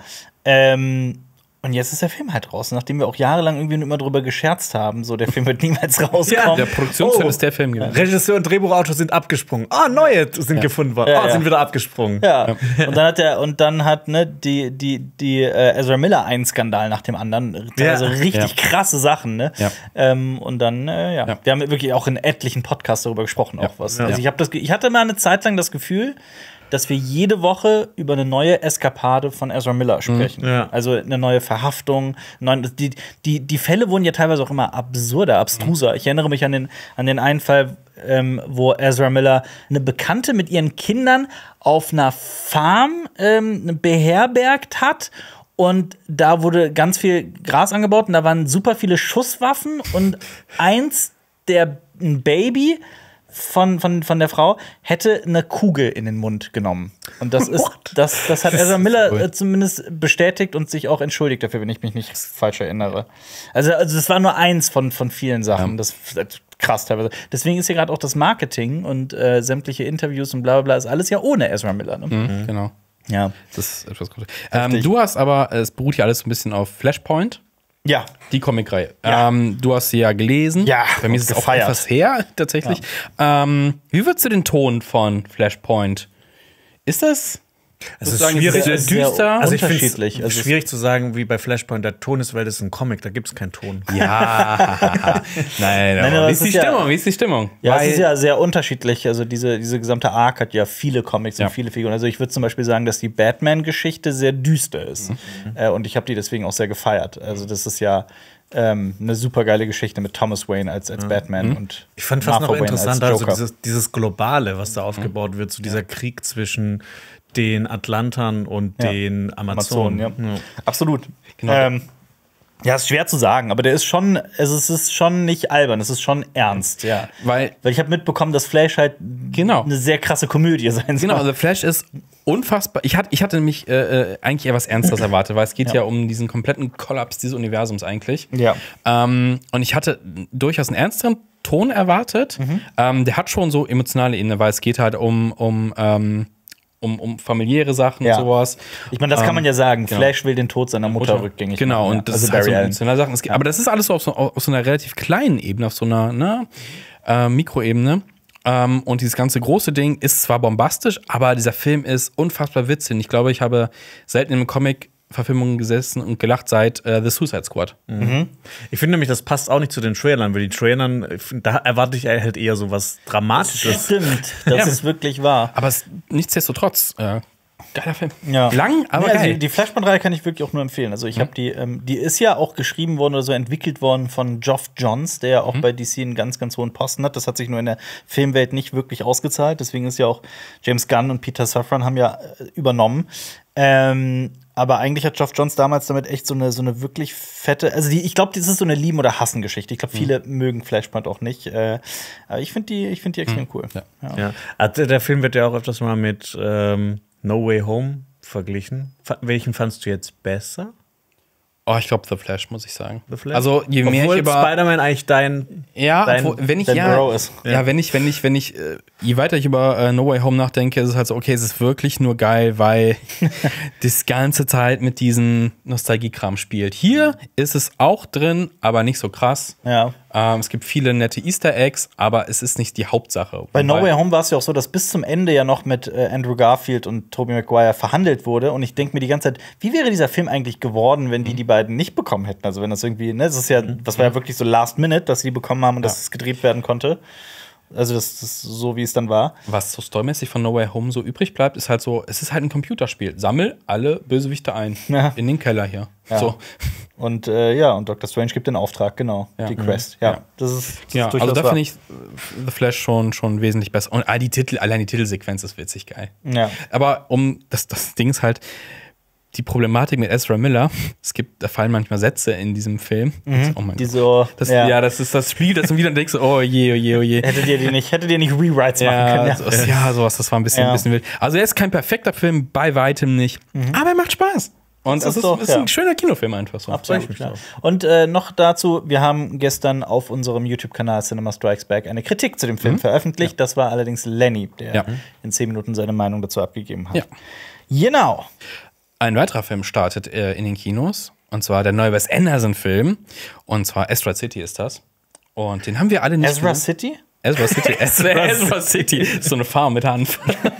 Ähm, und jetzt ist der Film halt raus, nachdem wir auch jahrelang irgendwie nur immer drüber gescherzt haben, so der Film wird niemals rauskommen. Der Produktionsfilm Oh. ist der Film gewesen. Regisseur und Drehbuchautor sind abgesprungen. Ah, neue sind gefunden worden. Ja, Ah, ja. sind wieder abgesprungen. Ja. Und dann hat der und dann hat ne die die die äh, Ezra Miller einen Skandal nach dem anderen, also Ja. richtig Ja. krasse Sachen, ne? Ja. Ähm, und dann äh, ja. Ja. wir haben wirklich auch in etlichen Podcasts darüber gesprochen, auch was. Ja. Also ich habe das, ge- ich hatte mal eine Zeit lang das Gefühl, dass wir jede Woche über eine neue Eskapade von Ezra Miller sprechen. Ja. Also eine neue Verhaftung. Neun, die, die, die Fälle wurden ja teilweise auch immer absurder, abstruser. Ich erinnere mich an den, an den einen Fall, ähm, wo Ezra Miller eine Bekannte mit ihren Kindern auf einer Farm ähm, beherbergt hat. Und da wurde ganz viel Gras angebaut und da waren super viele Schusswaffen und eins, der ein Baby von, von, von der Frau hätte eine Kugel in den Mund genommen. Und das ist, das, das hat Ezra Miller äh, zumindest bestätigt und sich auch entschuldigt dafür, wenn ich mich nicht falsch erinnere. Also, also das war nur eins von, von vielen Sachen. Das ist krass teilweise. Deswegen ist hier gerade auch das Marketing und äh, sämtliche Interviews und bla bla bla ist alles ja ohne Ezra Miller. Ne? Mhm, genau. Ja. Das ist etwas gut. Ähm, du hast aber, es beruht ja alles so ein bisschen auf Flashpoint. Ja. Die Comicreihe. Ja. Ähm, du hast sie ja gelesen. Ja, Bei mir ist es auch gefeiert. etwas her, tatsächlich. Ähm, wie würdest du den Ton von Flashpoint? Ist das Es ist sozusagen schwierig. sehr sehr düster? Also ich finde unterschiedlich. es Also es- schwierig zu sagen, wie bei Flashpoint der Ton ist, weil das ist ein Comic, da gibt es keinen Ton. Ja. Nein, Nein, aber aber wie es ist die ist ja- Stimmung? Wie ist die Stimmung? Ja, Weil- es ist ja sehr unterschiedlich. Also diese, diese gesamte Arc hat ja viele Comics Ja. und viele Figuren. Also ich würde zum Beispiel sagen, dass die Batman-Geschichte sehr düster ist. Mhm. Äh, und ich habe die deswegen auch sehr gefeiert. Also das ist ja ähm, eine super geile Geschichte mit Thomas Wayne als, als Batman und Ich fand fast Martha noch Wayne als interessanter, also Joker. dieses, dieses Globale, was da aufgebaut wird, so dieser Krieg zwischen den Atlantern und Ja. den Amazonen. Amazonen, ja. Absolut. Genau. Ähm, ja, ist schwer zu sagen, aber der ist schon, also es ist schon nicht albern, es ist schon ernst, ja. Weil- Weil ich habe mitbekommen, dass Flash halt Genau. eine sehr krasse Komödie sein soll. Genau, also Flash ist unfassbar. Ich, hat, ich hatte nämlich äh, äh, eigentlich eher was Ernstes erwartet, weil es geht ja. Ja. um diesen kompletten Kollaps dieses Universums eigentlich. Ja. Ähm, und ich hatte durchaus einen ernsteren Ton erwartet. Ähm, der hat schon so emotionale Ebene, weil es geht halt um, um, ähm, um, um familiäre Sachen Ja. und sowas. Ich meine, das kann man ja sagen. genau. Flash will den Tod seiner Mutter rückgängig Genau, machen. und das also ist halt so Barry eine Allen. emotionale Sache. Es geht, Aber das ist alles so auf, so auf so einer relativ kleinen Ebene, auf so einer ne, äh, Mikroebene. Ähm, und dieses ganze große Ding ist zwar bombastisch, aber dieser Film ist unfassbar witzig. Ich glaube, ich habe selten in einem Comic-Verfilmungen gesessen und gelacht seit äh, The Suicide Squad. Ich finde nämlich, das passt auch nicht zu den Trailern, weil die Trailern, ich find, da erwarte ich halt eher so was Dramatisches. Stimmt, das Ja. ist wirklich wahr. Aber es, nichtsdestotrotz, äh, geiler Film. Ja. Lang, aber Ja, also geil. die, die Flashpoint-Reihe kann ich wirklich auch nur empfehlen. Also ich habe die, ähm, die ist ja auch geschrieben worden oder so entwickelt worden von Geoff Johns, der ja auch bei D C einen ganz, ganz hohen Posten hat. Das hat sich nur in der Filmwelt nicht wirklich ausgezahlt. Deswegen ist ja auch James Gunn und Peter Safran haben ja äh, übernommen. Ähm, Aber eigentlich hat Geoff Johns damals damit echt so eine, so eine wirklich fette, also die, ich glaube, das ist so eine Lieben- oder Hassen-Geschichte. Ich glaube, viele mhm. mögen Flashpoint auch nicht. Äh, aber ich finde die, ich find die extrem mhm. cool. Ja. Ja. Ja. Also der Film wird ja auch öfters mal mit ähm, No Way Home verglichen. Welchen fandst du jetzt besser? Oh, ich glaube The Flash, muss ich sagen. The Flash? Also je mehr Obwohl ich über Spider-Man eigentlich dein, ja, dein, obwohl, wenn ich dein ja, Bro ist. Ja, wenn ich, wenn ich, wenn ich, äh, je weiter ich über äh, No Way Home nachdenke, ist es halt so, okay, es ist wirklich nur geil, weil das ganze Zeit mit diesem Nostalgiekram spielt. Hier ist es auch drin, aber nicht so krass. Ja. Ähm, es gibt viele nette Easter Eggs, aber es ist nicht die Hauptsache. Bei No Way Home war es ja auch so, dass bis zum Ende ja noch mit äh, Andrew Garfield und Tobey Maguire verhandelt wurde. Und ich denke mir die ganze Zeit, wie wäre dieser Film eigentlich geworden, wenn die die beiden nicht bekommen hätten? Also wenn das irgendwie, ne, das ist ja, das war ja wirklich so Last Minute, dass sie die bekommen haben und ja. dass es gedreht werden konnte. Also das, das ist so, wie es dann war. Was so storymäßig von No Way Home so übrig bleibt, ist halt so, es ist halt ein Computerspiel. Sammel alle Bösewichte ein. Ja. In den Keller hier. Ja. So. Und äh, ja, und Doctor Strange gibt den Auftrag, genau. Ja. Die Quest. Ja, ja. das ist, das ja, ist also da wahr. finde ich The Flash schon, schon wesentlich besser. Und all die Titel, allein die Titelsequenz ist witzig geil. Ja. Aber um das, das Ding ist halt, die Problematik mit Ezra Miller, es gibt, da fallen manchmal Sätze in diesem Film. Mhm. Oh mein die Gott. so, Das, ja. ja, das ist das Spiel, das du wieder denkst, oh je, oh je, oh je. Hättet ihr die nicht, hättet ihr nicht Rewrites Ja, machen können. Ja, so, ja, sowas, das war ein bisschen, Ja. ein bisschen wild. Also er ist kein perfekter Film, bei weitem nicht. Mhm. Aber er macht Spaß. Und Das es ist ist, doch, ist ja. ein schöner Kinofilm einfach so. Absolut. Ja. Und äh, noch dazu, wir haben gestern auf unserem YouTube-Kanal Cinema Strikes Back eine Kritik zu dem Film Mhm. veröffentlicht. Ja. Das war allerdings Lenny, der Ja. in zehn Minuten seine Meinung dazu abgegeben hat. Ja. Genau. Ein weiterer Film startet äh, in den Kinos. Und zwar der neue Wes Anderson-Film. Und zwar Asteroid City ist das. Und den haben wir alle nicht Ezra gesehen. City? Ezra City. Ezra, Ezra City. Das ist so eine Farm mit Hanf.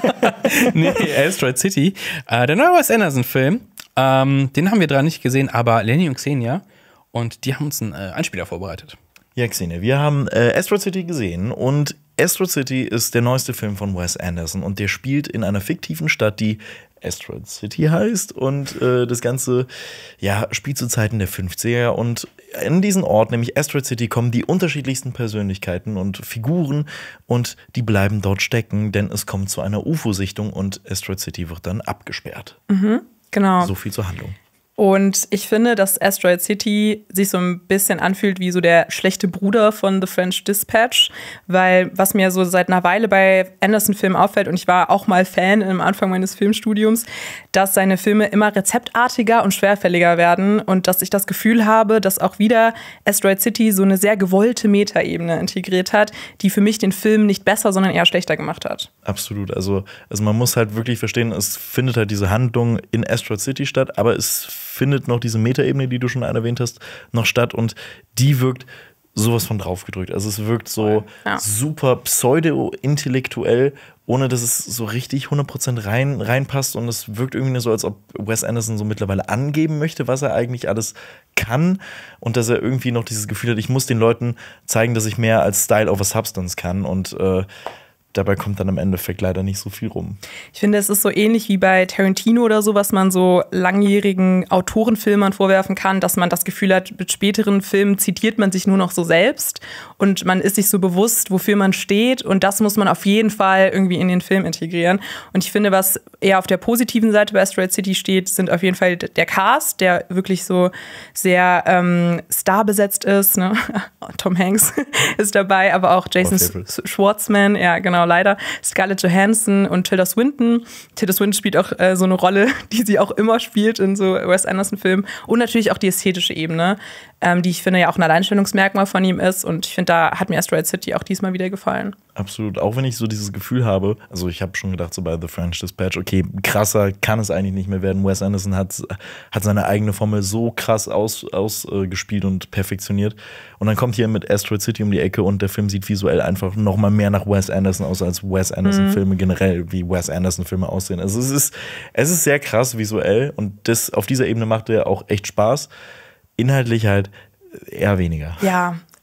Nee, Asteroid City. Äh, der neue Wes Anderson-Film. Ähm, den haben wir drei nicht gesehen, aber Lenny und Xenia. Und die haben uns einen äh, Einspieler vorbereitet. Ja, Xenia, wir haben äh, Asteroid City gesehen und Asteroid City ist der neueste Film von Wes Anderson und der spielt in einer fiktiven Stadt, die Asteroid City heißt und äh, das Ganze ja, spielt zu Zeiten der fünfziger und in diesen Ort, nämlich Asteroid City, kommen die unterschiedlichsten Persönlichkeiten und Figuren und die bleiben dort stecken, denn es kommt zu einer U F O-Sichtung und Asteroid City wird dann abgesperrt. Mhm, genau. So viel zur Handlung. Und ich finde, dass Asteroid City sich so ein bisschen anfühlt wie so der schlechte Bruder von The French Dispatch, weil was mir so seit einer Weile bei Anderson-Filmen auffällt, und ich war auch mal Fan am Anfang meines Filmstudiums, dass seine Filme immer rezeptartiger und schwerfälliger werden und dass ich das Gefühl habe, dass auch wieder Asteroid City so eine sehr gewollte Metaebene integriert hat, die für mich den Film nicht besser, sondern eher schlechter gemacht hat. Absolut. Also, also man muss halt wirklich verstehen, es findet halt diese Handlung in Asteroid City statt, aber es findet noch diese Metaebene, die du schon erwähnt hast, noch statt und die wirkt sowas von draufgedrückt. Also es wirkt so ja. super pseudo-intellektuell, ohne dass es so richtig hundert Prozent rein, reinpasst und es wirkt irgendwie nur so, als ob Wes Anderson so mittlerweile angeben möchte, was er eigentlich alles kann und dass er irgendwie noch dieses Gefühl hat, ich muss den Leuten zeigen, dass ich mehr als Style over Substance kann und äh, dabei kommt dann im Endeffekt leider nicht so viel rum. Ich finde, es ist so ähnlich wie bei Tarantino oder so, was man so langjährigen Autorenfilmern vorwerfen kann, dass man das Gefühl hat, mit späteren Filmen zitiert man sich nur noch so selbst und man ist sich so bewusst, wofür man steht und das muss man auf jeden Fall irgendwie in den Film integrieren. Und ich finde, was eher auf der positiven Seite bei Asteroid City steht, sind auf jeden Fall der Cast, der wirklich so sehr ähm, starbesetzt ist. Ne? Tom Hanks ist dabei, aber auch Jason Schwartzman, ja genau, leider, Scarlett Johansson und Tilda Swinton. Tilda Swinton spielt auch äh, so eine Rolle, die sie auch immer spielt in so Wes Anderson-Filmen. Und natürlich auch die ästhetische Ebene, ähm, die ich finde ja auch ein Alleinstellungsmerkmal von ihm ist. Und ich finde, da hat mir Asteroid City auch diesmal wieder gefallen. Absolut, auch wenn ich so dieses Gefühl habe, also ich habe schon gedacht so bei The French Dispatch, okay, krasser kann es eigentlich nicht mehr werden. Wes Anderson hat, hat seine eigene Formel so krass ausgespielt aus, äh, gespielt und perfektioniert. Und dann kommt hier mit Asteroid City um die Ecke und der Film sieht visuell einfach noch mal mehr nach Wes Anderson aus, als Wes Anderson-Filme mhm. generell, wie Wes Anderson-Filme aussehen. Also es ist, es ist sehr krass visuell und das auf dieser Ebene macht er auch echt Spaß. Inhaltlich halt eher weniger. Ja,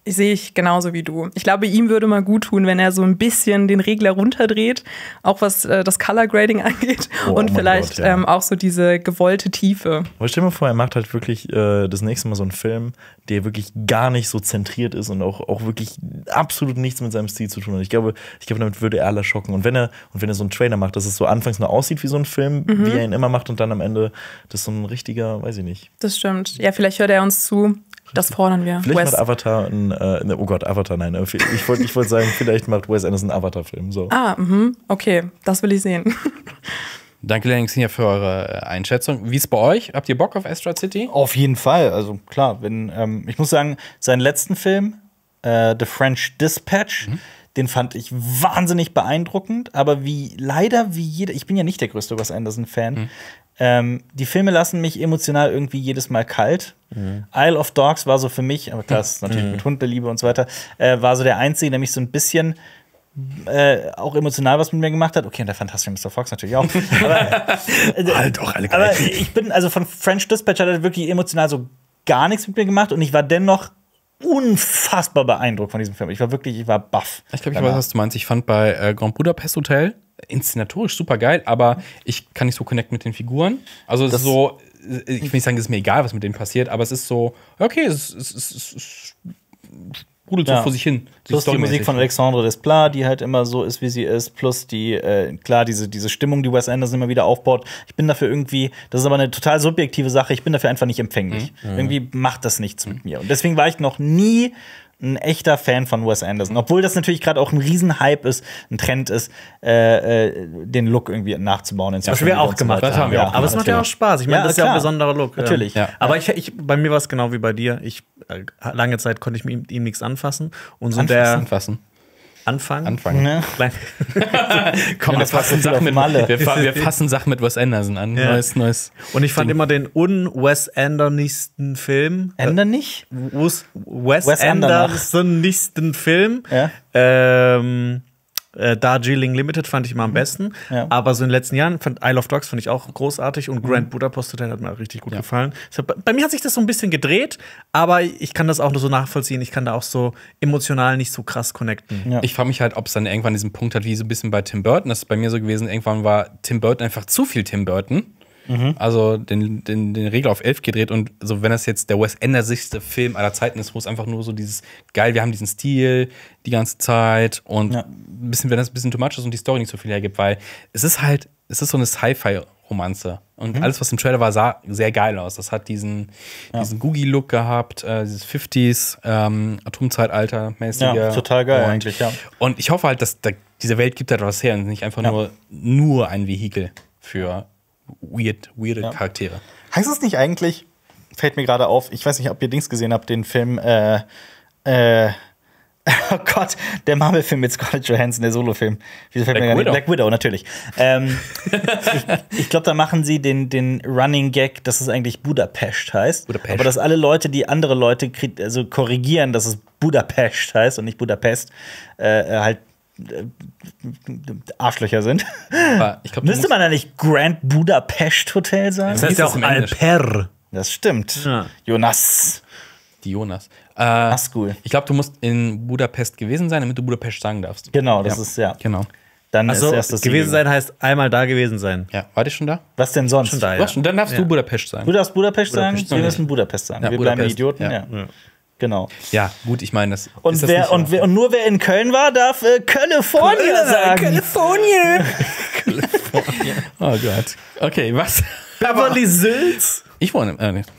sehe ich genauso wie du. Ich glaube, ihm würde mal gut tun, wenn er so ein bisschen den Regler runterdreht, auch was äh, das Color Grading angeht Oh, und oh mein vielleicht Gott, ja. ähm, auch so diese gewollte Tiefe. Aber stell dir mal vor, er macht halt wirklich äh, das nächste Mal so einen Film, der wirklich gar nicht so zentriert ist und auch, auch wirklich absolut nichts mit seinem Stil zu tun hat. Ich glaube, ich glaube, damit würde er alle schocken. Und wenn er, und wenn er so einen Trailer macht, dass es so anfangs nur aussieht wie so ein Film, Mhm. wie er ihn immer macht, und dann am Ende das so ein richtiger, weiß ich nicht. Das stimmt. Ja, vielleicht hört er uns zu. Das fordern wir. Vielleicht Wes. macht Avatar ein, äh, ne, oh Gott, Avatar, nein. äh, Ich wollte ich wollt sagen, vielleicht macht Wes Anderson einen Avatar-Film. So. Ah, mhm. Okay, das will ich sehen. Danke, Lenny Xenia, für eure Einschätzung. Wie ist es bei euch? Habt ihr Bock auf Asteroid City? Auf jeden Fall. Also klar, wenn, ähm, ich muss sagen, seinen letzten Film, äh, The French Dispatch, Mhm. den fand ich wahnsinnig beeindruckend, aber wie leider wie jeder, ich bin ja nicht der größte Wes Anderson-Fan. Mhm. Ähm, die Filme lassen mich emotional irgendwie jedes Mal kalt. Mhm. Isle of Dogs war so für mich, aber das ist natürlich mit Hundeliebe und so weiter, äh, war so der einzige, der mich so ein bisschen äh, auch emotional was mit mir gemacht hat. Okay, und der fantastische Mister Fox natürlich auch. aber, äh, Halt doch alle aber geil. ich bin, also von French Dispatch hat er wirklich emotional so gar nichts mit mir gemacht und ich war dennoch unfassbar beeindruckt von diesem Film. Ich war wirklich, ich war baff. Ich glaube, ich weiß, was du meinst. Ich fand bei äh, Grand Budapest Hotel inszenatorisch super geil, aber ich kann nicht so connecten mit den Figuren. Also es ist so, ich will nicht sagen, es ist mir egal, was mit denen passiert, aber es ist so, okay, es, es, es, es, es sprudelt Ja. so vor sich hin. Plus die Musik von Alexandre Desplat, die halt immer so ist, wie sie ist. Plus die, äh, klar, diese, diese Stimmung, die Wes Anderson immer wieder aufbaut. Ich bin dafür irgendwie, das ist aber eine total subjektive Sache, ich bin dafür einfach nicht empfänglich. Mhm. Irgendwie macht das nichts mit mir. Und deswegen war ich noch nie ein echter Fan von Wes Anderson. Obwohl das natürlich gerade auch ein Riesenhype ist, ein Trend ist, äh, äh, den Look irgendwie nachzubauen. In Das haben wir auch gemacht. Das haben wir auch Aber es macht ja auch Spaß. Ich meine, Ja, das ist ja auch ein klar. besonderer Look. Natürlich. Ja. Ja. Aber ich, ich, bei mir war es genau wie bei dir. Ich, äh, lange Zeit konnte ich mit ihm, ihm nichts anfassen. Und so der Anfassen. Anfang. Anfangen. Ne? Klein- Komm, wir fassen, Sachen mit, Malle. wir, fa wir fassen Sachen mit Wes Anderson an. Ja. Neues, neues. Und ich fand immer den un-Wes Anderson Film. Ende nicht? Wes, Wes, Wes Andernach. Anderson Film. Ja. Ähm, äh, Darjeeling Limited fand ich immer am besten. Ja. Aber so in den letzten Jahren fand Isle of Dogs fand ich auch großartig und Grand Budapest Hotel hat mir auch richtig gut Ja. gefallen. Deshalb, bei, bei mir hat sich das so ein bisschen gedreht, aber ich kann das auch nur so nachvollziehen. Ich kann da auch so emotional nicht so krass connecten. Ja. Ich frage mich halt, ob es dann irgendwann diesen Punkt hat, wie so ein bisschen bei Tim Burton. Das ist bei mir so gewesen, irgendwann war Tim Burton einfach zu viel Tim Burton. Also den, den, den Regler auf elf gedreht und so, wenn das jetzt der Wes Anderson-sigste Film aller Zeiten ist, wo es einfach nur so dieses geil, wir haben diesen Stil die ganze Zeit und Ja. ein bisschen, wenn das ein bisschen too much ist und die Story nicht so viel hergibt, weil es ist halt, es ist so eine Sci-Fi-Romanze und alles, was im Trailer war, sah sehr geil aus. Das hat diesen, diesen Googie-Look gehabt, äh, dieses fünfziger ähm, Atomzeitalter-mäßige. Ja, total geil und, eigentlich, ja. Und ich hoffe halt, dass da, diese Welt gibt halt was her und nicht einfach Ja. nur, nur ein Vehikel für weird, weirde Ja. Charaktere. Heißt es nicht eigentlich, fällt mir gerade auf, ich weiß nicht, ob ihr Dings gesehen habt, den Film, äh, äh, oh Gott, der Marvel-Film mit Scarlett Johansson, der Solo-Film. Wieso fällt Black mir gar nicht- Widow. Black Widow, natürlich. ähm, ich ich glaube, da machen sie den, den Running Gag, dass es eigentlich Budapest heißt. Budapest. Aber dass alle Leute, die andere Leute kri- also korrigieren, dass es Budapest heißt und nicht Budapest, äh, halt äh, Arschlöcher sind. Aber ich glaub, du Müsste musst- man da nicht Grand Budapest Hotel sagen? Das heißt hieß ja es auch im Englisch. Alper. Das stimmt. Ja. Jonas. Die Jonas. Äh, Ascool. ich glaube, du musst in Budapest gewesen sein, damit du Budapest sagen darfst. Genau, das Ja. ist ja. Genau. Dann Also ist erst das gewesen Siegen. sein heißt einmal da gewesen sein. Ja, war die schon da? Was denn sonst? Schon da, Du warst schon, dann darfst Ja. du Budapest sagen. Du darfst Budapest, Budapest sagen, wir noch müssen nicht. Budapest sagen. Ja, wir bleiben Budapest. Idioten, ja. Ja. Ja. Genau. Ja, gut, ich meine, das Und ist das wer, nicht und, wer, und nur wer in Köln war, darf äh, California sagen. California! Oh Gott. Okay, was? Beverly Sills. Ich wohne im. Äh, nicht.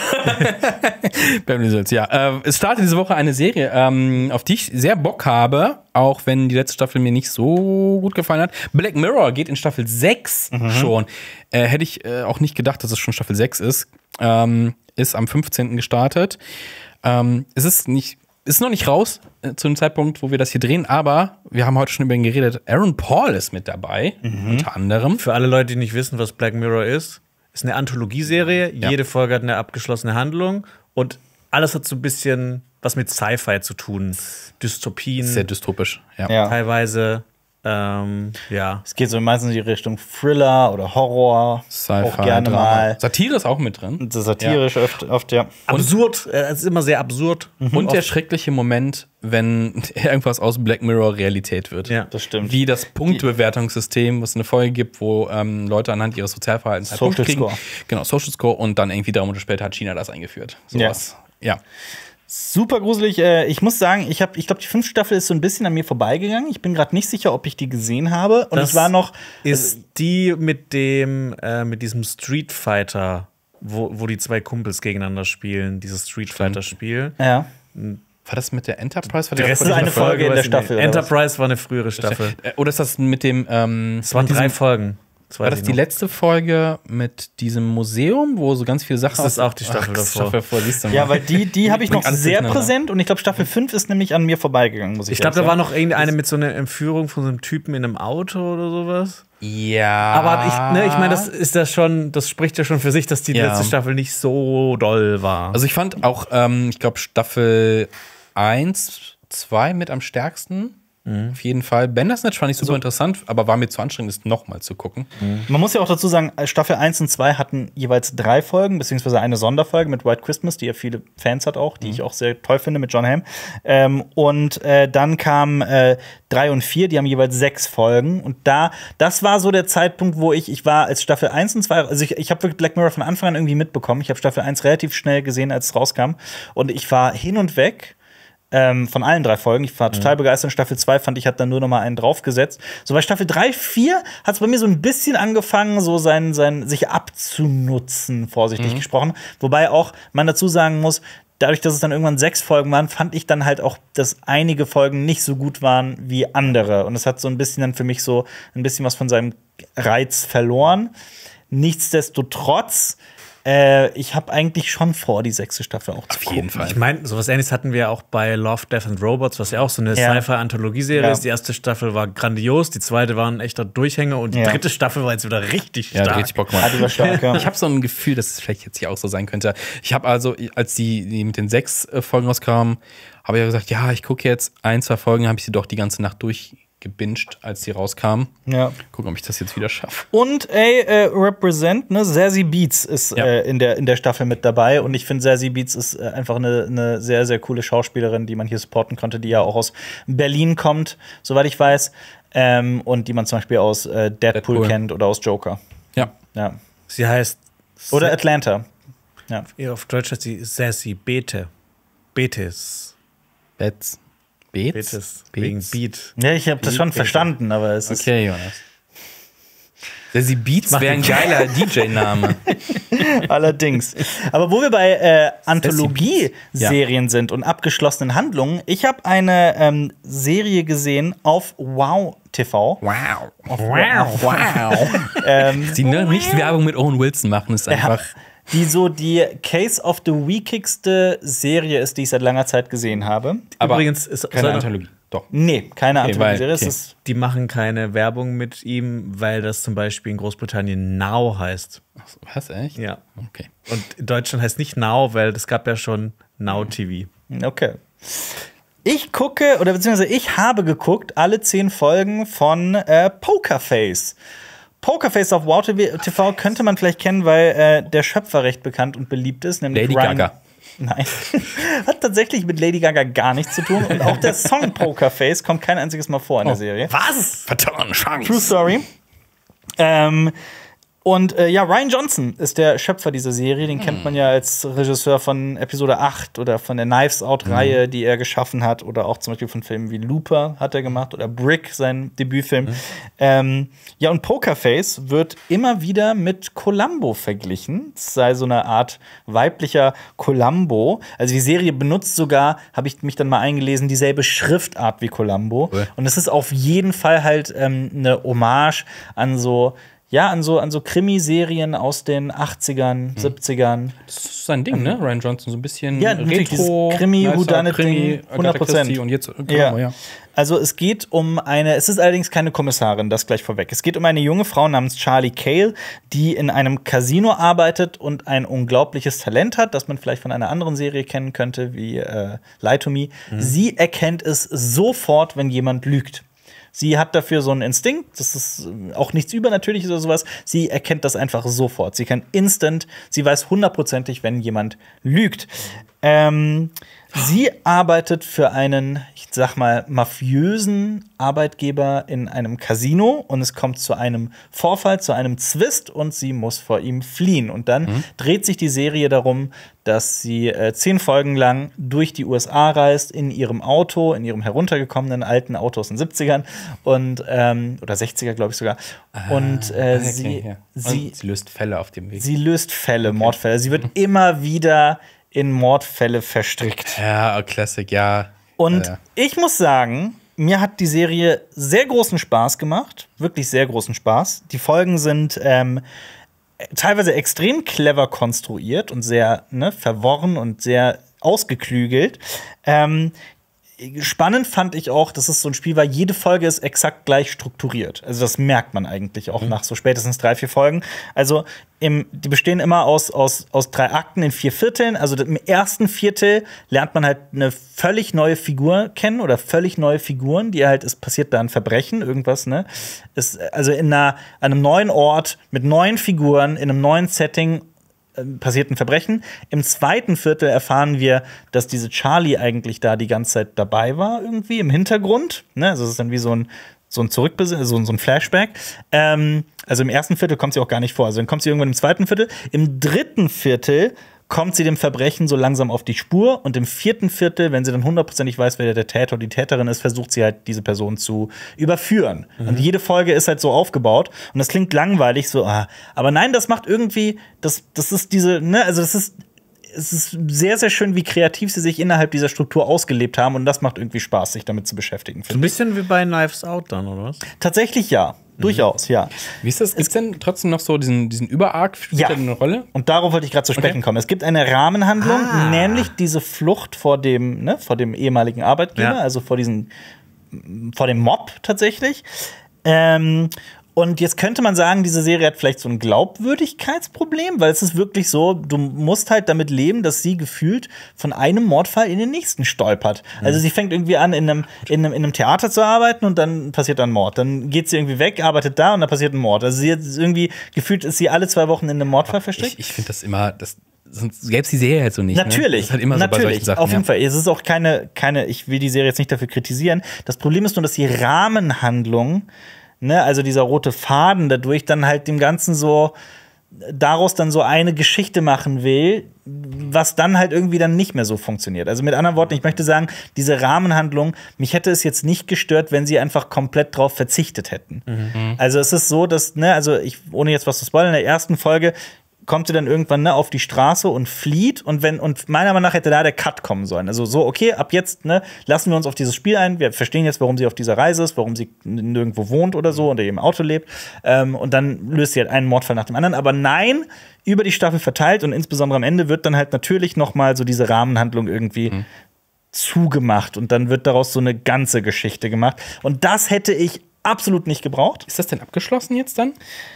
Beverly Hills, ja. Äh, es startet diese Woche eine Serie, ähm, auf die ich sehr Bock habe, auch wenn die letzte Staffel mir nicht so gut gefallen hat. Black Mirror geht in Staffel sechs schon. Äh, hätte ich äh, auch nicht gedacht, dass es schon Staffel sechs ist. Ähm, ist am fünfzehnten gestartet. Ähm, es ist nicht. Ist noch nicht raus äh, zu dem Zeitpunkt, wo wir das hier drehen, aber wir haben heute schon über ihn geredet. Aaron Paul ist mit dabei, unter anderem. Für alle Leute, die nicht wissen, was Black Mirror ist, ist eine Anthologieserie. Ja. Jede Folge hat eine abgeschlossene Handlung und alles hat so ein bisschen was mit Sci-Fi zu tun. Dystopien, Sehr dystopisch, ja. Ja. teilweise Ähm, ja. Es geht so meistens in die Richtung Thriller oder Horror. Sci-Fi, auch gerne Drama. mal. Satire ist auch mit drin. Satirisch oft, oft, ja. Absurd. Äh, Es ist immer sehr absurd. Und der schreckliche Moment, wenn irgendwas aus Black Mirror Realität wird. Ja. Das stimmt. Wie das Punktebewertungssystem, was eine Folge gibt, wo ähm, Leute anhand ihres Sozialverhaltens halt Social Punkte kriegen. Score. Genau, Social Score. Und dann irgendwie drei Monate später hat China das eingeführt. Sowas. Ja. Super gruselig. Äh, Ich muss sagen, ich habe, ich glaube, die fünfte Staffel ist so ein bisschen an mir vorbeigegangen. Ich bin gerade nicht sicher, ob ich die gesehen habe. Und Das ich war noch. Ist die mit dem, äh, mit diesem Street Fighter, wo, wo die zwei Kumpels gegeneinander spielen, dieses Street Fighter-Spiel. Ja. War das mit der Enterprise? War Der die Rest ist davor? eine Folge in der weiß ich nicht. Staffel, oder was? Enterprise war eine frühere Staffel. Äh, Oder ist das mit dem. Ähm, Es waren mit drei diesem- Folgen. War das die letzte Folge mit diesem Museum, wo so ganz viele Sachen. Das ist aus- auch die Staffel Ach, davor. Staffel davor, siehst du mal. Ja, weil die, die habe ich noch Bringt alles sehr durcheinander. präsent und ich glaube, Staffel fünf ist nämlich an mir vorbeigegangen, muss ich Ich glaube, da ehrlich war noch irgendeine mit so einer Entführung von so einem Typen in einem Auto oder sowas. Ja. Aber ich, ne, ich meine, das ist das schon, das spricht ja schon für sich, dass die Ja. letzte Staffel nicht so doll war. Also ich fand auch, ähm, ich glaube, Staffel eins, zwei mit am stärksten. Auf jeden Fall. Bandersnatch fand ich super interessant, aber war mir zu anstrengend, das nochmal zu gucken. Man muss ja auch dazu sagen, Staffel eins und zwei hatten jeweils drei Folgen, beziehungsweise eine Sonderfolge mit White Christmas, die ja viele Fans hat auch, die ich auch sehr toll finde mit John Hamm. Ähm, und äh, dann kamen äh, drei und vier, die haben jeweils sechs Folgen. Und da, das war so der Zeitpunkt, wo ich, ich war als Staffel eins und zwei, also ich, ich habe wirklich Black Mirror von Anfang an irgendwie mitbekommen. Ich habe Staffel eins relativ schnell gesehen, als es rauskam. Und ich war hin und weg. Ähm, von allen drei Folgen. Ich war total begeistert. Staffel zwei fand ich, hat dann nur noch mal einen draufgesetzt. So bei Staffel drei, vier hat es bei mir so ein bisschen angefangen, so sein, sein, sich abzunutzen, vorsichtig gesprochen. Wobei auch man dazu sagen muss, dadurch, dass es dann irgendwann sechs Folgen waren, fand ich dann halt auch, dass einige Folgen nicht so gut waren wie andere. Und es hat so ein bisschen dann für mich so ein bisschen was von seinem Reiz verloren. Nichtsdestotrotz, äh, ich habe eigentlich schon vor, die sechste Staffel auch zu Auf jeden Fall. Ich meine, sowas Ähnliches hatten wir auch bei Love, Death and Robots, was ja auch so eine Ja. Sci-Fi-Anthologie-Serie Ja. ist. Die erste Staffel war grandios, die zweite war ein echter Durchhänger und die Ja. dritte Staffel war jetzt wieder richtig Ja, stark. richtig Bock Ah, gemacht. die war stark, ja. Ich habe so ein Gefühl, dass es vielleicht jetzt hier auch so sein könnte. Ich habe also, als die, die mit den sechs äh, Folgen rauskamen, habe ich ja gesagt, ja, ich gucke jetzt ein, zwei Folgen, habe ich sie doch die ganze Nacht durchgebinged, als die rauskamen. Ja. Gucken, ob ich das jetzt wieder schaffe. Und ey, äh, Represent, ne, Zazie Beetz ist Ja. äh, in, der, in der Staffel mit dabei. Und ich finde, Zazie Beetz ist äh, einfach eine, eine sehr, sehr coole Schauspielerin, die man hier supporten konnte, die ja auch aus Berlin kommt, soweit ich weiß. Ähm, und die man zum Beispiel aus äh, Deadpool, Deadpool. kennt oder aus Joker. Ja. Ja. Sie heißt Oder Atlanta. Ja. Ja, auf Deutsch heißt sie Sassy Bete. Betis. Betz. Betz? Betis. Wegen Beat. Ja, ich habe das schon verstanden, aber es ist. Okay, Jonas. Zazie Beetz wäre ein geiler D J-Name. Allerdings. Aber wo wir bei äh, Anthologie-Serien sind und abgeschlossenen Handlungen, ich habe eine ähm, Serie gesehen auf Wow T V. Wow. Wow. Wow. Ähm, Die ne, nicht Werbung mit Owen Wilson machen, ist einfach. die so die Case of the Weekigste Serie ist, die ich seit langer Zeit gesehen habe. Aber Übrigens ist keine soll- Anthologie. Doch. Nee, keine Okay, Anthologie-Serie. weil- Es okay. ist Die machen keine Werbung mit ihm, weil das zum Beispiel in Großbritannien Now heißt. Was, echt? Ja. Okay. Und in Deutschland heißt nicht Now, weil es gab ja schon Now T V. okay. Ich gucke, oder beziehungsweise ich habe geguckt, alle zehn Folgen von äh, Pokerface. Pokerface auf Wow T V könnte man vielleicht kennen, weil äh, der Schöpfer recht bekannt und beliebt ist, nämlich Lady Ryan- Gaga. Nein. Hat tatsächlich mit Lady Gaga gar nichts zu tun. Und auch der Song Pokerface kommt kein einziges Mal vor in der Serie. Was? Vertan, Chance. True Story. Ähm, und äh, ja, Ryan Johnson ist der Schöpfer dieser Serie. Den kennt man ja als Regisseur von Episode acht oder von der Knives Out-Reihe, die er geschaffen hat. Oder auch zum Beispiel von Filmen wie Looper hat er gemacht oder Brick, sein Debütfilm. Ähm, ja, und Pokerface wird immer wieder mit Columbo verglichen. Es sei so eine Art weiblicher Columbo. Also die Serie benutzt sogar, habe ich mich dann mal eingelesen, dieselbe Schriftart wie Columbo. Cool. Und es ist auf jeden Fall halt ähm, eine Hommage an so Ja, an so, an so Krimiserien aus den achtzigern, siebzigern. Das ist sein Ding, ne? Ryan Johnson, so ein bisschen Ja, natürlich, Retro, dieses Krimi, nicer Whodunit-Ding, Krimi, Agatha hundert Prozent. Christie und jetzt Ja. genau, ja. Also es geht um eine, es ist allerdings keine Kommissarin, das gleich vorweg. Es geht um eine junge Frau namens Charlie Cale, die in einem Casino arbeitet und ein unglaubliches Talent hat, das man vielleicht von einer anderen Serie kennen könnte, wie äh, Lie to Me. Sie erkennt es sofort, wenn jemand lügt. Sie hat dafür so einen Instinkt, das ist auch nichts Übernatürliches oder sowas. Sie erkennt das einfach sofort. Sie kann instant, sie weiß hundertprozentig, wenn jemand lügt. Ähm, sie arbeitet für einen, ich sag mal, mafiösen Arbeitgeber in einem Casino und es kommt zu einem Vorfall, zu einem Zwist und sie muss vor ihm fliehen. Und dann mhm. dreht sich die Serie darum, dass sie äh, zehn Folgen lang durch die U S A reist, in ihrem Auto, in ihrem heruntergekommenen alten Auto aus den siebzigern und, ähm, oder sechziger, glaube ich sogar. Ah, und, äh, okay, sie, ja. sie, und sie löst Fälle auf dem Weg. Sie löst Fälle, Mordfälle. Sie wird immer wieder in Mordfälle verstrickt. Ja, Classic, ja. Und ja. ich muss sagen, mir hat die Serie sehr großen Spaß gemacht. Wirklich sehr großen Spaß. Die Folgen sind ähm, teilweise extrem clever konstruiert und sehr ne, verworren und sehr ausgeklügelt. Ähm, Spannend fand ich auch, dass es so ein Spiel war, jede Folge ist exakt gleich strukturiert. Also das merkt man eigentlich auch mhm. nach so spätestens drei, vier Folgen. Also im, die bestehen immer aus, aus, aus drei Akten in vier Vierteln. Also im ersten Viertel lernt man halt eine völlig neue Figur kennen oder völlig neue Figuren, die halt, es passiert da ein Verbrechen, irgendwas, ne? Ist also in einer, an einem neuen Ort mit neuen Figuren, in einem neuen Setting passiert ein Verbrechen. Im zweiten Viertel erfahren wir, dass diese Charlie eigentlich da die ganze Zeit dabei war, irgendwie im Hintergrund. Ne? Also es ist dann wie so ein, so ein Zurückbes- so, so ein Flashback. Ähm, also im ersten Viertel kommt sie auch gar nicht vor. Also dann kommt sie irgendwann im zweiten Viertel. Im dritten Viertel kommt sie dem Verbrechen so langsam auf die Spur. Und im vierten Viertel, wenn sie dann hundertprozentig weiß, wer der Täter oder die Täterin ist, versucht sie halt, diese Person zu überführen. Mhm. Und jede Folge ist halt so aufgebaut. Und das klingt langweilig, so, ah. Aber nein, das macht irgendwie, das, das ist diese, ne, also das ist, es ist sehr, sehr schön, wie kreativ sie sich innerhalb dieser Struktur ausgelebt haben. Und das macht irgendwie Spaß, sich damit zu beschäftigen. So ein bisschen wie bei Knives Out dann, oder was? Tatsächlich ja. Durchaus, ja. Wie ist das? Gibt es denn trotzdem noch so diesen, diesen Überarg? Spielt ja. der eine Rolle? Und darauf wollte ich gerade zu sprechen okay. kommen. Es gibt eine Rahmenhandlung, ah. nämlich diese Flucht vor dem, ne, vor dem ehemaligen Arbeitgeber, ja. also vor diesem, vor dem Mob tatsächlich. Ähm, Und jetzt könnte man sagen, diese Serie hat vielleicht so ein Glaubwürdigkeitsproblem, weil es ist wirklich so, du musst halt damit leben, dass sie gefühlt von einem Mordfall in den nächsten stolpert. Mhm. Also sie fängt irgendwie an, in einem, in, einem, in einem Theater zu arbeiten und dann passiert ein Mord. Dann geht sie irgendwie weg, arbeitet da und dann passiert ein Mord. Also sie hat irgendwie gefühlt, ist sie alle zwei Wochen in einem Mordfall verstrickt. Ich, ich finde das immer, das sonst gäbe es die Serie halt so nicht. Natürlich, ne? Das ist halt immer natürlich, so bei solchen Sachen, auf jeden ja. Fall. Es ist auch keine, keine, ich will die Serie jetzt nicht dafür kritisieren. Das Problem ist nur, dass die Rahmenhandlung, ne, also dieser rote Faden dadurch dann halt dem Ganzen so daraus dann so eine Geschichte machen will, was dann halt irgendwie dann nicht mehr so funktioniert. Also mit anderen Worten, ich möchte sagen, diese Rahmenhandlung, mich hätte es jetzt nicht gestört, wenn sie einfach komplett drauf verzichtet hätten. Mhm. Also es ist so, dass, ne, also ich, ohne jetzt was zu spoilern, in der ersten Folge kommt sie dann irgendwann ne, auf die Straße und flieht und wenn und meiner Meinung nach hätte da der Cut kommen sollen. Also so, okay, ab jetzt ne, lassen wir uns auf dieses Spiel ein. Wir verstehen jetzt, warum sie auf dieser Reise ist, warum sie nirgendwo wohnt oder so oder im Auto lebt. Ähm, und dann löst sie halt einen Mordfall nach dem anderen. Aber nein, über die Staffel verteilt und insbesondere am Ende wird dann halt natürlich noch mal so diese Rahmenhandlung irgendwie mhm. zugemacht und dann wird daraus so eine ganze Geschichte gemacht. Und das hätte ich absolut nicht gebraucht. Ist das denn abgeschlossen jetzt dann?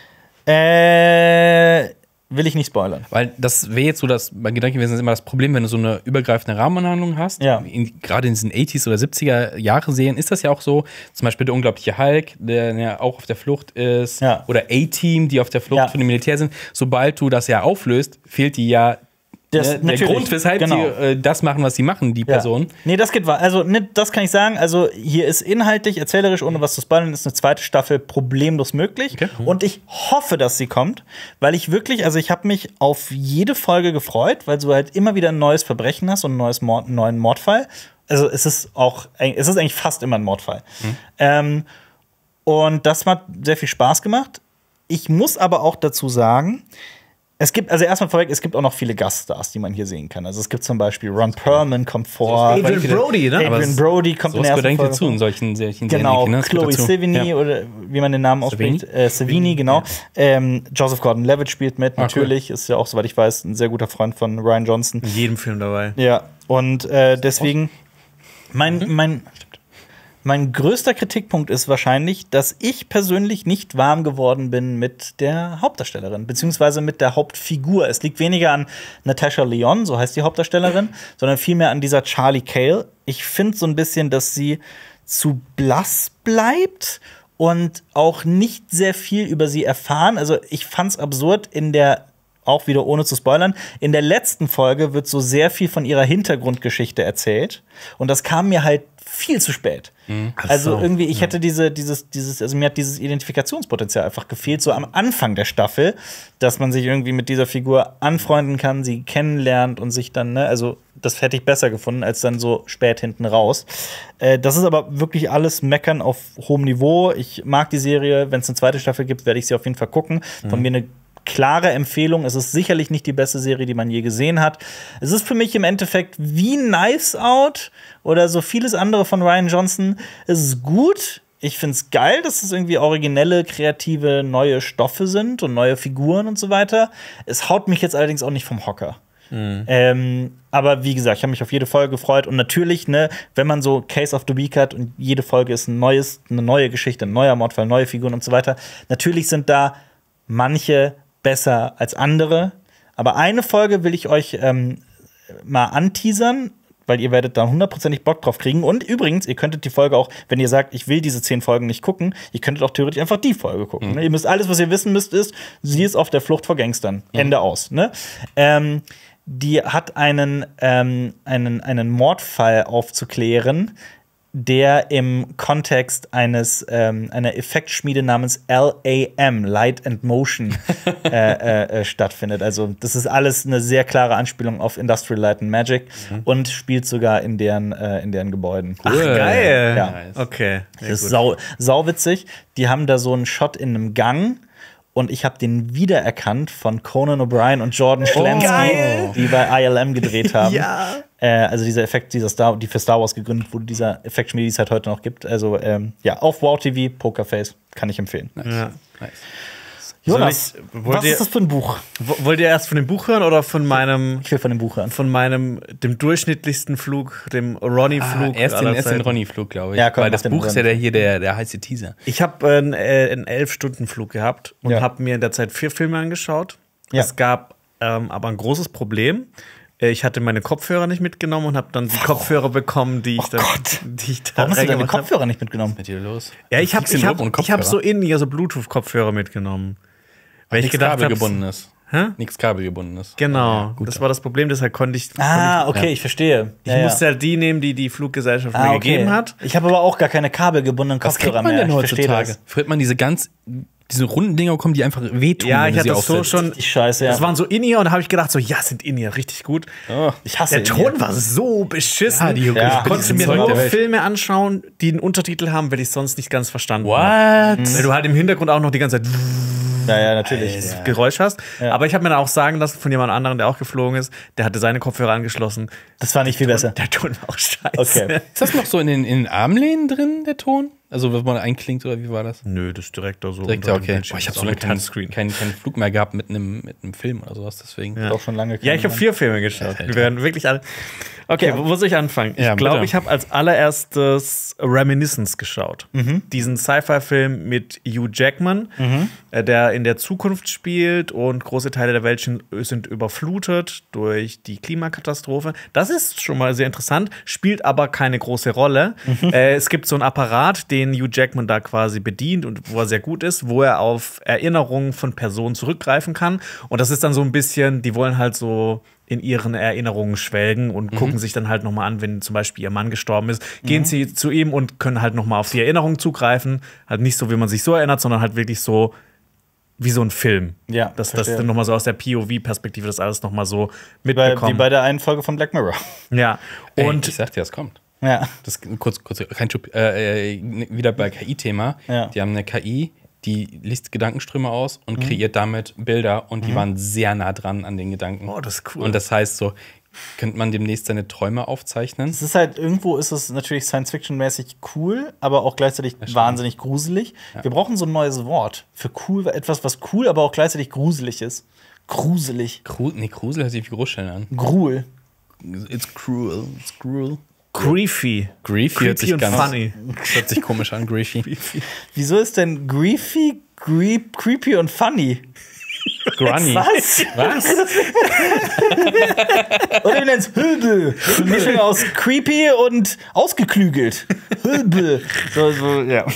Äh Will ich nicht spoilern. Weil das wäre jetzt so, dass mein Gedanke gewesen ist immer das Problem, wenn du so eine übergreifende Rahmenhandlung hast. Ja. In, gerade in diesen achtziger oder siebziger Jahre Serien ist das ja auch so. Zum Beispiel der unglaubliche Hulk, der ja auch auf der Flucht ist. Ja. Oder A-Team, die auf der Flucht Ja. von dem Militär sind. Sobald du das ja auflöst, fehlt die ja Das, ne, der natürlich, Grund, weshalb genau. sie äh, das machen, was sie machen, die Person. Ja. Nee, das geht wahr. Also, ne, das kann ich sagen. Also, hier ist inhaltlich, erzählerisch, ohne was zu spoilern, ist eine zweite Staffel problemlos möglich. Okay. Und ich hoffe, dass sie kommt, weil ich wirklich, also ich habe mich auf jede Folge gefreut, weil du halt immer wieder ein neues Verbrechen hast und ein neues Mord, einen neuen Mordfall. Also, es ist auch, es ist eigentlich fast immer ein Mordfall. Mhm. Ähm, und das hat sehr viel Spaß gemacht. Ich muss aber auch dazu sagen, es gibt, also erstmal vorweg, es gibt auch noch viele Gaststars, die man hier sehen kann. Also es gibt zum Beispiel Ron Perlman kommt vor. Adrian Brody, ne? Adrian Brody kommt in der ersten Folge. dazu in solchen, solchen Genau, Serien, ne? Chloe Sevigny ja. oder wie man den Namen ausspricht. Savini? Äh, Savini, genau. Ja. Ähm, Joseph Gordon-Levitt spielt mit, Ah, natürlich. Cool. Ist ja auch, soweit ich weiß, ein sehr guter Freund von Rian Johnson. In jedem Film dabei. Ja, und äh, deswegen, mein, Mhm. mein, mein größter Kritikpunkt ist wahrscheinlich, dass ich persönlich nicht warm geworden bin mit der Hauptdarstellerin, beziehungsweise mit der Hauptfigur. Es liegt weniger an Natasha Lyonne, so heißt die Hauptdarstellerin, sondern vielmehr an dieser Charlie Cale. Ich finde so ein bisschen, dass sie zu blass bleibt und auch nicht sehr viel über sie erfahren. Also ich fand's absurd in der auch wieder ohne zu spoilern, in der letzten Folge wird so sehr viel von ihrer Hintergrundgeschichte erzählt. Und das kam mir halt viel zu spät. Mhm. Also irgendwie, ich hätte diese, dieses, dieses, also mir hat dieses Identifikationspotenzial einfach gefehlt, so am Anfang der Staffel, dass man sich irgendwie mit dieser Figur anfreunden kann, sie kennenlernt und sich dann, ne, also das hätte ich besser gefunden, als dann so spät hinten raus. Äh, das ist aber wirklich alles Meckern auf hohem Niveau. Ich mag die Serie, wenn es eine zweite Staffel gibt, werde ich sie auf jeden Fall gucken. Mhm. Von mir eine klare Empfehlung. Es ist sicherlich nicht die beste Serie, die man je gesehen hat. Es ist für mich im Endeffekt wie Knives Out oder so vieles andere von Rian Johnson. Es ist gut. Ich finde es geil, dass es irgendwie originelle, kreative, neue Stoffe sind und neue Figuren und so weiter. Es haut mich jetzt allerdings auch nicht vom Hocker. Mhm. Ähm, aber wie gesagt, ich habe mich auf jede Folge gefreut. Und natürlich, ne, wenn man so Case of the Week hat und jede Folge ist ein neues, eine neue Geschichte, ein neuer Mordfall, neue Figuren und so weiter. Natürlich sind da manche besser als andere. Aber eine Folge will ich euch ähm, mal anteasern, weil ihr werdet da hundertprozentig Bock drauf kriegen. Und übrigens, ihr könntet die Folge auch, wenn ihr sagt, ich will diese zehn Folgen nicht gucken, ihr könntet auch theoretisch einfach die Folge gucken. Mhm. Ne? Ihr müsst alles, was ihr wissen müsst, ist, sie ist auf der Flucht vor Gangstern. Mhm. Ende aus. Ne? Ähm, die hat einen, ähm, einen, einen Mordfall aufzuklären, der im Kontext eines ähm, einer Effektschmiede namens L A M, Light and Motion, äh, äh, stattfindet. Also das ist alles eine sehr klare Anspielung auf Industrial Light and Magic mhm. und spielt sogar in deren, äh, in deren Gebäuden. Ach, geil. Ja. Nice. Okay. Das ist sau, sauwitzig. Die haben da so einen Shot in einem Gang. Und ich habe den wiedererkannt von Conan O'Brien und Jordan Schlansky, oh, die bei I L M gedreht haben. Ja. Äh, also dieser Effekt, dieser Star, die für Star Wars gegründet wurde, dieser Effektschmiede, die es halt heute noch gibt. Also ähm, ja, auf Wow T V, Pokerface, kann ich empfehlen. Nice. Ja. Nice. Jonas, ich, was ihr, ist das für ein Buch? Wollt ihr erst von dem Buch hören oder von meinem Ich will von dem Buch hören. Von meinem, dem durchschnittlichsten Flug, dem Ronny-Flug. Ah, erst den, erst den Ronny-Flug, glaube ich. Ja, komm, weil das Buch ist ja der hier der, der heiße Teaser. Ich habe äh, einen elf-Stunden-Flug gehabt und Ja. habe mir in der Zeit vier Filme angeschaut. Ja. Es gab ähm, aber ein großes Problem. Äh, Ich hatte meine Kopfhörer nicht mitgenommen und habe dann die Kopfhörer bekommen, die ich, Oh dann, Gott. die ich da Warum hast du deine reingemacht hab. Kopfhörer nicht mitgenommen? Was ist mit dir los? Ja, ich habe Fliegst du ich in hab, Urlaub ohne ich hab so Kopfhörer? in so Bluetooth-Kopfhörer mitgenommen. Weil ich Nichts gedacht habe, kabelgebundenes. Hä? Nichts kabelgebundenes. Genau, gut. das war das Problem, deshalb konnte ich. Ah, konnte okay, ich verstehe. ich ich musste halt die nehmen, die die Fluggesellschaft ah, mir okay. gegeben hat. Ich habe aber auch gar keine kabelgebundenen Was kriegt Kopfhörer man mehr. denn Ich verstehe heutzutage? das. Früher hat man diese ganz, diese runden Dinger bekommen, die einfach wehtun, Ja, wenn ich du sie hatte das so aufsetzt. schon. Die Scheiße, ja. Das waren so In-Ear und da habe ich gedacht, so, ja, sind In-Ear richtig gut. Oh. Ich hasse Der ihn Ton hier. war so beschissen. Ja, die Ja. ich konnte billigsten mir Zeug nur der Welt. Filme anschauen, die einen Untertitel haben, weil ich sonst nicht ganz verstanden What? habe. Weil du halt im Hintergrund auch noch die ganze Zeit Ja, ja, natürlich. das Geräusch hast. Ja. Aber ich habe mir dann auch sagen lassen von jemand anderem, der auch geflogen ist, der hatte seine Kopfhörer angeschlossen. Das war nicht viel besser. Der Ton war auch scheiße. Okay. Ist das noch so in den, in den Armlehnen drin, der Ton? Also, wenn man einklingt oder wie war das? Nö, das ist direkt da so. Direkt, unter dem okay. Bildschirm. Boah, ich habe Das so ist lange auch keinen, Touchscreen. keinen, keinen Flug mehr gehabt mit einem, mit einem Film oder sowas, deswegen. Auch schon lange Ja, ich habe vier Filme geschaut. Wir werden wirklich alle. Okay, wo muss ich anfangen? Ja, ich glaube, bitte. ich habe als allererstes Reminiscence geschaut. Diesen Sci-Fi-Film mit Hugh Jackman, äh, der in der Zukunft spielt und große Teile der Welt sind, sind überflutet durch die Klimakatastrophe. Das ist schon mal sehr interessant, spielt aber keine große Rolle. Äh, es gibt so einen Apparat, den Hugh Jackman da quasi bedient und wo er sehr gut ist, wo er auf Erinnerungen von Personen zurückgreifen kann. Und das ist dann so ein bisschen, die wollen halt so in ihren Erinnerungen schwelgen und Mhm. gucken sich dann halt noch mal an, wenn zum Beispiel ihr Mann gestorben ist, gehen sie zu ihm und können halt noch mal auf die Erinnerung zugreifen. Halt nicht so, wie man sich so erinnert, sondern halt wirklich so wie so ein Film. Ja, dass das verstehe. dann noch mal so aus der P O V-Perspektive das alles noch mal so Wie bei, wie mitbekommen. bei der einen Folge von Black Mirror. Ja. Ey, Und ich sag dir, das kommt. Ja. Das kurz, kurz, kein Schub, äh, äh, wieder bei K I-Thema. Ja. Die haben eine K I, die liest Gedankenströme aus und kreiert damit Bilder und die waren sehr nah dran an den Gedanken. Oh, das ist cool. Und das heißt so, könnte man demnächst seine Träume aufzeichnen? Es ist halt, irgendwo ist es natürlich Science-Fiction-mäßig cool, aber auch gleichzeitig wahnsinnig gruselig. Wir brauchen so ein neues Wort für cool, etwas, was cool, aber auch gleichzeitig gruselig ist. Gruselig. Gru nee, Grusel hört sich wie Großstellen an. Gruel. It's cruel, it's cruel. creepy. Griefy hört sich und ganz funny. hört sich komisch an, Griefy. Wieso ist denn Griefy, Creep, Creepy und Funny? Grunny. Was? Was? Oder wir nennen es Hülbel. Eine Mischung aus creepy und ausgeklügelt. Hülbel. So, so, ja.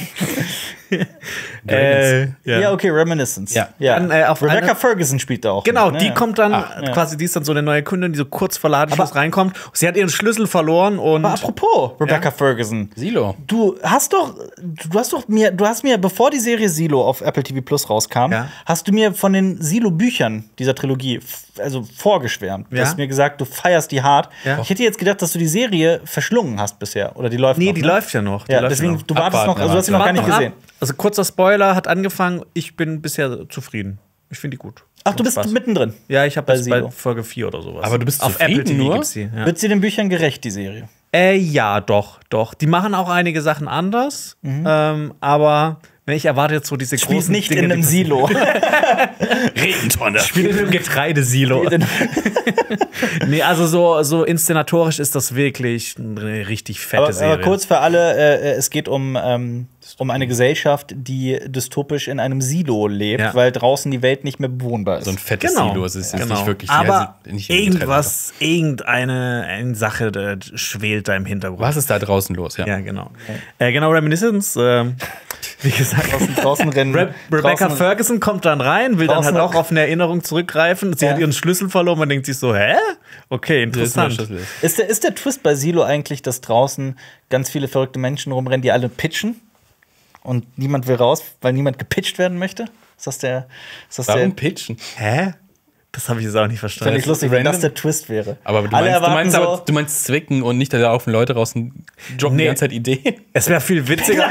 Äh, Ja. ja. okay, Reminiscence. Ja. Dann, äh, auf Rebecca eine- Ferguson spielt da auch. Genau, mit, die ne? kommt dann ja. quasi, die ist dann so eine neue Kundin, die so kurz vor Ladenschluss reinkommt. Sie hat ihren Schlüssel verloren und Aber apropos Rebecca Ferguson. Silo. Du hast doch, du hast doch mir, du hast mir, bevor die Serie Silo auf Apple T V Plus rauskam, Ja. hast du mir von den Silo-Büchern dieser Trilogie f- also vorgeschwärmt. Du Ja. hast mir gesagt, du feierst die hart. Ja. Ich hätte jetzt gedacht, dass du die Serie verschlungen hast bisher. Oder die läuft nee, noch, die ne? läuft ja noch. Die Ja, läuft deswegen, ja noch. du wartest noch, Abwarten, also du hast sie noch gar Wart nicht noch ab. gesehen. Also kurzer Spoiler, hat angefangen. Ich bin bisher zufrieden. Ich finde die gut. Ach, du Macht bist Spaß. mittendrin. Ja, ich habe bei bei, bei Silo. Folge vier oder sowas. Aber du bist auf zufrieden Apple T V nur? gibt's die. Ja. Wird sie den Büchern gerecht, die Serie? Äh, ja, doch, doch. Die machen auch einige Sachen anders. Ähm, aber wenn ich erwarte jetzt so diese Spielt großen nicht Dinge, in einem die- Silo. Regentonne. Spielt in einem Getreidesilo. Nee, also so, so inszenatorisch ist das wirklich eine richtig fette aber, Serie. aber kurz für alle, äh, es geht um, ähm, um eine Gesellschaft, die dystopisch in einem Silo lebt, Ja. weil draußen die Welt nicht mehr bewohnbar ist. So ein fettes Genau. Silo. Es ist jetzt Genau. nicht wirklich aber ja, nicht irgendwas, irgendeine eine Sache äh, schwelt da im Hintergrund. Was ist da draußen los? Ja. Ja, genau. Äh, genau, Reminiscence. ähm, wie gesagt, draußen, draußen rennen. Re Rebecca draußen, Ferguson kommt dann rein, will dann draußen halt auch noch- auf eine Erinnerung zurückgreifen. Sie Ja. hat ihren Schlüssel verloren. Man denkt sich so, hä? Okay, Das ist nur interessant. Schlüssel. Ist der, ist der Twist bei Silo eigentlich, dass draußen ganz viele verrückte Menschen rumrennen, die alle pitchen? Und niemand will raus, weil niemand gepitcht werden möchte? Ist das der. Ist das Warum der pitchen? Hä? Das habe ich jetzt auch nicht verstanden. Fände ich lustig, wenn random? das der Twist wäre. Aber du Alle meinst, du, erwarten meinst so, aber, du meinst zwicken und nicht, da laufen Leute draußen, droppen Nee. die ganze Zeit Ideen. Es wäre viel witziger.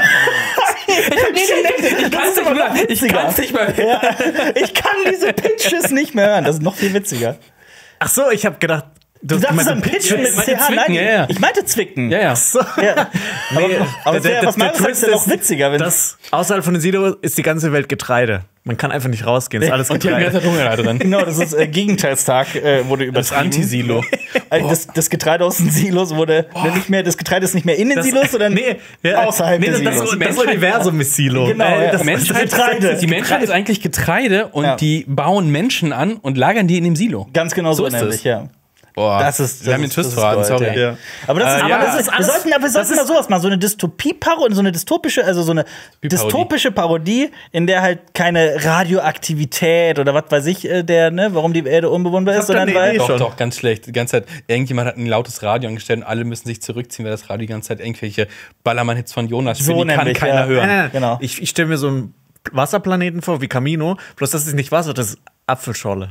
Ich kann's nicht mehr. Ich kann's nicht mehr. ich kann diese Pitches nicht mehr hören. Das ist noch viel witziger. Ach so, ich habe gedacht, Du sagst dann Pitchen mit ich meinte C H. Nein, zwicken, ja, ja. ich meinte zwicken. Ja, ja. so. Ja. Nee, aber aber der- der, der- was der Marius sagt, ist ja Twist noch witziger. Wenn Das, außerhalb von den Silo ist die ganze Welt Getreide. Man kann einfach nicht rausgehen. Ist alles Und die haben die Getreide. ganze Zeit Hunger da drin. genau, das ist äh, Gegenteilstag, äh, wurde übertrieben. Das Anti-Silo. Äh, Das, das Getreide aus den Silos wurde nicht mehr, das Getreide ist nicht mehr in den Das- Silos, sondern nee, ja, außerhalb nee, der das, das, Silos. das Universum ist Silo. Genau, Äh, ja. das, Die Menschheit, Getreide. die Menschheit ist eigentlich Getreide und Ja. die bauen Menschen an und lagern die in dem Silo. Ganz genau so, So ist nämlich, es. ja. Boah, Das ist, wir haben den ist- Twist das ist verraten, Gold, sorry. Ja. Aber das ist, Äh, aber ja, das das ist, ist wir alles- sollten, aber wir sollten mal sowas mal, so eine Dystopie-Parodie, so eine dystopische, also so eine dystopische Parodie, in der halt keine Radioaktivität oder was weiß ich, äh, der, ne, warum die Erde unbewohnbar ist, hab da sondern eine weil. Idee. Doch, schon. doch, ganz schlecht. Die ganze Zeit, irgendjemand hat ein lautes Radio angestellt und alle müssen sich zurückziehen, weil das Radio die ganze Zeit irgendwelche Ballermann-Hits von Jonas spielt. So die kann nämlich, keiner ja. hören. Nein, nein, Genau. Ich, ich stelle mir so einen Wasserplaneten vor wie Camino, bloß das ist nicht Wasser, das ist Apfelschorle.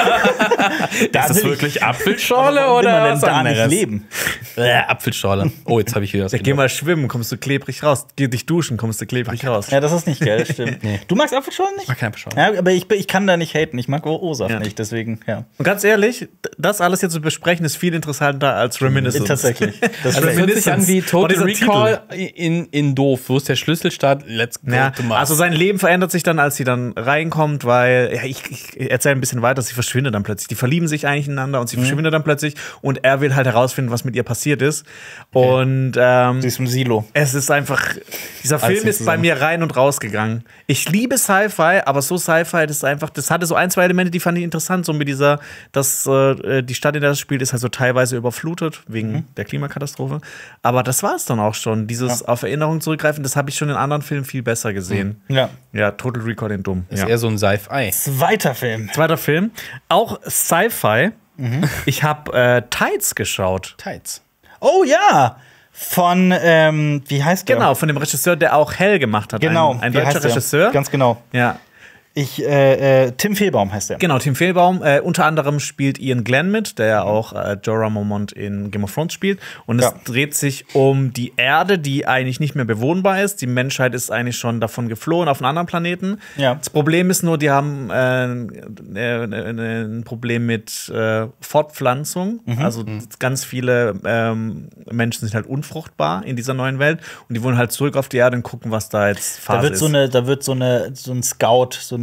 Da Ist das will ich- wirklich Apfelschorle Warum will oder man denn was da nicht anderes? leben? Äh, Apfelschorle. Oh, jetzt habe ich wieder was Ja, geh mal schwimmen, kommst du klebrig raus. Geh dich duschen, kommst du klebrig raus. Ja, das ist nicht geil, stimmt. Du magst Apfelschorlen nicht? Ich mag keine Apfelschorle. Ja, aber ich, ich kann da nicht haten. Ich mag O-Saft Ja. nicht, deswegen, ja. Und ganz ehrlich, das alles jetzt zu besprechen, ist viel interessanter als Reminiscence. Tatsächlich. Das Also, das hört sich an wie Oh, Total dieser Recall in, in doof. Wo ist der Schlüsselstart? Let's go Ja, to Mars. also sein Leben verändert sich dann, als sie dann reinkommt, weil, ja, ich, ich erzähle ein bisschen weiter, sie verschwindet dann plötzlich. Die verlieben sich eigentlich ineinander und sie verschwindet dann plötzlich und er will halt herausfinden, was mit ihr passiert ist. Und ähm, Sie ist im Silo. es ist einfach, dieser Alles Film ist bei zusammen. mir rein und rausgegangen. Ich liebe Sci-Fi, aber so Sci-Fi, das ist einfach, das hatte so ein, zwei Elemente, die fand ich interessant, so mit dieser, dass äh, die Stadt, in der das spielt, ist halt so teilweise überflutet, wegen Mhm. der Klimakatastrophe. Aber das war es dann auch schon. Dieses auf Erinnerung zurückgreifen, das habe ich schon in anderen Filmen viel besser gesehen. Ja. Ja, Total Recall in dumm. ist Ja. eher so ein Sci-Fi. Zweiter Film. Zweiter Film, auch Sci-Fi. Mhm. Ich habe äh, Tides geschaut. Tides. Oh ja! Von, ähm, wie heißt der? Genau, von dem Regisseur, der auch Hell gemacht hat. Genau. Ein, ein wie deutscher heißt der? Regisseur. Ganz genau. Ja. Ich, äh, äh, Tim Fehlbaum heißt der. Genau, Tim Fehlbaum. Äh, unter anderem spielt Ian Glenn mit, der ja auch äh, Jorah Mormont in Game of Thrones spielt. Und es Ja. dreht sich um die Erde, die eigentlich nicht mehr bewohnbar ist. Die Menschheit ist eigentlich schon davon geflohen auf einen anderen Planeten. Ja. Das Problem ist nur, die haben äh, äh, äh, ein Problem mit äh, Fortpflanzung. Mhm. Also ganz viele ähm, Menschen sind halt unfruchtbar in dieser neuen Welt. Und die wollen halt zurück auf die Erde und gucken, was da jetzt Phase Da wird ist. so eine, da wird so eine, so ein Scout, so ein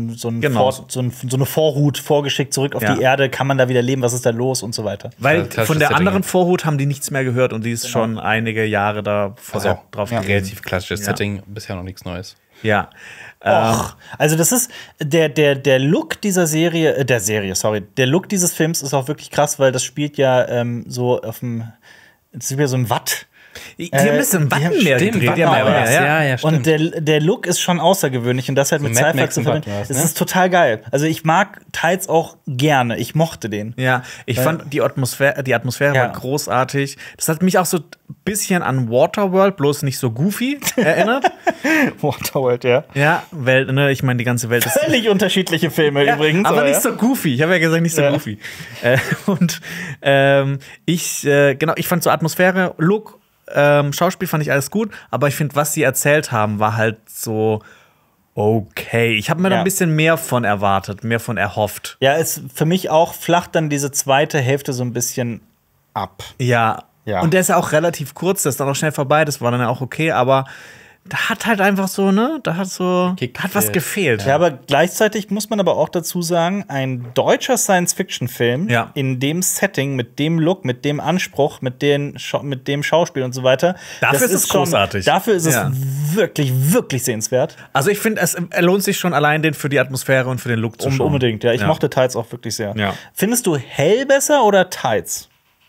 ein, so, ein Genau. Vor, so, ein, so eine Vorhut vorgeschickt zurück auf Ja. die Erde. Kann man da wieder leben? Was ist da los? Und so weiter. Weil Also klassisches von der Setting. anderen Vorhut haben die nichts mehr gehört und die ist schon einige Jahre da vorher Also, drauf ja. gewesen. Relativ klassisches Ja. Setting, bisher noch nichts Neues. Ja. Ähm, Och, also das ist der, der, der Look dieser Serie, äh, der Serie, sorry, der Look dieses Films ist auch wirklich krass, weil das spielt ja ähm, so auf dem, das ist wieder so ein Watt. die haben ein bisschen die haben- Wattenmeer stimmt, gedreht. Die haben Wattenmeer, ja, ja. ja. ja, stimmt. Und der, der Look ist schon außergewöhnlich und das halt So mit Mad Sci-Fi Max zu und verbinden. was, Es ne? ist total geil. Also ich mag Tides auch gerne. Ich mochte den. Ja, ich fand die Atmosphäre, die Atmosphäre Ja. war großartig. Das hat mich auch so ein bisschen an Waterworld, bloß nicht so goofy erinnert. Waterworld, ja. Ja, weil, ne, ich meine, die ganze Welt ist. Völlig unterschiedliche Filme übrigens. aber nicht ja. so goofy. Ich habe ja gesagt, nicht so Ja. goofy. Äh, und ähm, ich, äh, genau, ich fand so Atmosphäre, Look, ähm, Schauspiel fand ich alles gut, aber ich finde, was sie erzählt haben, war halt so okay. Ich habe mir da Ja. ein bisschen mehr von erwartet, mehr von erhofft. Ja, es für mich auch flacht dann diese zweite Hälfte so ein bisschen ab. Ja. Ja. Und der ist ja auch relativ kurz, das ist dann auch schnell vorbei, das war dann ja auch okay, aber da hat halt einfach so, ne, da hat so, Kick da hat was fehlt. gefehlt. Ja, aber gleichzeitig muss man aber auch dazu sagen, ein deutscher Science-Fiction-Film Ja. in dem Setting, mit dem Look, mit dem Anspruch, mit, den Schau- mit dem Schauspiel und so weiter. Dafür das ist es schon- großartig. Dafür ist es Ja. wirklich, wirklich sehenswert. Also ich finde, es lohnt sich schon allein den für die Atmosphäre und für den Look zu Um, schauen. unbedingt, ja. Ich Ja. mochte Tides auch wirklich sehr. Ja. Findest du Hell besser oder Tides?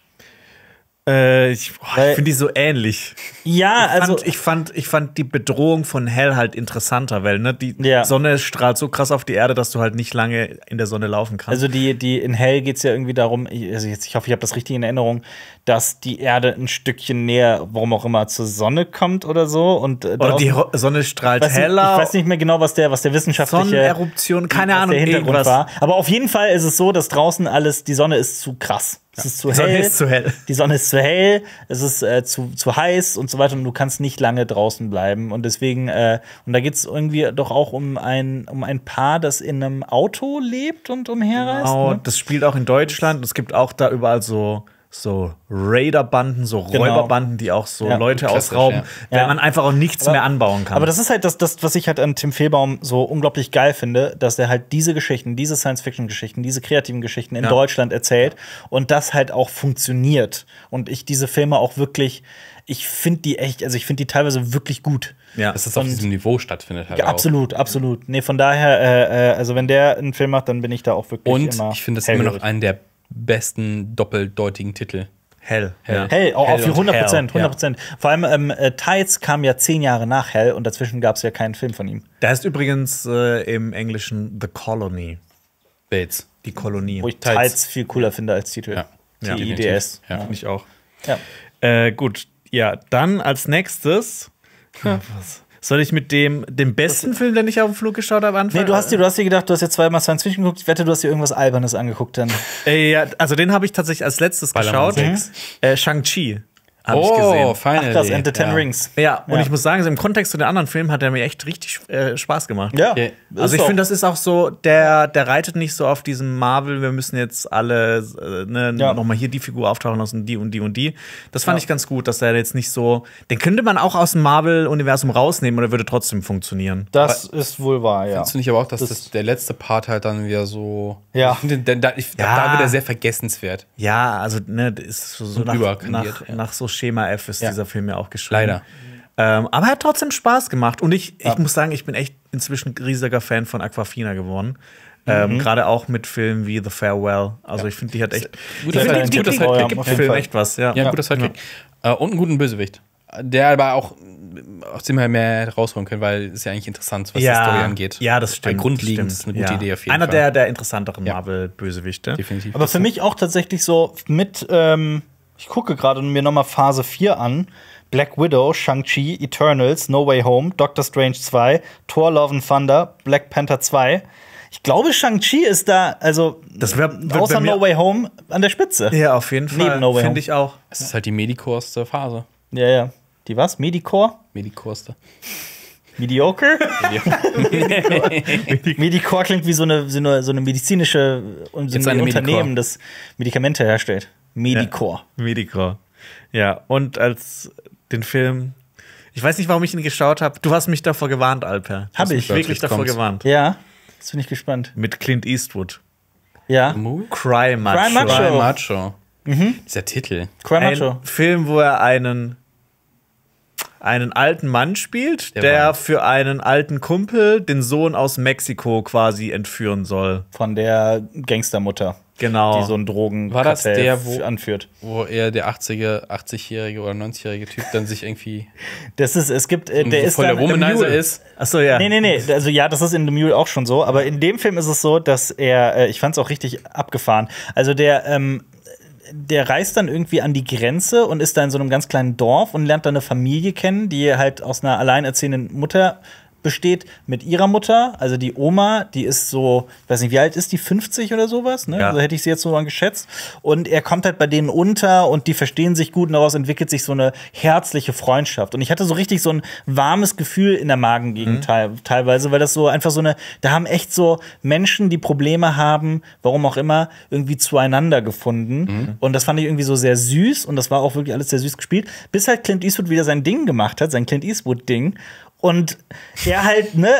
Äh, ich boah, Weil- ich finde die so ähnlich. Ja, Ich also. fand, ich, fand, ich fand die Bedrohung von Hell halt interessanter, weil ne, die Ja. Sonne strahlt so krass auf die Erde, dass du halt nicht lange in der Sonne laufen kannst. Also die, die in Hell geht es ja irgendwie darum, ich- also jetzt, ich hoffe, ich habe das richtig in Erinnerung, dass die Erde ein Stückchen näher, warum auch immer, zur Sonne kommt oder so. Und, äh, Oder daraus- die Ro- Sonne strahlt weiß nicht, heller. Ich weiß nicht mehr genau, was der, was der wissenschaftliche Sonneneruption, keine was Ahnung, der Hintergrund irgendwas. war. Aber auf jeden Fall ist es so, dass draußen alles, die Sonne ist zu krass. Es ist zu Die hell. Sonne ist zu hell. Die Sonne ist zu hell, es ist äh, zu, zu heiß und so weiter und du kannst nicht lange draußen bleiben. Und deswegen, äh, und da geht es irgendwie doch auch um ein, um ein Paar, das in einem Auto lebt und umherreist. Genau, Ne? das spielt auch in Deutschland. Es gibt auch da überall so, so Raiderbanden, so Genau. Räuberbanden, die auch so Ja, Leute klassisch, ausrauben, ja. weil Ja. man einfach auch nichts mehr anbauen kann. Aber das ist halt das, das, was ich halt an Tim Fehlbaum so unglaublich geil finde, dass er halt diese Geschichten, diese Science-Fiction-Geschichten, diese kreativen Geschichten in Ja. Deutschland erzählt und das halt auch funktioniert. Und ich diese Filme auch wirklich, ich finde die echt, also ich finde die teilweise wirklich gut. ja. Dass es auf Und- diesem Niveau stattfindet halt Ja, auch. absolut, absolut. Nee, von daher, äh, äh, also wenn der einen Film macht, dann bin ich da auch wirklich Und immer ich finde es immer noch hellhörig. einen der besten doppeldeutigen Titel. Hell. Hell. Ja. Hell, auch Hell auf und hundert Prozent, Hell, ja. hundert Prozent. Vor allem ähm, äh, Tides kam ja zehn Jahre nach Hell und dazwischen gab es ja keinen Film von ihm. Da ist übrigens äh, im Englischen The Colony. Bates. Die Kolonie. Wo ich Tides. Tides viel cooler finde als Titel. Ja. Ja, T I D S. Ja. Finde ich auch. Ja. Äh, gut, ja, dann als nächstes. Was? Soll ich mit dem, dem besten Film, den ich auf dem Flug geschaut habe, anfangen? Nee, du hast dir, du hast dir gedacht, du hast jetzt zweimal Science Fiction geguckt. Ich wette, du hast dir irgendwas Albernes angeguckt dann. Äh, ja, also den habe ich tatsächlich als letztes Ballermann geschaut. sechs. Äh, Shang-Chi habe ich Oh, gesehen. finally. Ach krass, and the Ten ja. Rings. Ja, und Ja. ich muss sagen, so im Kontext zu den anderen Filmen hat er mir echt richtig äh, Spaß gemacht. Ja. Okay. Also ich finde, das ist auch so, der, der reitet nicht so auf diesem Marvel, wir müssen jetzt alle äh, ne, Ja. nochmal hier die Figur auftauchen lassen, die und die und die. Das fand Ja. ich ganz gut, dass er jetzt nicht so, den könnte man auch aus dem Marvel-Universum rausnehmen und er würde trotzdem funktionieren. Das ist wohl wahr, ja. Findest du nicht aber auch, dass Das- das der letzte Part halt dann wieder so. Ja. Ich finde, da, da, ich, Ja. da wird er sehr vergessenswert. Ja, also ne, das ist so, so Und nach, überkandiert, nach, ja. nach so Schema F ist Ja. dieser Film ja auch geschrieben. Leider. Ähm, aber er hat trotzdem Spaß gemacht. Und ich, Ja. ich muss sagen, ich bin echt inzwischen ein riesiger Fan von Aquafina geworden. Ähm, Gerade auch mit Filmen wie The Farewell. Also ich finde, die hat echt. Guter ich finde, Sidekick, die, guter die, Sidekick, die auf gibt jeden Film Fall. echt was, ja. Ja, ein guter Sidekick. Äh, und einen guten Bösewicht. Der aber auch aus dem wir mehr rausholen können, weil es ja eigentlich interessant ist, was die Story angeht. Ja, das stimmt. Weil grundlegend das ist eine gute ja. Idee auf jeden Einer Fall. der, der interessanteren Ja. Marvel-Bösewichte. Definitiv. Aber für mich auch tatsächlich so mit, ähm, ich gucke gerade mir nochmal Phase vier an. Black Widow, Shang-Chi, Eternals, No Way Home, Doctor Strange zwei, Thor Love and Thunder, Black Panther zwei. Ich glaube, Shang-Chi ist da, also Das wär- wird außer bei mir- No Way Home an der Spitze. Ja, auf jeden Fall. Neben No Way Home. Finde ich auch. Es ist halt die medikorste Phase. Ja, ja. Die was? Medicore? Medikorste. Mediocre? Medicore klingt wie so eine, so eine, so eine medizinische so Jetzt ein eine Unternehmen, Medicore. das Medikamente herstellt. Medicore. Medicore. Ja, und als den Film. Ich weiß nicht, warum ich ihn geschaut habe. Du hast mich davor gewarnt, Alper. Du Hab hast ich. mich wirklich Jetzt davor kommt's. gewarnt. Ja. Jetzt bin ich gespannt. Mit Clint Eastwood. Ja. Cry Macho. Cry Macho. Cry Macho. Mhm. Dieser Titel. Cry Ein Macho. Film, wo er einen, einen alten Mann spielt, Der der, war- für einen alten Kumpel den Sohn aus Mexiko quasi entführen soll. Von der Gangstermutter. Genau. Die so ein Drogenkartell War das der, wo- anführt. Wo er, der achtziger, achtzig-jährige oder neunzigjährige Typ, dann sich irgendwie Das ist, es gibt, äh, der so ist voll der dann- Womanizer Mule. ist. Achso, ja. Nee, nee, nee. Also ja, das ist in The Mule auch schon so. Aber in dem Film ist es so, dass er, äh, ich fand es auch richtig abgefahren. Also der, ähm, der reist dann irgendwie an die Grenze und ist da in so einem ganz kleinen Dorf und lernt dann eine Familie kennen, die halt aus einer alleinerziehenden Mutter besteht mit ihrer Mutter, also die Oma, die ist so, ich weiß nicht, wie alt ist die, fünfzig oder sowas, ne? Ja. Also hätte ich sie jetzt so mal geschätzt. Und er kommt halt bei denen unter und die verstehen sich gut und daraus entwickelt sich so eine herzliche Freundschaft. Und ich hatte so richtig so ein warmes Gefühl in der Magengegend teil teilweise, weil das so einfach so eine, da haben echt so Menschen, die Probleme haben, warum auch immer, irgendwie zueinander gefunden. Und das fand ich irgendwie so sehr süß und das war auch wirklich alles sehr süß gespielt, bis halt Clint Eastwood wieder sein Ding gemacht hat, sein Clint Eastwood-Ding. Und er halt, ne,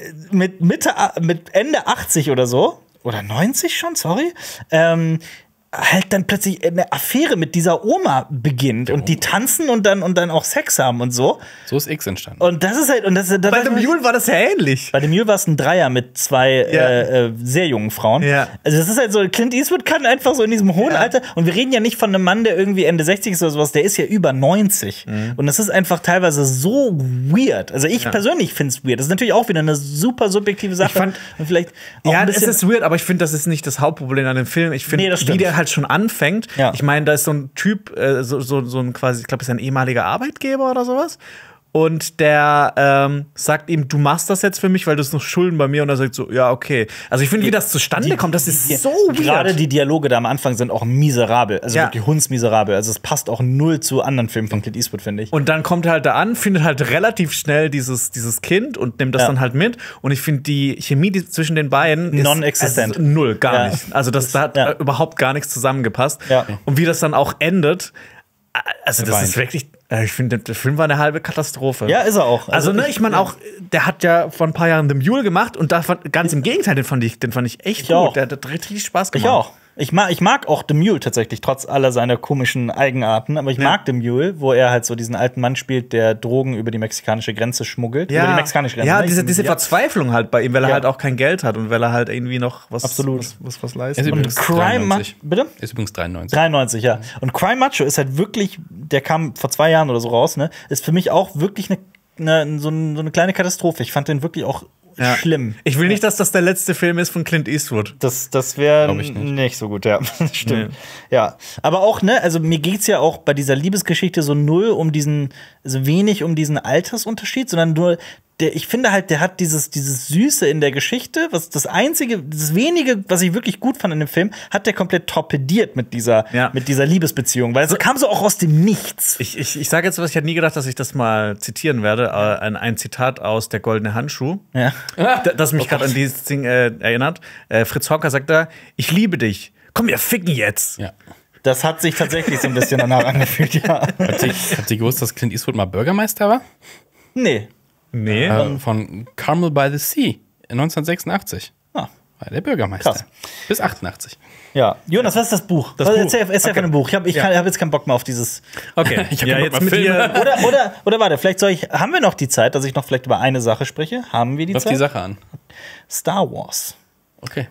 mit Mitte, mit Ende achtzig oder so, oder neunzig schon, sorry, ähm, halt dann plötzlich eine Affäre mit dieser Oma beginnt und die tanzen und dann und dann auch Sex haben und so. So ist X entstanden. Und das ist halt, und das, das Bei The Mule war das ja ähnlich. bei dem Mule war es ein Dreier mit zwei Ja. äh, äh, sehr jungen Frauen. Ja. Also das ist halt so, Clint Eastwood kann einfach so in diesem hohen Alter, und wir reden ja nicht von einem Mann, der irgendwie Ende sechzig ist oder sowas, der ist ja über neunzig. Mhm. Und das ist einfach teilweise so weird. Also ich persönlich finde es weird. Das ist natürlich auch wieder eine super subjektive Sache. Ich fand- und vielleicht auch Ja, ein es bisschen ist weird, aber ich finde, das ist nicht das Hauptproblem an dem Film. Ich finde, Nee, das wie stimmt. der halt schon anfängt. Ja. Ich meine, da ist so ein Typ, äh, so, so, so ein quasi, ich glaube, ist ein ehemaliger Arbeitgeber oder sowas. Und der ähm, sagt ihm, du machst das jetzt für mich, weil du hast noch Schulden bei mir. Und er sagt so, ja, okay. Also ich finde, wie das zustande kommt, das ist so weird. Gerade die Dialoge da am Anfang sind auch miserabel. Also Ja. wirklich hundsmiserabel. Also es passt auch null zu anderen Filmen von Clint Eastwood, finde ich. Und dann kommt er halt da an, findet halt relativ schnell dieses, dieses Kind und nimmt das Ja. dann halt mit. Und ich finde, die Chemie die zwischen den beiden ist Non-existent. also null, gar Ja. nicht. Also das, da hat Ja. äh, überhaupt gar nichts zusammengepasst. Ja. Und wie das dann auch endet, äh, also das Weint. ist wirklich, äh, ich finde, der Film war eine halbe Katastrophe. Ja, ist er auch. Also, ne, ich meine ja. auch, der hat ja vor ein paar Jahren The Mule gemacht und da fand, ganz im Gegenteil, den fand ich, den fand ich echt Ich gut. auch. Der hat richtig Spaß gemacht. Ich auch. Ich mag, ich mag auch The Mule tatsächlich, trotz aller seiner komischen Eigenarten. Aber ich Ja. mag The Mule, wo er halt so diesen alten Mann spielt, der Drogen über die mexikanische Grenze schmuggelt. Über die mexikanische Grenze. ja ne? diese, Ich- diese ja. Verzweiflung halt bei ihm, weil er Ja. halt auch kein Geld hat und weil er halt irgendwie noch was, Absolut. was, was, was Er leisten ist will. übrigens Crime Ma- dreiundneunzig. Bitte? Ist übrigens dreiundneunzig. dreiundneunzig, ja. Und Cry Macho ist halt wirklich, der kam vor zwei Jahren oder so raus, ne? Ist für mich auch wirklich eine, eine, so, ein, so eine kleine Katastrophe. Ich fand den wirklich auch Ja. schlimm. Ich will nicht, dass das der letzte Film ist von Clint Eastwood. Das, das wäre Glaub ich nicht. nicht so gut, ja. Stimmt. Nee. Ja. Aber auch, ne, also mir geht's ja auch bei dieser Liebesgeschichte so null um diesen, also wenig um diesen Altersunterschied, sondern nur, der, ich finde halt, der hat dieses, dieses Süße in der Geschichte, was das einzige, das wenige, was ich wirklich gut fand in dem Film, hat der komplett torpediert mit dieser, Ja. mit dieser Liebesbeziehung, weil es kam so auch aus dem Nichts. Ich, ich, ich sage jetzt was, ich hätte nie gedacht, dass ich das mal zitieren werde. Äh, ein, ein Zitat aus Der Goldene Handschuh, Ja. d- das mich gerade an dieses Ding äh, erinnert. Äh, Fritz Hocker sagt da, ich liebe dich. Komm, wir ficken jetzt. Ja. Das hat sich tatsächlich so ein bisschen danach angefühlt, ja. Habt ihr, habt ihr gewusst, dass Clint Eastwood mal Bürgermeister war? Nee. Nee. Äh, von Carmel by the Sea in neunzehnhundertsechsundachtzig. Ah. War der Bürgermeister. Krass. Bis achtundachtzig. Ja. Jonas, was ist das Buch? Das was, Buch. Erzähl, erzähl Okay. von dem Buch. Ich habe ich Ja. kann- hab jetzt keinen Bock mehr auf dieses. Okay, Ich hab ja, keinen jetzt Bock mit mehr dir. Oder, oder, oder warte, vielleicht soll ich. Haben wir noch die Zeit, dass ich noch vielleicht über eine Sache spreche? Haben wir die Läuft Zeit? die Sache an. Star Wars. Okay.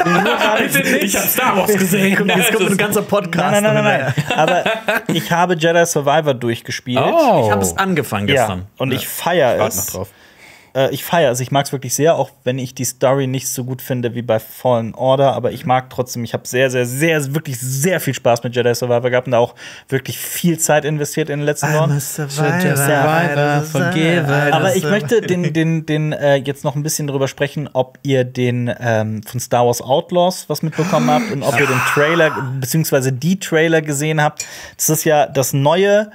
Ich hab Star Wars gesehen. Jetzt kommt ein ganzer Podcast. Nein, nein, nein, nein, nein. Aber ich habe Jedi Survivor durchgespielt. Oh. Ich habe es angefangen Ja, gestern. und ich feiere Warte noch es. drauf. Äh, ich feiere es. Ich mag es wirklich sehr, auch wenn ich die Story nicht so gut finde wie bei Fallen Order. Aber ich mag trotzdem, ich habe sehr, sehr, sehr, wirklich sehr viel Spaß mit Jedi Survivor gehabt und da auch wirklich viel Zeit investiert in den letzten Jahren. Aber ich möchte den, den, den äh, jetzt noch ein bisschen drüber sprechen, ob ihr den ähm, von Star Wars Outlaws was mitbekommen habt und ob ihr den Trailer beziehungsweise die Trailer gesehen habt. Das ist ja das neue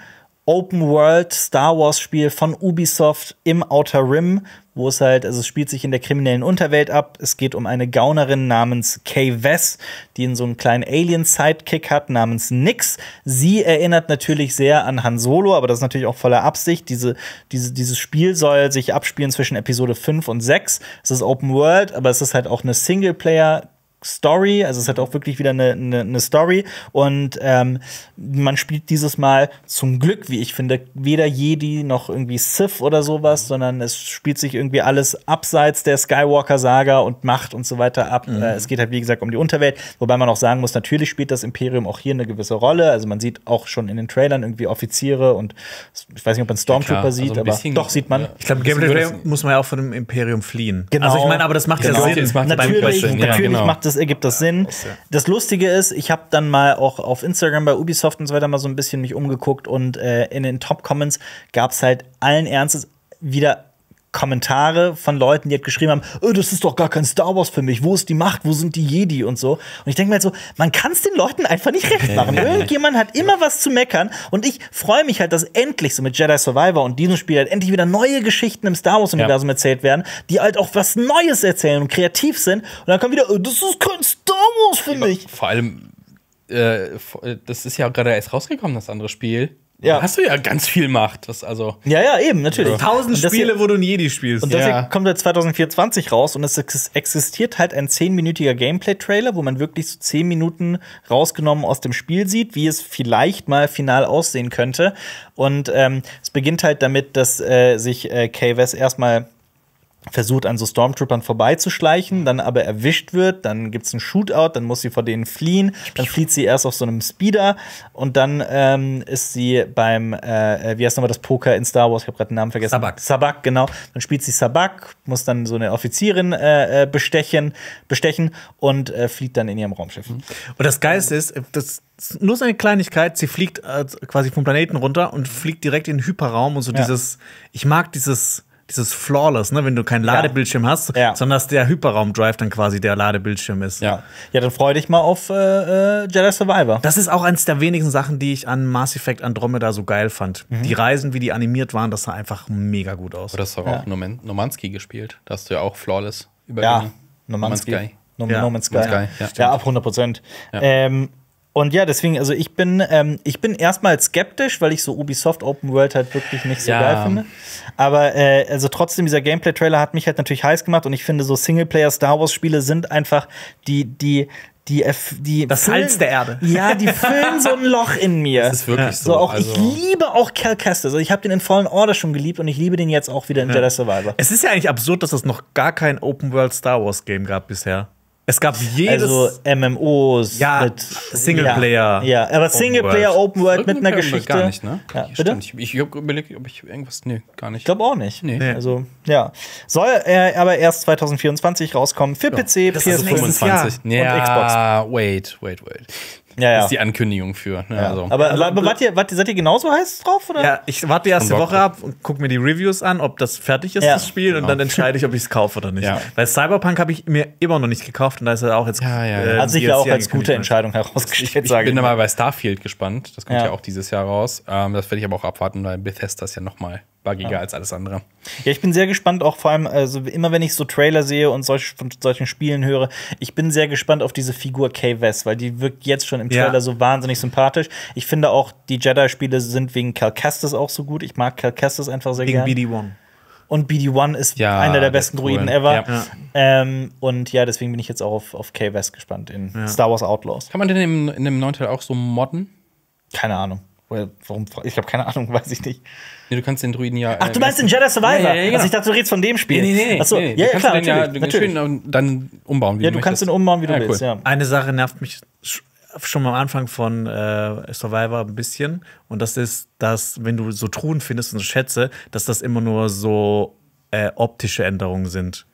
Open-World-Star Wars-Spiel von Ubisoft im Outer Rim, wo es halt, also es spielt sich in der kriminellen Unterwelt ab. Es geht um eine Gaunerin namens Kay Vess, die in so einen kleinen Alien-Sidekick hat namens Nix. Sie erinnert natürlich sehr an Han Solo, aber das ist natürlich auch voller Absicht. Diese, diese, dieses Spiel soll sich abspielen zwischen Episode fünf und sechs. Es ist Open World, aber es ist halt auch eine Singleplayer- Story, also es hat auch wirklich wieder eine, eine, eine Story und ähm, man spielt dieses Mal zum Glück, wie ich finde, weder Jedi noch irgendwie Sith oder sowas, sondern es spielt sich irgendwie alles abseits der Skywalker-Saga und Macht und so weiter ab. Mhm. Äh, es geht halt, wie gesagt, um die Unterwelt, wobei man auch sagen muss, natürlich spielt das Imperium auch hier eine gewisse Rolle, also man sieht auch schon in den Trailern irgendwie Offiziere und ich weiß nicht, ob man Stormtrooper ja, sieht, also aber bisschen, doch, sieht man. Ich glaube, im Gameplay muss man ja auch von dem Imperium fliehen. Genau. Also ich meine, aber das macht Genau. ja Sinn. Das macht Natürlich, Sinn, ja, natürlich genau. macht das, ergibt das Sinn. Das Lustige ist, ich habe dann mal auch auf Instagram bei Ubisoft und so weiter mal so ein bisschen mich umgeguckt und äh, in den Top-Comments gab es halt allen Ernstes wieder Kommentare von Leuten, die halt geschrieben haben, oh, das ist doch gar kein Star Wars für mich, wo ist die Macht, wo sind die Jedi und so. Und ich denke mir halt so, man kann es den Leuten einfach nicht recht machen. Irgendjemand hat immer was zu meckern und ich freue mich halt, dass endlich so mit Jedi Survivor und diesem Spiel halt endlich wieder neue Geschichten im Star Wars-Universum ja. erzählt werden, die halt auch was Neues erzählen und kreativ sind. Und dann kommt wieder, oh, das ist kein Star Wars für mich. Vor allem, äh, das ist ja gerade erst rausgekommen, das andere Spiel. Ja. Da hast du ja ganz viel Macht. Das also ja, ja, eben, natürlich. Tausend Und das Spiele, hier, wo du ein Jedi spielst. Und das Ja. hier kommt halt zwanzig vierundzwanzig raus und es ex- existiert halt ein zehnminütiger Gameplay-Trailer, wo man wirklich so zehn Minuten rausgenommen aus dem Spiel sieht, wie es vielleicht mal final aussehen könnte. Und ähm, es beginnt halt damit, dass äh, sich äh, Kay Vess erstmal versucht, an so Stormtroopern vorbeizuschleichen, dann aber erwischt wird, dann gibt's einen Shootout, dann muss sie vor denen fliehen, dann flieht sie erst auf so einem Speeder und dann ähm, ist sie beim, äh, wie heißt nochmal das Poker in Star Wars, ich habe gerade den Namen vergessen. Sabak. Sabak, genau. Dann spielt sie Sabak, muss dann so eine Offizierin äh, bestechen, bestechen und äh, flieht dann in ihrem Raumschiff. Und das Geilste ist, das ist nur so eine Kleinigkeit, sie fliegt äh, quasi vom Planeten runter und fliegt direkt in den Hyperraum und so Ja. dieses, ich mag dieses dieses Flawless, ne, wenn du keinen Ladebildschirm hast, Ja. sondern dass der Hyperraum-Drive dann quasi der Ladebildschirm ist. Ja. Ja, dann freu dich mal auf äh, Jedi Survivor. Das ist auch eins der wenigen Sachen, die ich an Mass Effect Andromeda so geil fand. Mhm. Die Reisen, wie die animiert waren, das sah einfach mega gut aus. Du hast doch Ja. auch Noman Nomansky gespielt. Da hast du ja auch Flawless Ja, übergeben. No Man's Sky. No, Ja. no Man's Sky. No Man's Sky, Ja, ja. ab hundert Prozent. Ja. Ähm, und ja, deswegen, also ich bin, ähm, ich bin erstmal skeptisch, weil ich so Ubisoft Open World halt wirklich nicht so Ja. geil finde. Aber äh, also trotzdem, dieser Gameplay-Trailer hat mich halt natürlich heiß gemacht und ich finde, so Singleplayer-Star Wars-Spiele sind einfach die, die, die, erf- die Das füllen- Salz der Erde. Ja, die füllen so ein Loch in mir. Das ist wirklich So, so. auch also, ich liebe auch Cal Kestis. Also ich habe den in Fallen Order schon geliebt und ich liebe den jetzt auch wieder in Jedi Survivor. Es ist ja eigentlich absurd, dass es noch gar kein Open-World-Star Wars-Game gab bisher. Es gab jedes. Also M M Os Ja, mit Singleplayer. Ja, ja, aber Singleplayer Open World mit einer Irgendwie Geschichte. Gar nicht, ne? Ja, Hier bitte? stand- Ich, ich hab überlegt, ob ich irgendwas. Nee, gar nicht. Ich glaube auch nicht. Nee. Also, ja. Soll äh, aber erst zwanzig vieruntundzwanzig rauskommen für P C, das P S ist fünf nächstes fünfundzwanzig. und Ja, wait, wait, wait. Ja, Das ja. ist die Ankündigung für. Ne, ja. also. Aber, aber, aber wart ihr, wart ihr, seid ihr genauso heiß drauf? Oder? Ja, ich warte die erste Bock Woche drauf. ab und gucke mir die Reviews an, ob das fertig ist, Ja. das Spiel, und Genau. dann entscheide ich, ob ich es kaufe oder nicht. Ja. Weil Cyberpunk habe ich mir immer noch nicht gekauft und da ist er auch jetzt. Ja, ja, ja. Hat sich ja auch als gute Entscheidung herausgestellt, Ich sage bin ich aber mal. bei Starfield gespannt. Das kommt ja, Ja. auch dieses Jahr raus. Ähm, das werde ich aber auch abwarten, weil Bethesda ist ja noch mal buggiger als alles andere. Ja, ich bin sehr gespannt, auch vor allem, also immer wenn ich so Trailer sehe und solch, von solchen Spielen höre, ich bin sehr gespannt auf diese Figur Kay Vess, weil die wirkt jetzt schon im Ja. Trailer so wahnsinnig sympathisch. Ich finde auch, die Jedi-Spiele sind wegen Cal Kestis auch so gut. Ich mag Cal Kestis einfach sehr Gegen gerne. B D one. Und B D one ist Ja, einer der der besten ist cool. Droiden ever. Ja. Ja. Ähm, und ja, deswegen bin ich jetzt auch auf, auf Kay Vess gespannt in Star Wars Outlaws. Kann man denn im, in dem neuen Teil auch so modden? Keine Ahnung. Well, warum? Ich habe keine Ahnung, weiß ich nicht. Nee, du kannst den Druiden ja. Ach, du meinst den Jedi Survivor? Ja, ja, ja, genau. Also ich dachte, du redest von dem Spiel. Nee, nee, nee. Achso, nee, nee. ja, Du ja, kannst klar, den ja natürlich. natürlich. schön und dann umbauen, wie Ja, du du kannst möchtest. ihn umbauen, wie du Ja, willst, cool. ja. Eine Sache nervt mich sch- schon am Anfang von äh, Survivor ein bisschen. Und das ist, dass, wenn du so Truhen findest und so Schätze, dass das immer nur so äh, optische Änderungen sind.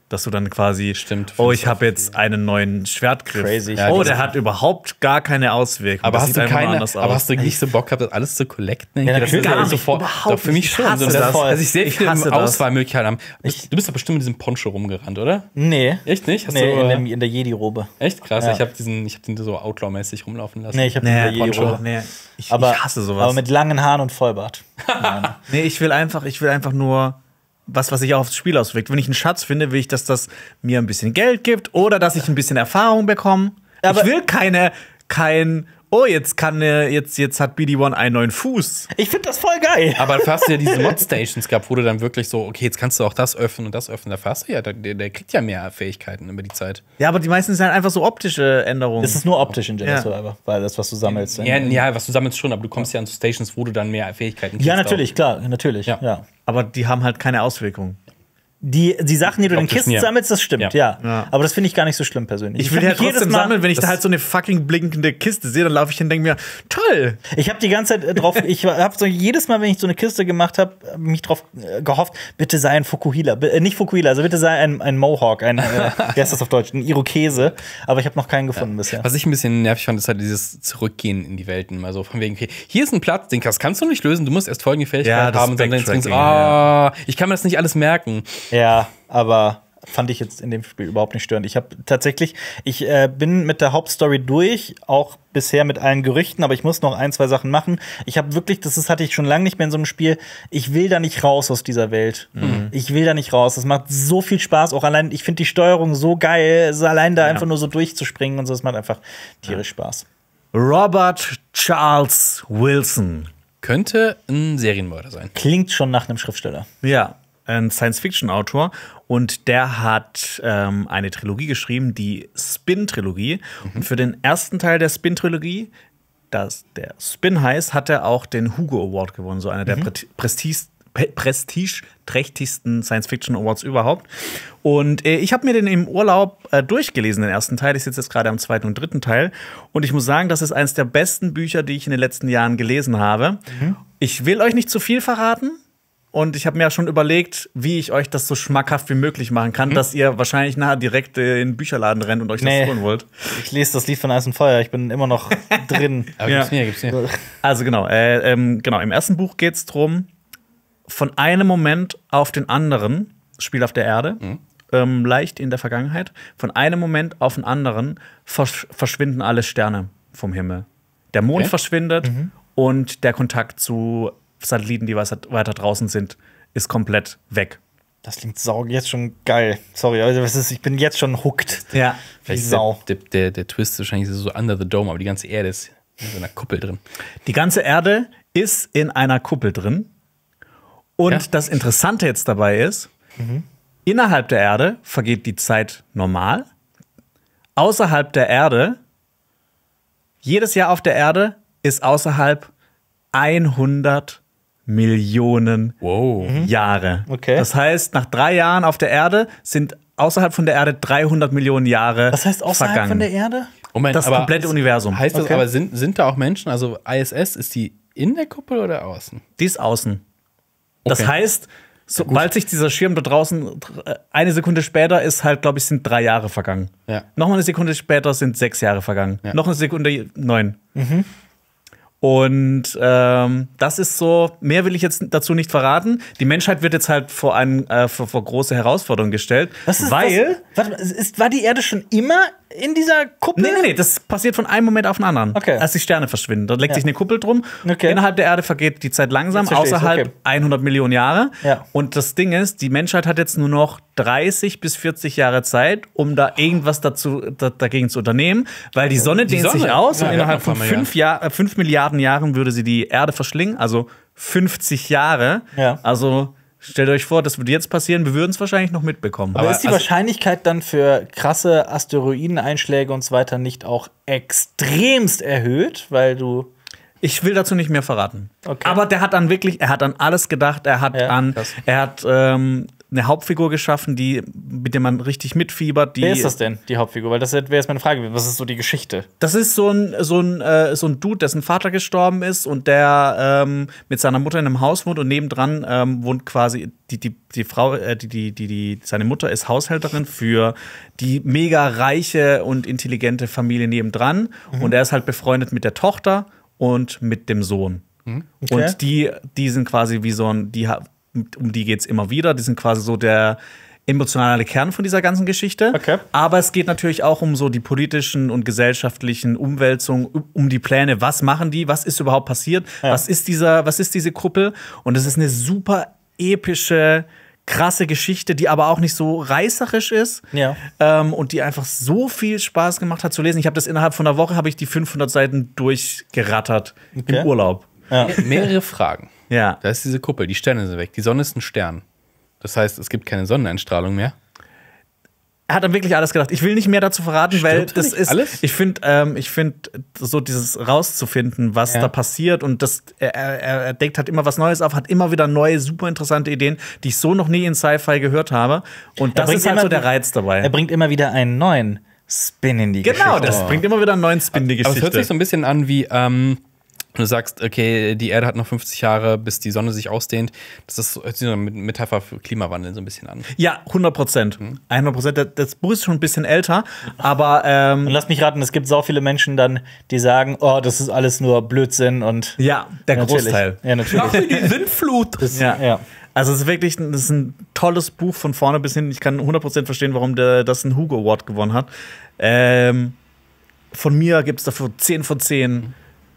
Dass du dann quasi, Stimmt, oh, find's ich habe jetzt einen neuen Schwertgriff. Crazy. Ja, oh, die- der hat überhaupt gar keine Auswirkungen. Aber Das hast, sieht du einfach nur keine, anders aber aus. hast du nicht so Bock gehabt, das alles zu collecten? Ja, das natürlich. gar Gar nicht nicht, sofort. überhaupt Doch, für mich nicht. Ich schon. hasse So, das. dass ich sehr Ich viele hasse das. Auswahlmöglichkeiten habe. Du, du bist doch bestimmt mit diesem Poncho rumgerannt, oder? Nee. Echt nicht? Hast Nee, du, in, äh, der, in der Jedi-Robe. Echt krass. Ja. Ich habe diesen, ich hab den so Outlaw-mäßig rumlaufen lassen. Nee, ich habe Nee, in der Jedi-Robe. Poncho. Nee, ich, Aber, ich hasse sowas. aber mit langen Haaren und Vollbart. nee, ich will einfach, ich will einfach nur was, was sich auch aufs Spiel auswirkt. Wenn ich einen Schatz finde, will ich, dass das mir ein bisschen Geld gibt oder dass ich ein bisschen Erfahrung bekomme. Aber- ich will keine, kein, oh, jetzt kann, äh, jetzt, jetzt hat B D eins einen neuen Fuß. Ich finde das voll geil. Aber dafür hast du ja diese Mod-Stations gehabt, wo du dann wirklich so, okay, jetzt kannst du auch das öffnen und das öffnen. Dafür hast du ja, der, der kriegt ja mehr Fähigkeiten über die Zeit. Ja, aber die meisten sind halt einfach so optische Änderungen. Das ist nur optisch in Jedi Ja. Survivor, weil das, was du sammelst. Ja, ja, was du sammelst schon, aber du kommst ja an so Stations, wo du dann mehr Fähigkeiten kriegst. Ja, natürlich, klar, natürlich. Ja. Ja. aber die haben halt keine Auswirkungen. Die, die Sachen, die du in den Optisch, Kisten ja. sammelst, das stimmt, ja. Ja. Ja. Aber das finde ich gar nicht so schlimm persönlich. Ich will hab ja mich jedes trotzdem Mal- sammeln, wenn ich das- da halt so eine fucking blinkende Kiste sehe, dann laufe ich hin und denke mir, toll. Ich habe die ganze Zeit äh, drauf, ich habe so jedes Mal, wenn ich so eine Kiste gemacht habe, mich drauf äh, gehofft, bitte sei ein Fukuhila, B äh, nicht Fukuhila, also bitte sei ein, ein Mohawk, ein, äh, wie heißt das auf Deutsch, ein Irokese, aber ich habe noch keinen gefunden bisher. Was ich ein bisschen nervig fand, ist halt dieses Zurückgehen in die Welten. Also von wegen, okay, hier ist ein Platz, den das kannst du nicht lösen, du musst erst folgende Fähigkeit Ja, das haben und dann denkst du, Backtracking, ah, ich kann mir das nicht alles merken. Ja, aber fand ich jetzt in dem Spiel überhaupt nicht störend. Ich habe tatsächlich, ich äh, bin mit der Hauptstory durch, auch bisher mit allen Gerüchten, aber ich muss noch ein, zwei Sachen machen. Ich habe wirklich, das ist, hatte ich schon lange nicht mehr in so einem Spiel, ich will da nicht raus aus dieser Welt. Mhm. Ich will da nicht raus. Das macht so viel Spaß. Auch allein, ich finde die Steuerung so geil, so allein da einfach nur so durchzuspringen und so, das macht einfach tierisch Spaß. Robert Charles Wilson. Könnte ein Serienmörder sein. Klingt schon nach einem Schriftsteller. Ja, ein Science-Fiction-Autor. Und der hat ähm, eine Trilogie geschrieben, die Spin-Trilogie. Und für den ersten Teil der Spin-Trilogie, das der Spin heißt, hat er auch den Hugo Award gewonnen. So einer der Pre- Prestige Pre- prestigeträchtigsten Science-Fiction-Awards überhaupt. Und äh, ich habe mir den im Urlaub äh, durchgelesen, den ersten Teil. Ich sitze jetzt gerade am zweiten und dritten Teil. Und ich muss sagen, das ist eines der besten Bücher, die ich in den letzten Jahren gelesen habe. Ich will euch nicht zu viel verraten. Und ich habe mir ja schon überlegt, wie ich euch das so schmackhaft wie möglich machen kann, dass ihr wahrscheinlich nachher direkt äh, in den Bücherladen rennt und euch Nee. das holen wollt. Ich lese das Lied von Eis und Feuer, ich bin immer noch drin. Aber Ja. gibt's mir, gibt's mir. Also genau, äh, ähm, genau, im ersten Buch geht es darum, von einem Moment auf den anderen, Spiel auf der Erde, ähm, leicht in der Vergangenheit, von einem Moment auf den anderen versch verschwinden alle Sterne vom Himmel. Der Mond Okay. verschwindet und der Kontakt zu Satelliten, die weiter weiter draußen sind, ist komplett weg. Das klingt sau jetzt schon geil. Sorry, also das ist, ich bin jetzt schon hooked. Ja. Wie Vielleicht ist Sau. der, der, der, der Twist ist wahrscheinlich so under the dome, aber die ganze Erde ist in so einer Kuppel drin. Die ganze Erde ist in einer Kuppel drin. Und Ja. das Interessante jetzt dabei ist, innerhalb der Erde vergeht die Zeit normal. Außerhalb der Erde, jedes Jahr auf der Erde ist außerhalb hundert Millionen Wow. Jahre. Okay. Das heißt, nach drei Jahren auf der Erde sind außerhalb von der Erde dreihundert Millionen Jahre Was heißt außerhalb vergangen. von der Erde? Moment, Das aber komplette Universum. Heißt das Okay. aber, sind, sind da auch Menschen, also I S S, ist die in der Kuppel oder außen? Die ist außen. Das Okay. heißt, sobald sich dieser Schirm da draußen, eine Sekunde später ist halt, glaube ich, sind drei Jahre vergangen. Ja. Nochmal eine Sekunde später sind sechs Jahre vergangen. Ja. Noch eine Sekunde neun. Und ähm, das ist so, mehr will ich jetzt dazu nicht verraten. Die Menschheit wird jetzt halt vor, einen, äh, vor, vor große Herausforderungen gestellt. Was ist weil. das? Warte mal, ist, war die Erde schon immer in dieser Kuppel? Nee, nee, nee, das passiert von einem Moment auf den anderen. Okay. Als die Sterne verschwinden. Da legt Ja. sich eine Kuppel drum. Okay. Innerhalb der Erde vergeht die Zeit langsam, Jetzt versteh ich's, außerhalb okay. hundert Millionen Jahre. Ja. Und das Ding ist, die Menschheit hat jetzt nur noch dreißig bis vierzig Jahre Zeit, um da irgendwas dazu, da, dagegen zu unternehmen, weil die Sonne Die dehnt sich Sonne. aus Ja, und ja, innerhalb noch von einmal, fünf, Jahr, äh, fünf Milliarden Jahren würde sie die Erde verschlingen, also fünfzig Jahre. Ja. Also stellt euch vor, das würde jetzt passieren, wir würden es wahrscheinlich noch mitbekommen. Aber Aber ist die also- Wahrscheinlichkeit dann für krasse Asteroideneinschläge und so weiter nicht auch extremst erhöht, weil du Ich will dazu nicht mehr verraten. Okay. Aber der hat dann wirklich, er hat an alles gedacht. Er hat Ja, an, krass. er hat ähm, eine Hauptfigur geschaffen, die, mit der man richtig mitfiebert. Die, Wer ist das denn, die Hauptfigur? Weil das wäre jetzt meine Frage. Was ist so die Geschichte? Das ist so ein, so ein, äh, so ein Dude, dessen Vater gestorben ist und der ähm, mit seiner Mutter in einem Haus wohnt und nebendran ähm, wohnt quasi die, die, die Frau, äh, die, die, die, die, seine Mutter ist Haushälterin für die mega reiche und intelligente Familie nebendran. Mhm. Und er ist halt befreundet mit der Tochter und mit dem Sohn. Mhm. Okay. Und die, die sind quasi wie so ein, die um die geht's immer wieder. Die sind quasi so der emotionale Kern von dieser ganzen Geschichte. Okay. Aber es geht natürlich auch um so die politischen und gesellschaftlichen Umwälzungen, um die Pläne. Was machen die? Was ist überhaupt passiert? Ja. Was ist dieser, was ist diese Kuppel? Und es ist eine super epische, krasse Geschichte, die aber auch nicht so reißerisch ist. Ja. Ähm, und die einfach so viel Spaß gemacht hat zu lesen. Ich habe das innerhalb von einer Woche habe ich die fünfhundert Seiten durchgerattert okay. im Urlaub. Ja. Mehrere Fragen. Ja. Da ist diese Kuppel, die Sterne sind weg. Die Sonne ist ein Stern. Das heißt, es gibt keine Sonneneinstrahlung mehr. Er hat dann wirklich alles gedacht. Ich will nicht mehr dazu verraten, Stimmt weil das nicht ist. alles? Ich finde, ähm, ich finde, so dieses rauszufinden, was Ja. da passiert und das, er, er, er deckt halt immer was Neues auf, hat immer wieder neue, super interessante Ideen, die ich so noch nie in Sci-Fi gehört habe. Und das bringt ist halt immer so der wieder- Reiz dabei. Er bringt immer wieder einen neuen Spin in die Genau, Geschichte. das bringt immer wieder einen neuen Spin in die Aber es hört Geschichte. sich so ein bisschen an wie, ähm, du sagst, okay, die Erde hat noch fünfzig Jahre, bis die Sonne sich ausdehnt. Das ist so hört sich so eine Metapher für Klimawandel so ein bisschen an. Ja, hundert Prozent. hundert Prozent. Das- Das Buch ist schon ein bisschen älter, aber ähm, Und lass mich raten, es gibt so viele Menschen dann, die sagen, oh, das ist alles nur Blödsinn und ja, der natürlich. Großteil. Ja, natürlich. die Sintflut. Ja. ja. Also es ist wirklich ein, das ist ein tolles Buch von vorne bis hin. Ich kann hundert Prozent verstehen, warum der, das einen Hugo Award gewonnen hat. Ähm, von mir gibt es dafür zehn von zehn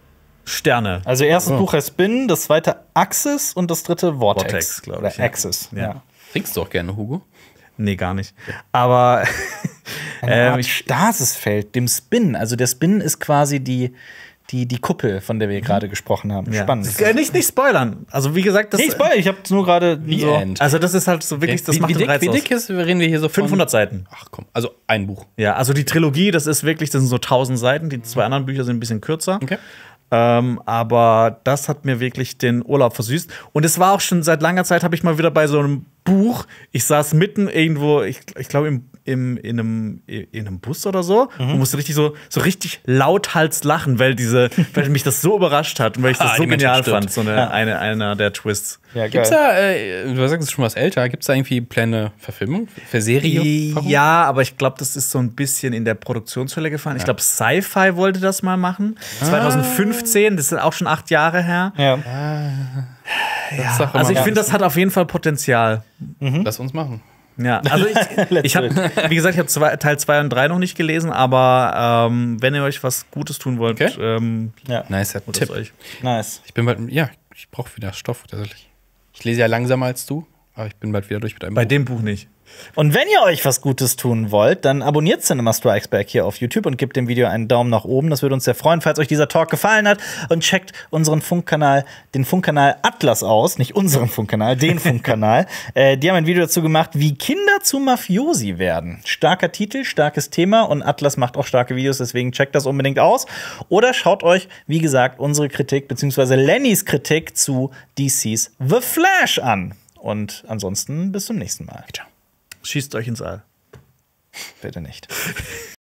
Sterne. Also erstes Buch heißt Spin, das zweite Axis und das dritte Vortex. Vortex, glaub Oder ich, ja. Axis. Ja. Ja. Trinkst du auch gerne, Hugo? Nee, gar nicht. Aber Eine ähm, Art ich, Stasisfeld, dem Spin. Also der Spin ist quasi die, die, die Kuppel, von der wir gerade gesprochen haben. ja. Spannend. Äh, nicht, nicht spoilern. Also wie gesagt, das, Nee, Spoiler, ich habe nur gerade The so. End. also das ist halt so wirklich, das wie, macht wie den dick, Reiz wie aus. dick ist, reden wir hier so von? fünfhundert Seiten. Ach komm, also ein Buch. Ja, also die Trilogie, das ist wirklich, das sind so tausend Seiten. Die zwei anderen Bücher sind ein bisschen kürzer. Okay. Ähm, aber das hat mir wirklich den Urlaub versüßt. Und es war auch schon seit langer Zeit, habe ich mal wieder bei so einem Buch, ich saß mitten irgendwo, ich, ich glaube, im, im, in, einem, in einem Bus oder so, Mhm. und musste richtig so, so richtig lauthals lachen, weil, diese, weil mich das so überrascht hat und weil ich das Ah, so die Menschen genial stimmt. fand. So eine, eine, einer der Twists. Ja, geil. Gibt's da, äh, du sagst es ist schon was älter, gibt's da irgendwie Pläne Verfilmung? Für Serie? Warum? Ja, aber ich glaube, das ist so ein bisschen in der Produktionshölle gefallen. Ich glaube, Sci-Fi wollte das mal machen. zwanzig fünfzehn, das ist auch schon acht Jahre her. Ja. Das sag Also ich mal, finde, das hat auf jeden Fall Potenzial. Lass uns machen. Ja, also ich, ich habe, wie gesagt, ich habe zwei, Teil zwei und drei noch nicht gelesen, aber ähm, wenn ihr euch was Gutes tun wollt, Okay. ähm, Ja. Nicer holt es Tipp. euch. Nice. Ich bin bald, ja, ich brauche wieder Stoff tatsächlich. Ich lese ja langsamer als du, aber ich bin bald wieder durch mit einem Bei Buch. dem Buch nicht. Und wenn ihr euch was Gutes tun wollt, dann abonniert Cinema Strikes Back hier auf YouTube und gebt dem Video einen Daumen nach oben. Das würde uns sehr freuen, falls euch dieser Talk gefallen hat. Und checkt unseren Funkkanal, den Funkkanal Atlas aus. Nicht unseren Funkkanal, den Funkkanal. Äh, die haben ein Video dazu gemacht, wie Kinder zu Mafiosi werden. Starker Titel, starkes Thema und Atlas macht auch starke Videos, deswegen checkt das unbedingt aus. Oder schaut euch, wie gesagt, unsere Kritik, beziehungsweise Lennys Kritik zu D C's The Flash an. Und ansonsten bis zum nächsten Mal. Schießt euch ins All. Bitte nicht.